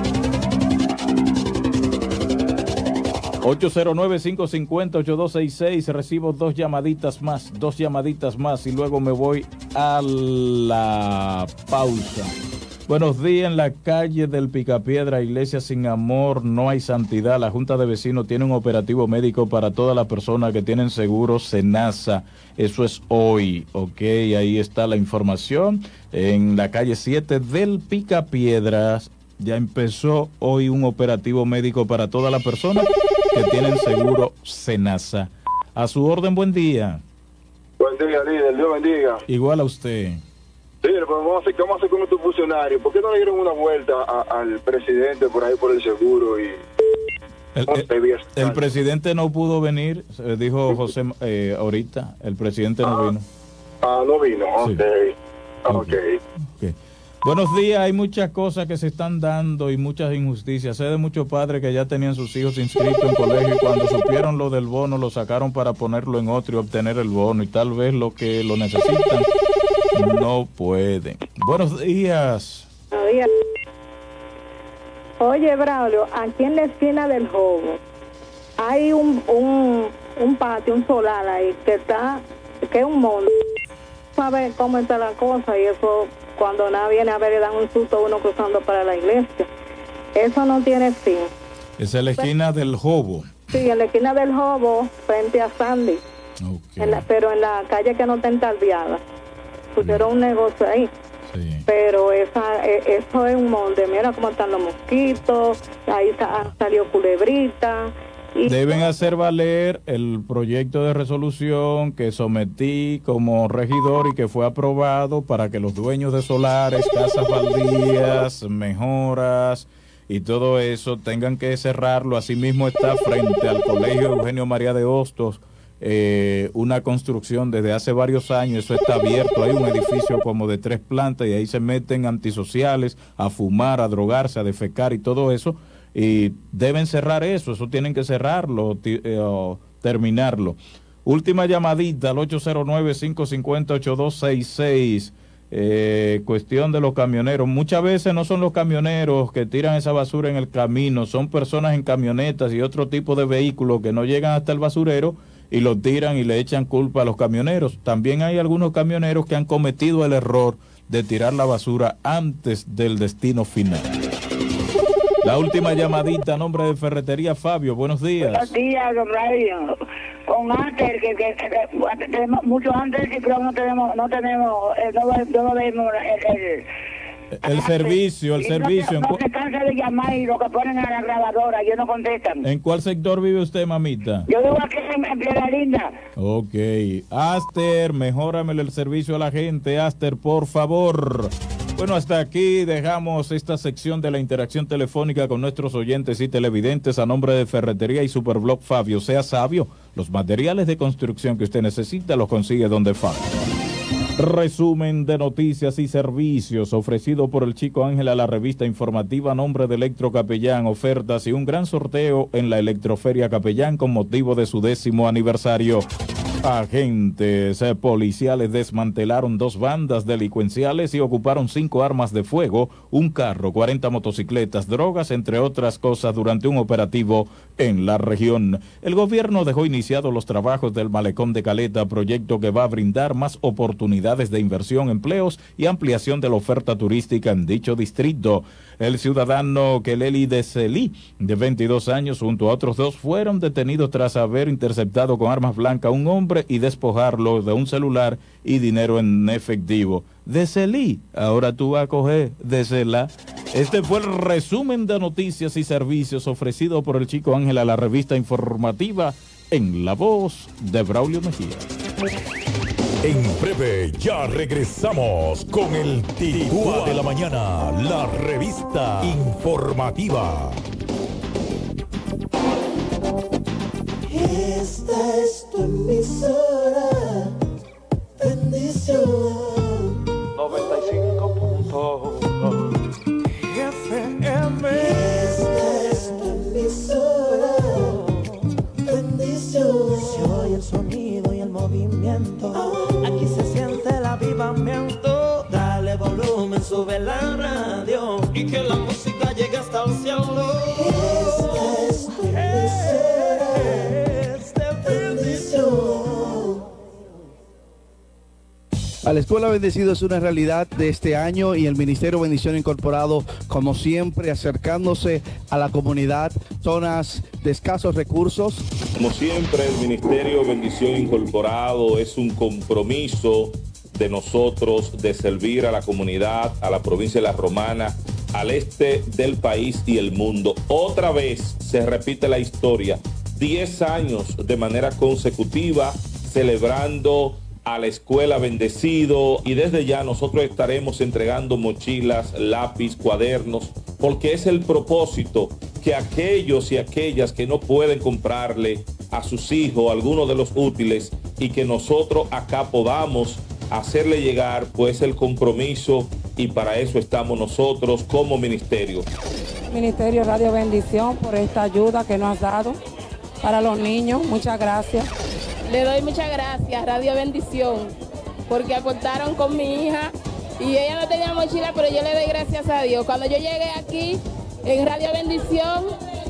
809-550-8266, recibo dos llamaditas más y luego me voy a la pausa. Buenos días. En la calle del Picapiedra, Iglesia Sin Amor, no hay santidad. La Junta de Vecinos tiene un operativo médico para todas las personas que tienen seguro Senasa. Eso es hoy, ok, ahí está la información. En la calle 7 del Picapiedras ya empezó hoy un operativo médico para todas las personas que tienen seguro Senasa. A su orden, buen día. Buen día, líder, Dios bendiga. Igual a usted. Líder, pues vamos a hacer con estos funcionarios. ¿Por qué no le dieron una vuelta al presidente por ahí por el seguro? Y el presidente no pudo venir, dijo José ahorita, el presidente no vino. No vino, sí. Okay. Buenos días, hay muchas cosas que se están dando y muchas injusticias. Sé de muchos padres que ya tenían sus hijos inscritos en colegio y cuando supieron lo del bono lo sacaron para ponerlo en otro y obtener el bono y tal vez lo que lo necesitan no pueden. Buenos días. Buenos días. Oye, Braulio, aquí en la esquina del Jobo hay un patio, un solar ahí que es un mundo. Sabe cómo está la cosa y eso cuando nada viene a ver le dan un susto a uno cruzando para la iglesia. Eso no tiene fin. Es en la esquina del Jobo. Sí, en la esquina del Jobo, frente a Sandy. Okay. Pero en la calle que no está entalviada. Pusieron un negocio ahí. Sí. Pero eso es un monte. Mira cómo están los mosquitos. Ahí salió culebrita. Deben hacer valer el proyecto de resolución que sometí como regidor y que fue aprobado para que los dueños de solares, casas baldías, mejoras y todo eso tengan que cerrarlo. Asimismo está frente al Colegio Eugenio María de Hostos una construcción desde hace varios años. Eso está abierto, hay un edificio como de 3 plantas y ahí se meten antisociales a fumar, a drogarse, a defecar y todo eso. Y deben cerrar eso tienen que cerrarlo, terminarlo. Última llamadita al 809-550-8266. Cuestión de los camioneros. Muchas veces no son los camioneros que tiran esa basura en el camino, son personas en camionetas y otro tipo de vehículos que no llegan hasta el basurero y lo tiran y le echan culpa a los camioneros. También hay algunos camioneros que han cometido el error de tirar la basura antes del destino final. La última llamadita a nombre de Ferretería Fabio. Buenos días. Buenos días, don Radio. Con Aster, que tenemos mucho antes y creo no vemos el servicio. No se cansa de llamar y lo que ponen a la grabadora, ellos no contestan. ¿En cuál sector vive usted, mamita? Yo vivo aquí en Piedra Linda. Ok. Aster, mejóramele el servicio a la gente. Aster, por favor. Bueno, hasta aquí dejamos esta sección de la interacción telefónica con nuestros oyentes y televidentes a nombre de Ferretería y Superblog Fabio. Sea sabio, los materiales de construcción que usted necesita los consigue donde Fabio. Resumen de noticias y servicios ofrecido por el Chico Ángel a la revista informativa a nombre de Electro Capellán, ofertas y un gran sorteo en la Electroferia Capellán con motivo de su 10º aniversario. Agentes policiales desmantelaron 2 bandas delincuenciales y ocuparon 5 armas de fuego, un carro, 40 motocicletas, drogas, entre otras cosas, durante un operativo en la región. El gobierno dejó iniciados los trabajos del Malecón de Caleta, proyecto que va a brindar más oportunidades de inversión, empleos y ampliación de la oferta turística en dicho distrito. El ciudadano Keleli de Celí, de 22 años, junto a otros 2, fueron detenidos tras haber interceptado con armas blancas a un hombre y despojarlo de un celular y dinero en efectivo. De Celí, ahora tú vas a coger de Celá. Este fue el resumen de noticias y servicios ofrecido por el Chico Ángel a la revista informativa en la voz de Braulio Mejía. En breve ya regresamos con el Titúa de la Mañana, la revista informativa. Esta es tu emisora, bendición 95.1 FM. Esta es tu emisora, bendición. Se oye el sonido y el movimiento, aquí se siente el avivamiento. Dale volumen, sube la radio y que la música llegue hasta el cielo. Esta es tu emisora, A la Escuela Bendecido es una realidad de este año y el Ministerio Bendición Incorporado, como siempre, acercándose a la comunidad, zonas de escasos recursos. Como siempre, el Ministerio Bendición Incorporado es un compromiso de nosotros de servir a la comunidad, a la provincia de La Romana, al este del país y el mundo. Otra vez se repite la historia, 10 años de manera consecutiva celebrando a la Escuela Bendecido, y desde ya nosotros estaremos entregando mochilas, lápiz, cuadernos, porque es el propósito que aquellos y aquellas que no pueden comprarle a sus hijos algunos de los útiles y que nosotros acá podamos hacerle llegar, pues el compromiso, y para eso estamos nosotros como ministerio. Ministerio Radio Bendición, por esta ayuda que nos has dado para los niños, muchas gracias. Le doy muchas gracias, Radio Bendición, porque aportaron con mi hija y ella no tenía mochila, pero yo le doy gracias a Dios. Cuando yo llegué aquí en Radio Bendición,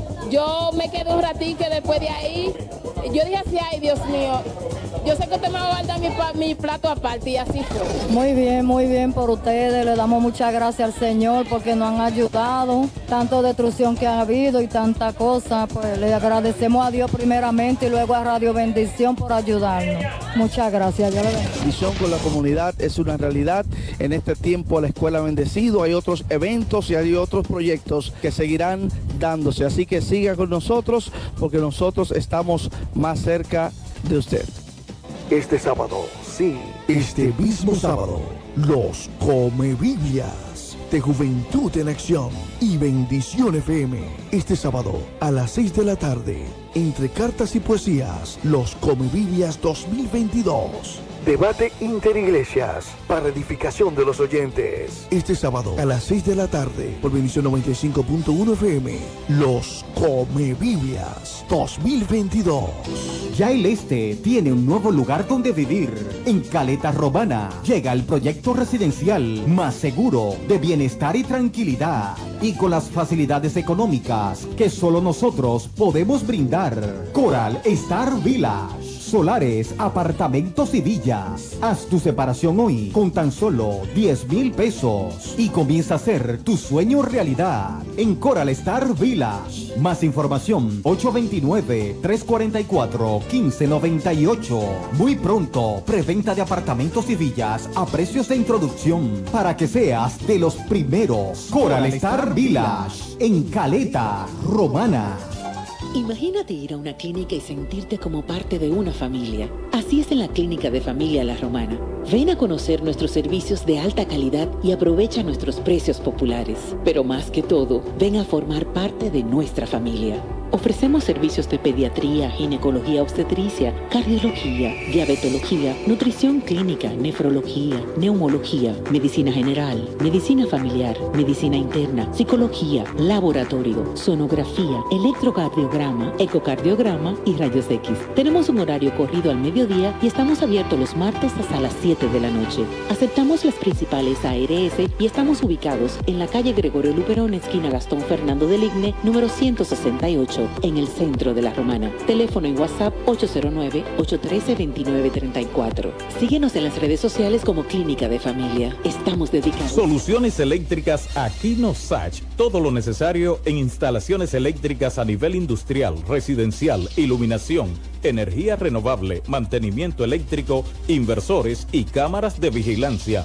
yo me quedé un ratito después de ahí. Yo dije así, ay Dios mío, yo sé que usted me va a guardar mi plato aparte, y así fue. Muy bien por ustedes, le damos muchas gracias al Señor porque nos han ayudado, tanto destrucción que ha habido y tanta cosa, pues le agradecemos a Dios primeramente y luego a Radio Bendición por ayudarnos. Muchas gracias. Bendición con la comunidad es una realidad. En este tiempo la Escuela Bendecido hay otros eventos y hay otros proyectos que seguirán dándose, así que siga con nosotros porque nosotros estamos más cerca de usted. Este sábado, sí, este mismo sábado, los Come Biblias de Juventud en Acción y Bendición FM. Este sábado a las 6 de la tarde, entre cartas y poesías, los Come Biblias 2022. Debate Interiglesias para edificación de los oyentes. Este sábado a las 6 de la tarde por Bendición 95.1 FM. Los Comebiblias 2022. Ya el Este tiene un nuevo lugar donde vivir. En Caleta Romana llega el proyecto residencial más seguro, de bienestar y tranquilidad, y con las facilidades económicas que solo nosotros podemos brindar. Coral Star Village. Solares, apartamentos y villas. Haz tu separación hoy con tan solo 10,000 pesos y comienza a hacer tu sueño realidad en Coral Star Village. Más información 829-344-1598. Muy pronto, preventa de apartamentos y villas a precios de introducción para que seas de los primeros. Coral Star Village en Caleta Romana. Imagínate ir a una clínica y sentirte como parte de una familia. Así es en la Clínica de Familia La Romana. Ven a conocer nuestros servicios de alta calidad y aprovecha nuestros precios populares. Pero más que todo, ven a formar parte de nuestra familia. Ofrecemos servicios de pediatría, ginecología obstetricia, cardiología, diabetología, nutrición clínica, nefrología, neumología, medicina general, medicina familiar, medicina interna, psicología, laboratorio, sonografía, electrocardiograma, ecocardiograma y rayos X. Tenemos un horario corrido al mediodía y estamos abiertos los martes hasta las 7 de la noche. Aceptamos las principales ARS y estamos ubicados en la calle Gregorio Luperón, esquina Gastón Fernando del Igne, número 168. En el centro de La Romana. Teléfono en WhatsApp 809-813-2934. Síguenos en las redes sociales como Clínica de Familia. Estamos dedicados. Soluciones eléctricas Aquino Sach. Todo lo necesario en instalaciones eléctricas a nivel industrial, residencial, iluminación, energía renovable, mantenimiento eléctrico, inversores y cámaras de vigilancia.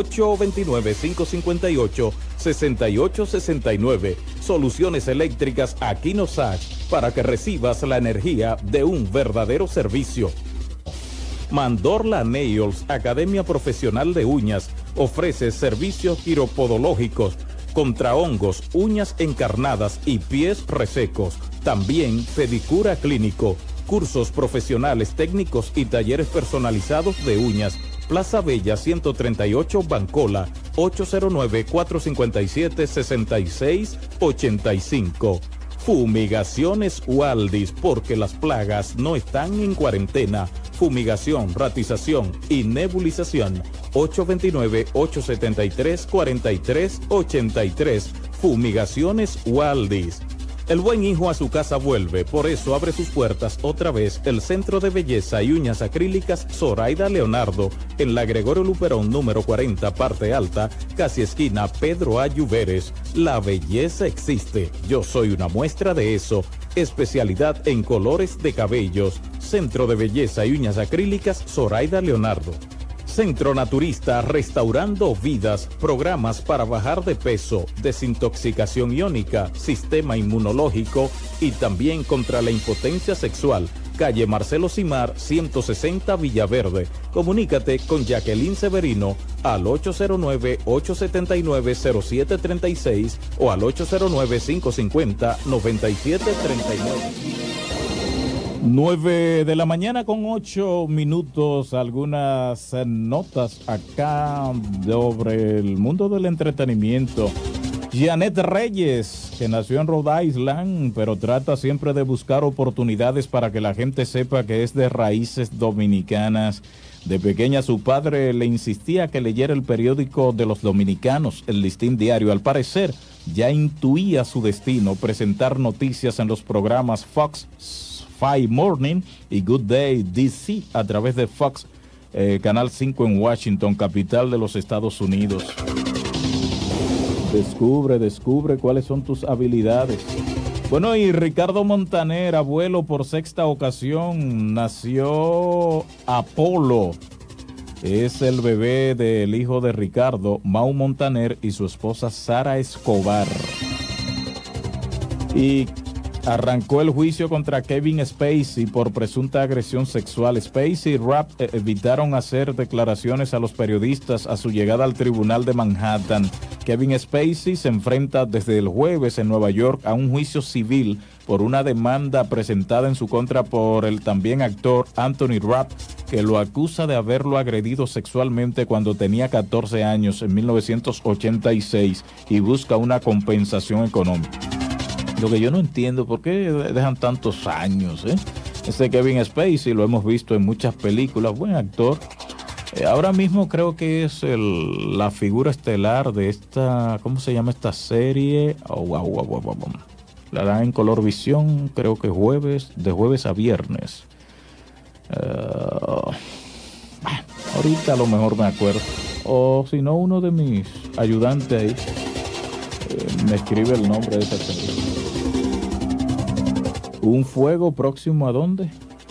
829-558-6869. Soluciones eléctricas Aquino Sach para que recibas la energía de un verdadero servicio. Mandorla Nails, Academia Profesional de Uñas, ofrece servicios quiropodológicos contra hongos, uñas encarnadas y pies resecos. También pedicura clínico, cursos profesionales técnicos y talleres personalizados de uñas. Plaza Bella 138 Bancola, 809-457-6685. Fumigaciones Waldis, porque las plagas no están en cuarentena. Fumigación, ratización y nebulización. 829-873-4383. Fumigaciones Waldis. El buen hijo a su casa vuelve, por eso abre sus puertas otra vez el Centro de Belleza y Uñas Acrílicas Zoraida Leonardo, en la Gregorio Luperón número 40, parte alta, casi esquina Pedro A. Lluveres. La belleza existe, yo soy una muestra de eso. Especialidad en colores de cabellos. Centro de Belleza y Uñas Acrílicas Zoraida Leonardo. Centro Naturista Restaurando Vidas, programas para bajar de peso, desintoxicación iónica, sistema inmunológico y también contra la impotencia sexual. Calle Marcelo Simar, 160 Villaverde. Comunícate con Jacqueline Severino al 809-879-0736 o al 809-550-9739. 9 de la mañana con 8 minutos, algunas notas acá sobre el mundo del entretenimiento. Janet Reyes, que nació en Rhode Island, pero trata siempre de buscar oportunidades para que la gente sepa que es de raíces dominicanas. De pequeña su padre le insistía que leyera el periódico de los dominicanos, el Listín Diario. Al parecer ya intuía su destino, presentar noticias en los programas Fox 5 Morning y Good Day DC a través de Fox, Canal 5 en Washington, capital de los Estados Unidos. Descubre cuáles son tus habilidades. Bueno, y Ricardo Montaner, abuelo por sexta ocasión, nació Apolo. Es el bebé del hijo de Ricardo, Mau Montaner, y su esposa Sara Escobar. Y arrancó el juicio contra Kevin Spacey por presunta agresión sexual. Spacey y Rapp evitaron hacer declaraciones a los periodistas a su llegada al tribunal de Manhattan. Kevin Spacey se enfrenta desde el jueves en Nueva York a un juicio civil por una demanda presentada en su contra por el también actor Anthony Rapp, que lo acusa de haberlo agredido sexualmente cuando tenía 14 años en 1986 y busca una compensación económica. Lo que yo no entiendo, ¿por qué dejan tantos años? Este Kevin Spacey lo hemos visto en muchas películas, buen actor. Ahora mismo creo que es la figura estelar de esta, ¿cómo se llama esta serie? La dan en Colorvisión, creo que de jueves a viernes. Ahorita a lo mejor me acuerdo. O si no, uno de mis ayudantes ahí me escribe el nombre de esa serie. ¿Un fuego próximo a dónde?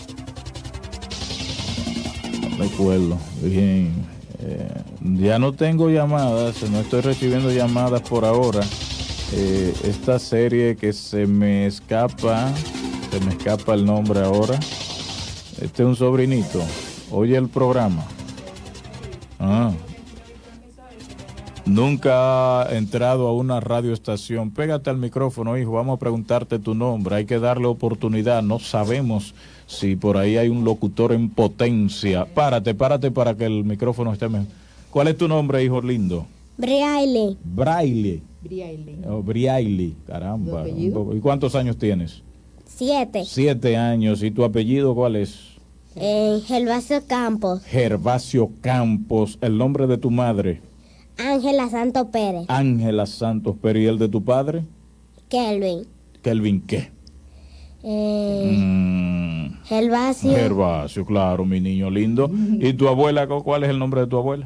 No me acuerdo. Bien. Ya no tengo llamadas, no estoy recibiendo llamadas por ahora. Esta serie que se me escapa el nombre ahora. Este es un sobrinito. Oye el programa. Nunca ha entrado a una radioestación. Pégate al micrófono, hijo. Vamos a preguntarte tu nombre. Hay que darle oportunidad. No sabemos si por ahí hay un locutor en potencia. Párate para que el micrófono esté mejor. ¿Cuál es tu nombre, hijo lindo? Braille. Briaile. Caramba. ¿Y cuántos años tienes? 7. 7 años. ¿Y tu apellido cuál es? Gervasio Campos. Gervasio Campos. ¿El nombre de tu madre? Ángela Santos Pérez. Ángela Santos Pérez. ¿Y el de tu padre? Kelvin. ¿Kelvin qué? Gervasio. Gervasio, claro, mi niño lindo. ¿Y tu abuela, cuál es el nombre de tu abuela?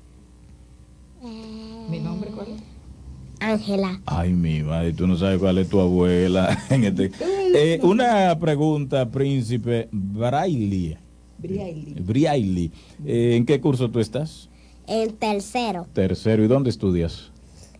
¿Mi nombre cuál es? Ángela. Ay, mi madre, tú no sabes cuál es tu abuela. Una pregunta, príncipe. Briaile. ¿En qué curso tú estás? En tercero. Tercero. ¿Y dónde estudias?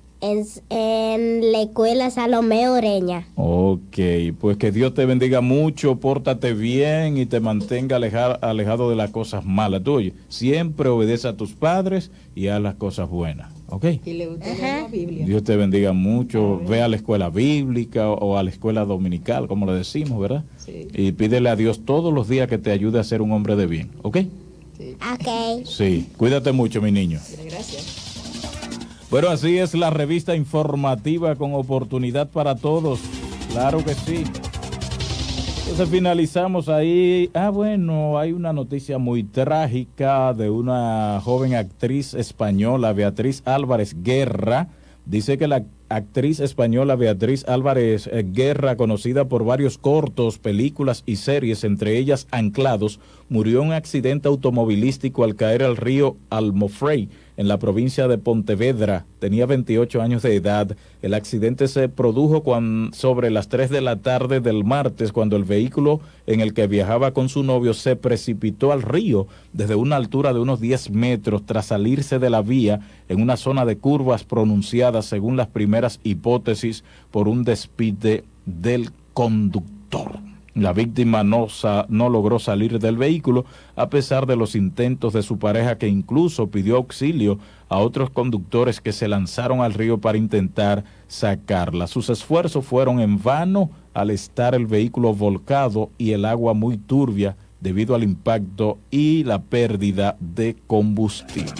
En la escuela Salomé Oreña. Ok, pues que Dios te bendiga mucho, pórtate bien y te mantenga alejado de las cosas malas. Tú, oye, siempre obedece a tus padres y haz las cosas buenas, ¿ok? Y le gusta leer la Biblia. Dios te bendiga mucho, ve a la escuela bíblica o a la escuela dominical, como le decimos, ¿verdad? Sí. Y pídele a Dios todos los días que te ayude a ser un hombre de bien, ¿ok? Sí. Ok. Sí, cuídate mucho, mi niño. Gracias. Bueno, así es la revista informativa con oportunidad para todos. Claro que sí. Entonces finalizamos ahí. Bueno, hay una noticia muy trágica de una joven actriz española, Beatriz Álvarez Guerra. Dice que la actriz española Beatriz Álvarez Guerra, conocida por varios cortos, películas y series, entre ellas Anclados, murió en un accidente automovilístico al caer al río Almofrey, en la provincia de Pontevedra. Tenía 28 años de edad. El accidente se produjo sobre las 3 de la tarde del martes, cuando el vehículo en el que viajaba con su novio se precipitó al río desde una altura de unos 10 metros tras salirse de la vía en una zona de curvas pronunciadas, según las primeras hipótesis, por un despiste del conductor. La víctima no logró salir del vehículo a pesar de los intentos de su pareja, que incluso pidió auxilio a otros conductores que se lanzaron al río para intentar sacarla. Sus esfuerzos fueron en vano al estar el vehículo volcado y el agua muy turbia debido al impacto y la pérdida de combustible.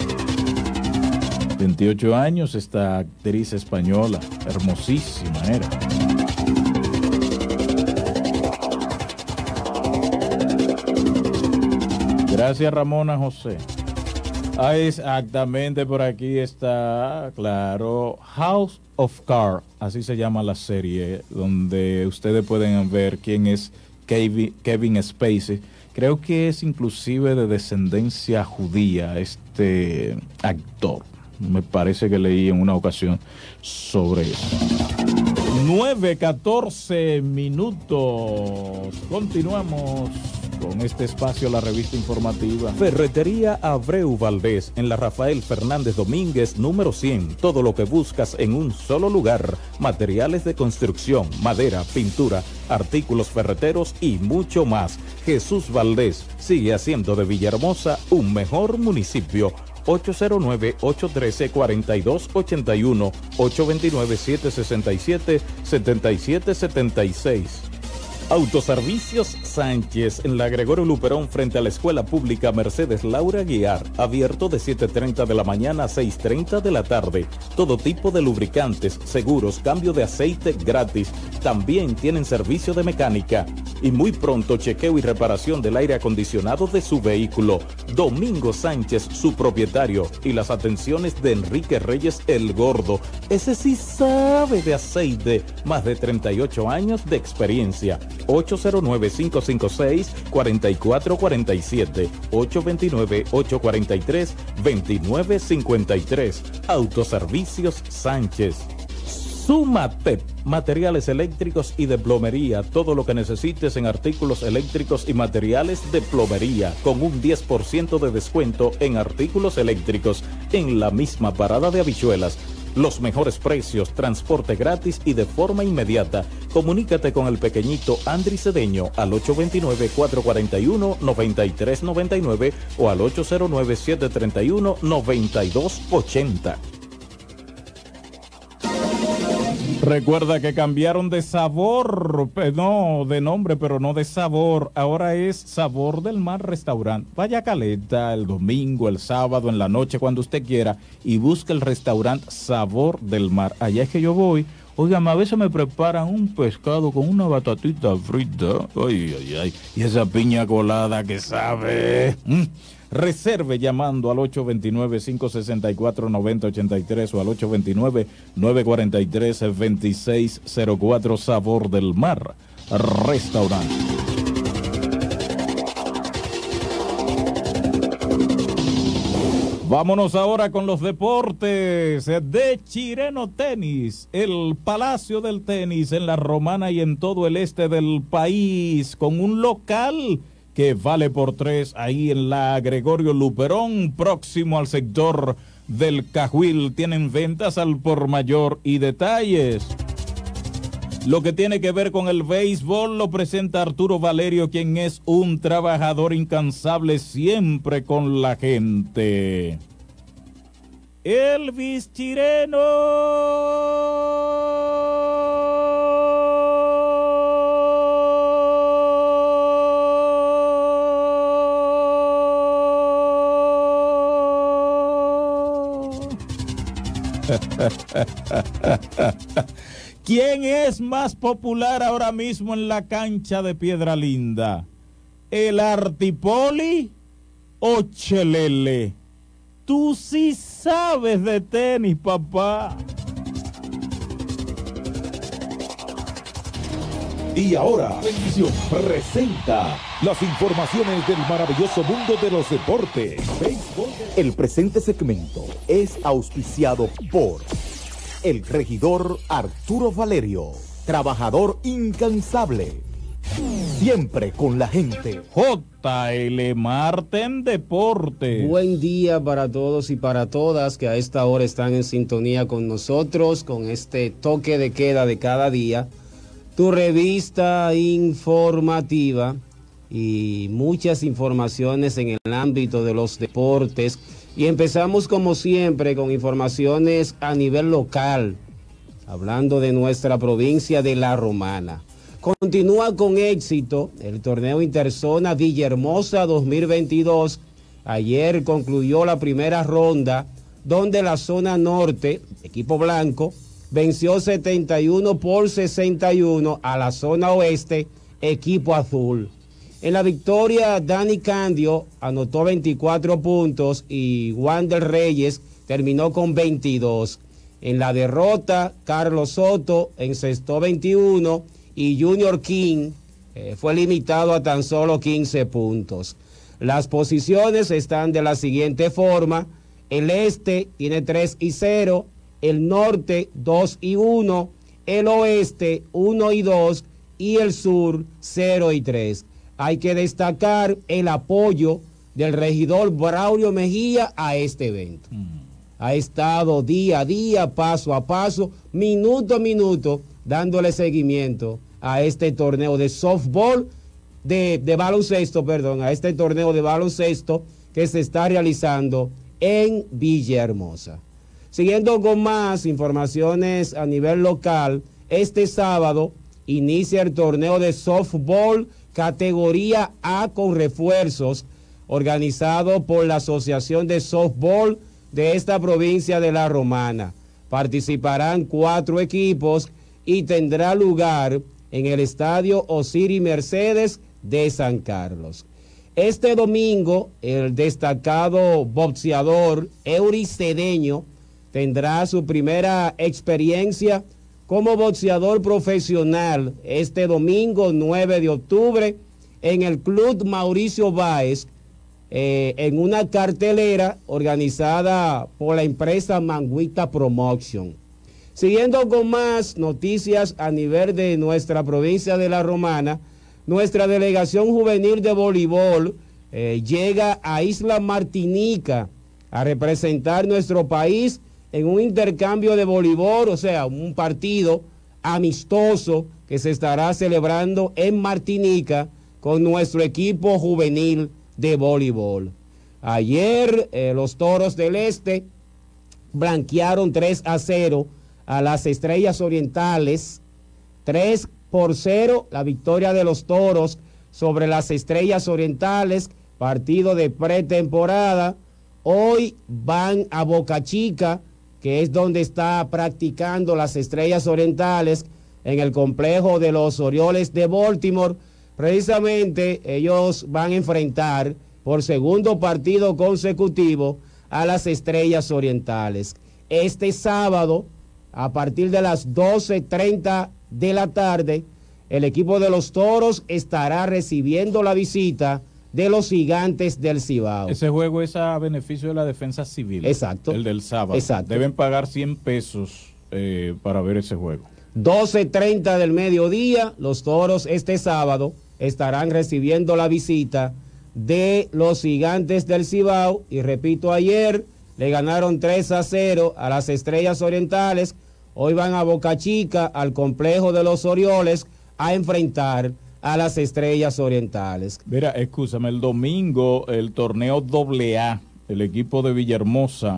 28 años esta actriz española, hermosísima era. Gracias, Ramona José. Exactamente, por aquí está, claro, House of Cards, así se llama la serie, donde ustedes pueden ver quién es Kevin Spacey. Creo que es inclusive de descendencia judía este actor. Me parece que leí en una ocasión sobre eso. 9:14 minutos. Continuamos con este espacio, la revista informativa. Ferretería Abreu Valdés, en la Rafael Fernández Domínguez, número 100. Todo lo que buscas en un solo lugar. Materiales de construcción, madera, pintura, artículos ferreteros y mucho más. Jesús Valdés sigue haciendo de Villahermosa un mejor municipio. 809-813-4281, 829-767-7776. Autoservicios Sánchez en la Gregorio Luperón frente a la Escuela Pública Mercedes Laura Guiar, abierto de 7:30 de la mañana a 6:30 de la tarde. Todo tipo de lubricantes, seguros, cambio de aceite gratis. También tienen servicio de mecánica y muy pronto chequeo y reparación del aire acondicionado de su vehículo. Domingo Sánchez, su propietario, y las atenciones de Enrique Reyes el Gordo. Ese sí sabe de aceite, más de 38 años de experiencia. 809-556-4447, 829-843-2953. Autoservicios Sánchez. Sumatep, materiales eléctricos y de plomería, todo lo que necesites en artículos eléctricos y materiales de plomería, con un 10% de descuento en artículos eléctricos en la misma parada de Habichuelas. Los mejores precios, transporte gratis y de forma inmediata. Comunícate con el pequeñito Andri Cedeño al 829-441-9399 o al 809-731-9280. Recuerda que cambiaron de sabor, no de nombre, pero no de sabor. Ahora es Sabor del Mar Restaurant. Vaya a Caleta el domingo, el sábado, en la noche, cuando usted quiera, y busque el restaurante Sabor del Mar. Allá es que yo voy. Oigan, a veces me preparan un pescado con una batatita frita. Ay, ay, ay. Y esa piña colada que sabe. Reserve llamando al 829-564-9083 o al 829-943-2604. Sabor del Mar Restaurante. Vámonos ahora con los deportes de Chireno Tenis, el Palacio del Tenis en La Romana y en todo el este del país, con un local que vale por 3 ahí en la Gregorio Luperón, próximo al sector del Cajuil. Tienen ventas al por mayor y detalles. Lo que tiene que ver con el béisbol lo presenta Arturo Valerio, quien es un trabajador incansable siempre con la gente. Elvis Chireno. ¿Quién es más popular ahora mismo en la cancha de Piedra Linda? ¿El Artipoli o Chelele? Tú sí sabes de tenis, papá. Y ahora, Bendición presenta las informaciones del maravilloso mundo de los deportes. El presente segmento es auspiciado por el regidor Arturo Valerio, trabajador incansable, siempre con la gente. JL Marten Deporte. Buen día para todos y para todas que a esta hora están en sintonía con nosotros, con este toque de queda de cada día. Tu revista informativa y muchas informaciones en el ámbito de los deportes. Y empezamos como siempre con informaciones a nivel local, hablando de nuestra provincia de La Romana. Continúa con éxito el torneo Interzona Villahermosa 2022. Ayer concluyó la primera ronda, donde la zona norte, equipo blanco, venció 71-61 a la zona oeste, equipo azul. En la victoria, Dani Candio anotó 24 puntos y Wander Reyes terminó con 22. En la derrota, Carlos Soto encestó 21 y Junior King fue limitado a tan solo 15 puntos. Las posiciones están de la siguiente forma. El este tiene 3-0, el norte 2-1, el oeste 1-2 y el sur 0-3. Hay que destacar el apoyo del regidor Braulio Mejía a este evento. Ha estado día a día, paso a paso, minuto a minuto, dándole seguimiento a este torneo de softball, de baloncesto, perdón, a este torneo de baloncesto que se está realizando en Villahermosa. Siguiendo con más informaciones a nivel local, este sábado inicia el torneo de softball categoría A con refuerzos, organizado por la Asociación de Softball de esta provincia de La Romana. Participarán 4 equipos y tendrá lugar en el estadio Osiris Mercedes de San Carlos. Este domingo, el destacado boxeador Eury Cedeño tendrá su primera experiencia como boxeador profesional este domingo 9 de octubre en el Club Mauricio Báez, en una cartelera organizada por la empresa Manguita Promotion. Siguiendo con más noticias a nivel de nuestra provincia de La Romana, nuestra delegación juvenil de voleibol llega a Isla Martinica a representar nuestro país en un intercambio de voleibol, o sea, un partido amistoso que se estará celebrando en Martinica con nuestro equipo juvenil de voleibol. Ayer los Toros del Este blanquearon 3-0 a las Estrellas Orientales, 3-0 la victoria de los Toros sobre las Estrellas Orientales, partido de pretemporada. Hoy van a Boca Chica, que es donde está practicando las Estrellas Orientales, en el complejo de los Orioles de Baltimore. Precisamente ellos van a enfrentar por segundo partido consecutivo a las Estrellas Orientales. Este sábado, a partir de las 12:30 de la tarde, el equipo de los Toros estará recibiendo la visita de los Gigantes del Cibao. Ese juego es a beneficio de la defensa civil. Exacto. El del sábado. Exacto. Deben pagar 100 pesos para ver ese juego. 12:30 del mediodía, los Toros este sábado estarán recibiendo la visita de los Gigantes del Cibao. Y repito, ayer le ganaron 3-0 a las Estrellas Orientales. Hoy van a Boca Chica, al complejo de los Orioles, a enfrentar a las Estrellas Orientales. Mira, escúchame, el domingo el torneo AA, el equipo de Villahermosa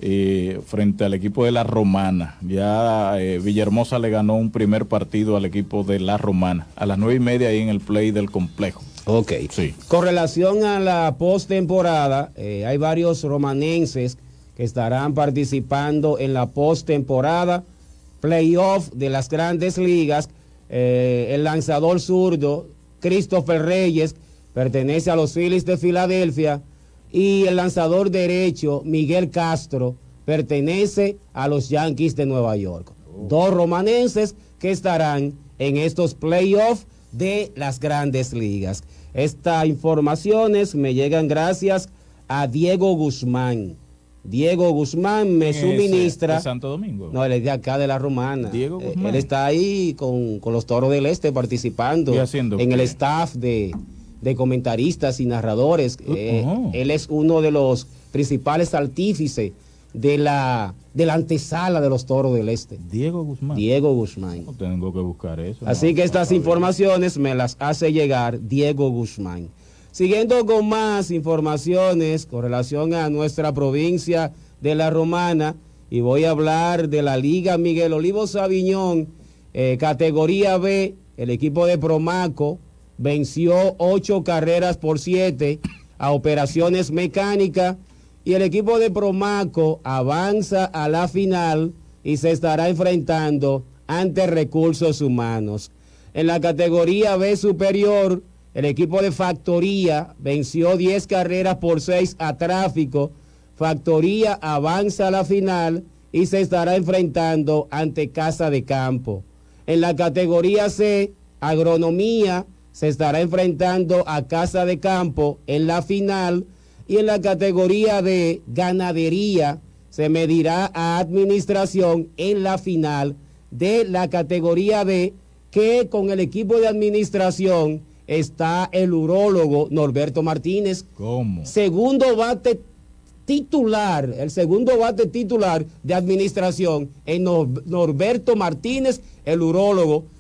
frente al equipo de La Romana. Ya Villahermosa le ganó un primer partido al equipo de La Romana a las 9:30 ahí en el play del complejo. Ok. Sí. Con relación a la postemporada, hay varios romanenses que estarán participando en la postemporada, playoff de las grandes ligas. El lanzador zurdo Christopher Reyes pertenece a los Phillies de Filadelfia, y el lanzador derecho Miguel Castro pertenece a los Yankees de Nueva York. Dos romanenses que estarán en estos playoffs de las grandes ligas. Estas informaciones me llegan gracias a Diego Guzmán. Diego Guzmán me suministra. ¿De Santo Domingo? No, él es de acá de La Romana. Diego Guzmán. Él está ahí con los Toros del Este participando en el staff de comentaristas y narradores. Él es uno de los principales artífices de la antesala de los Toros del Este. Diego Guzmán. Diego Guzmán. No tengo que buscar eso. Así que estas informaciones me las hace llegar Diego Guzmán. Siguiendo con más informaciones con relación a nuestra provincia de La Romana, y voy a hablar de la Liga Miguel Olivo Sabiñón, categoría B. El equipo de Promaco venció 8-7 a Operaciones Mecánicas, y el equipo de Promaco avanza a la final y se estará enfrentando ante Recursos Humanos. En la categoría B superior, el equipo de Factoría venció 10-6 a Tráfico. Factoría avanza a la final y se estará enfrentando ante Casa de Campo. En la categoría C, Agronomía se estará enfrentando a Casa de Campo en la final, y en la categoría D, Ganadería se medirá a Administración en la final de la categoría D, que con el equipo de Administración está el urólogo Norberto Martínez. ¿Cómo? Segundo bate titular, el segundo bate titular de Administración en Norberto Martínez, el urólogo,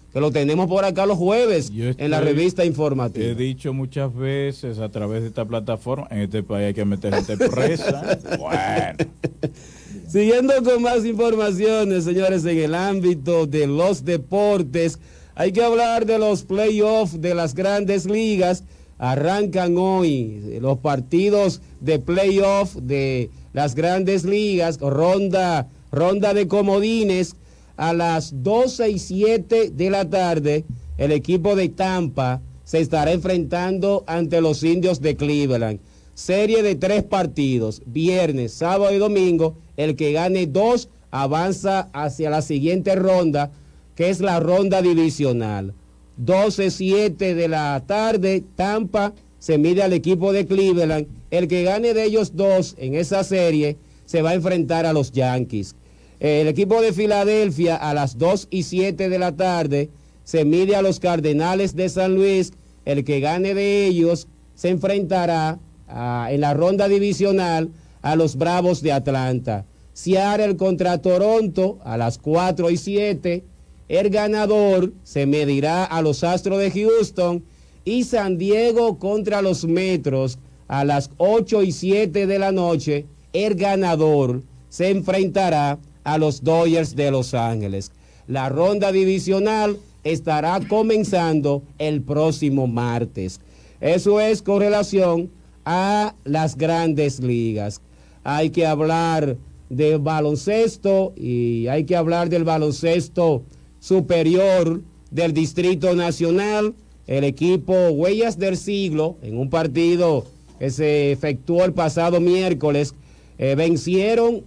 que lo tenemos por acá los jueves en la revista informativa. He dicho muchas veces a través de esta plataforma, en este país hay que meter gente presa. Bueno. Siguiendo con más informaciones, señores, en el ámbito de los deportes, hay que hablar de los playoffs de las grandes ligas. Arrancan hoy los partidos de playoff de las grandes ligas, ronda de comodines. A las 12:07 de la tarde, el equipo de Tampa se estará enfrentando ante los Indios de Cleveland. Serie de 3 partidos, viernes, sábado y domingo. El que gane 2 avanza hacia la siguiente ronda, que es la ronda divisional. 12:07 de la tarde, Tampa se mide al equipo de Cleveland. El que gane de ellos 2 en esa serie se va a enfrentar a los Yankees. El equipo de Filadelfia a las 2:07 de la tarde se mide a los Cardenales de San Luis. El que gane de ellos se enfrentará en la ronda divisional a los Bravos de Atlanta. Seattle contra Toronto a las 4:07. El ganador se medirá a los Astros de Houston. Y San Diego contra los Metros a las 8:07 de la noche. El ganador se enfrentará a los Dodgers de Los Ángeles. La ronda divisional estará comenzando el próximo martes. Eso es con relación a las grandes ligas. Hay que hablar de baloncesto y hay que hablar del baloncesto superior del Distrito Nacional. El equipo Huellas del Siglo, en un partido que se efectuó el pasado miércoles, vencieron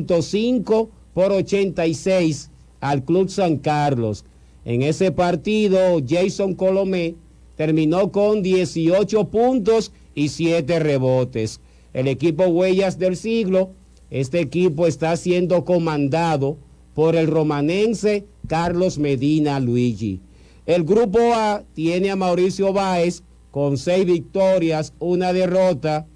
105-86 al Club San Carlos. En ese partido, Jason Colomé terminó con 18 puntos y 7 rebotes. El equipo Huellas del Siglo, este equipo está siendo comandado por el romanense Carlos Medina Luigi. El grupo A tiene a Mauricio Báez con 6 victorias, 1 derrota.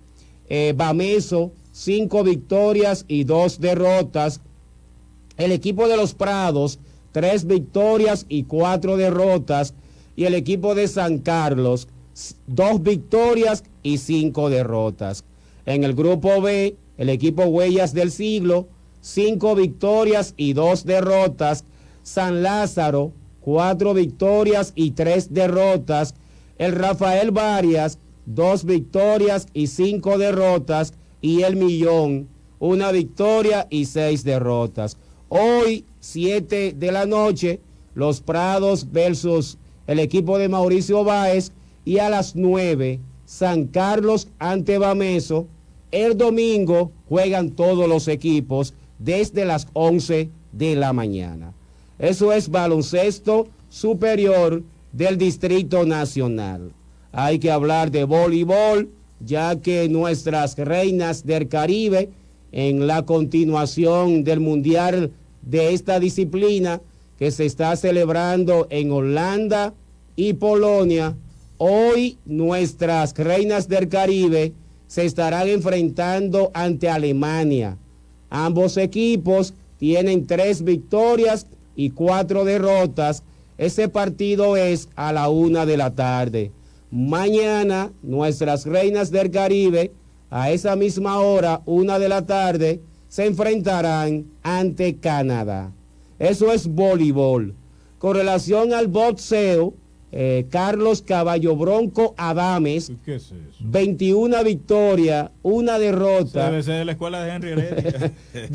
Bameso, 5 victorias y 2 derrotas. El equipo de los Prados, 3 victorias y 4 derrotas. Y el equipo de San Carlos, 2 victorias y 5 derrotas. En el grupo B, el equipo Huellas del Siglo, 5 victorias y 2 derrotas. San Lázaro, 4 victorias y 3 derrotas. El Rafael Varias, 2 victorias y 5 derrotas. Y el Millón, 1 victoria y 6 derrotas. Hoy, 7 de la noche, los Prados versus el equipo de Mauricio Báez. Y a las 9, San Carlos ante Bameso. El domingo juegan todos los equipos desde las 11 de la mañana. Eso es baloncesto superior del Distrito Nacional. Hay que hablar de voleibol, ya que nuestras reinas del Caribe, en la continuación del Mundial de esta disciplina, que se está celebrando en Holanda y Polonia, hoy nuestras reinas del Caribe se estarán enfrentando ante Alemania. Ambos equipos tienen 3 victorias y 4 derrotas. Ese partido es a la 1 de la tarde. Mañana, nuestras reinas del Caribe, a esa misma hora, 1 de la tarde, se enfrentarán ante Canadá. Eso es voleibol. Con relación al boxeo, Carlos Caballo Bronco Adames, ¿qué es eso? 21 victorias, 1 derrota. Debe ser de la escuela de Henry Heredia.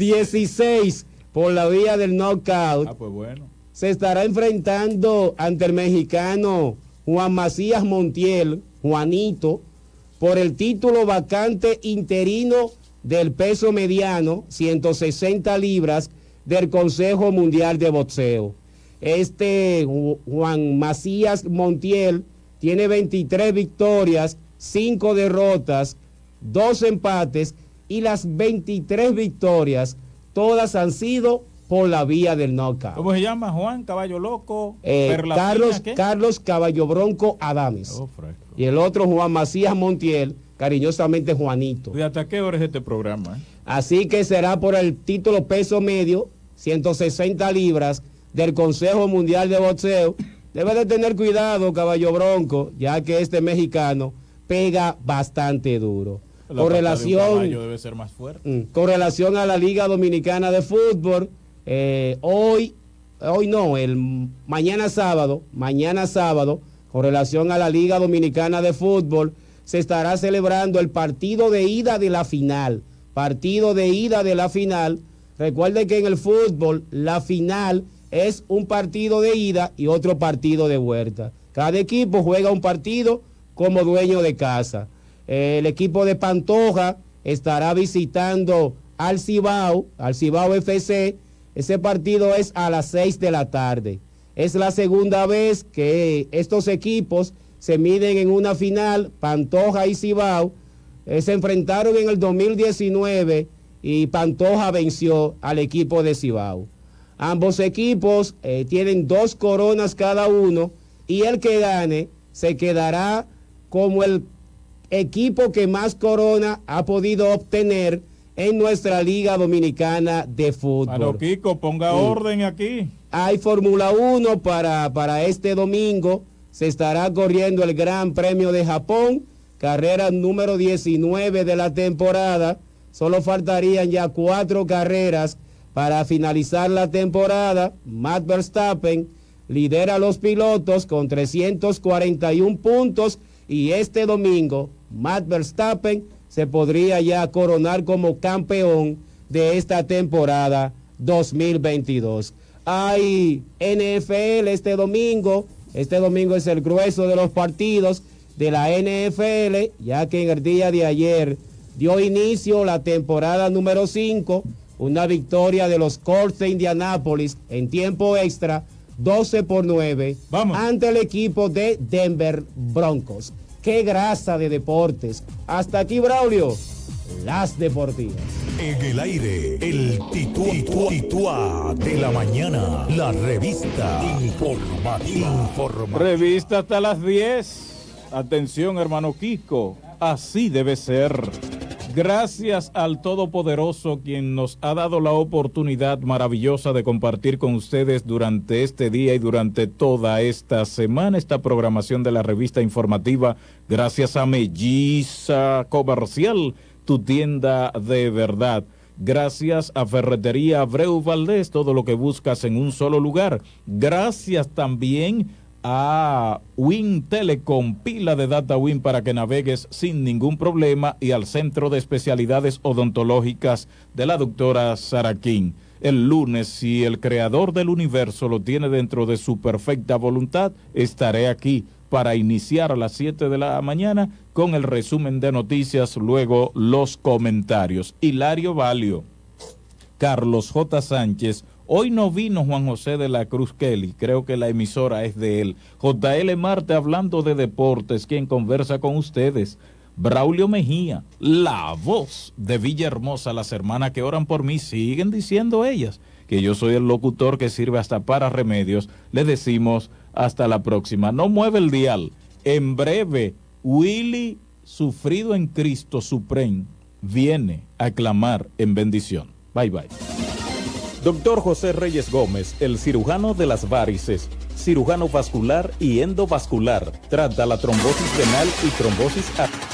16 por la vía del knockout. Ah, pues bueno. Se estará enfrentando ante el mexicano Juan Macías Montiel, Juanito, por el título vacante interino del peso mediano, 160 libras, del Consejo Mundial de Boxeo. Juan Macías Montiel tiene 23 victorias, 5 derrotas, 2 empates, y las 23 victorias todas han sido por la vía del knockout. ¿Cómo se llama? Juan Caballo Loco. Carlos Caballo Bronco Adames. Oh, fresco. Y el otro Juan Macías Montiel, cariñosamente Juanito. ¿Y hasta qué hora es este programa? Así que será por el título peso medio, 160 libras, del Consejo Mundial de Boxeo, debe de tener cuidado, Caballo Bronco, ya que este mexicano pega bastante duro. Con relación, debe ser más fuerte. Con relación a la Liga Dominicana de Fútbol, mañana sábado, con relación a la Liga Dominicana de Fútbol, se estará celebrando el partido de ida de la final. Recuerde que en el fútbol la final es un partido de ida y otro partido de vuelta. Cada equipo juega un partido como dueño de casa. El equipo de Pantoja estará visitando al Cibao FC. Ese partido es a las 6 de la tarde. Es la segunda vez que estos equipos se miden en una final. Pantoja y Cibao se enfrentaron en el 2019 y Pantoja venció al equipo de Cibao. Ambos equipos tienen 2 coronas cada uno y el que gane se quedará como el equipo que más corona ha podido obtener en nuestra Liga Dominicana de Fútbol. Bueno, Kiko, ponga orden aquí. Hay Fórmula 1 para este domingo. Se estará corriendo el Gran Premio de Japón, carrera número 19 de la temporada. Solo faltarían ya 4 carreras para finalizar la temporada. Max Verstappen lidera a los pilotos con 341 puntos y este domingo Max Verstappen se podría ya coronar como campeón de esta temporada 2022. Hay NFL este domingo. Este domingo es el grueso de los partidos de la NFL, ya que en el día de ayer dio inicio la temporada número 5, una victoria de los Colts de Indianápolis en tiempo extra, 12-9, ante el equipo de Denver Broncos. ¡Qué grasa de deportes! Hasta aquí, Braulio, las deportivas. En el aire, el Tituá de la mañana, la revista informativa. Revista hasta las 10. Atención, hermano Kiko, así debe ser. Gracias al Todopoderoso, quien nos ha dado la oportunidad maravillosa de compartir con ustedes durante este día y durante toda esta semana esta programación de la revista informativa. Gracias a Melliza Comercial, tu tienda de verdad. Gracias a Ferretería Abreu Valdés, todo lo que buscas en un solo lugar. Gracias también a Win Telecom, pila de data Win para que navegues sin ningún problema, y al Centro de Especialidades Odontológicas de la doctora Saraquín. El lunes, si el creador del universo lo tiene dentro de su perfecta voluntad, estaré aquí para iniciar a las 7 de la mañana con el resumen de noticias, luego los comentarios. Hilario Valio, Carlos J. Sánchez. Hoy no vino Juan José de la Cruz Kelly, creo que la emisora es de él. JL Marte hablando de deportes, quien conversa con ustedes. Braulio Mejía, la voz de Villahermosa, las hermanas que oran por mí, siguen diciendo ellas que yo soy el locutor que sirve hasta para remedios. Le decimos hasta la próxima. No mueve el dial. En breve, Willy, sufrido en Cristo Supreme, viene a clamar en bendición. Bye, bye. Doctor José Reyes Gómez, el cirujano de las varices, cirujano vascular y endovascular, trata la trombosis renal y trombosis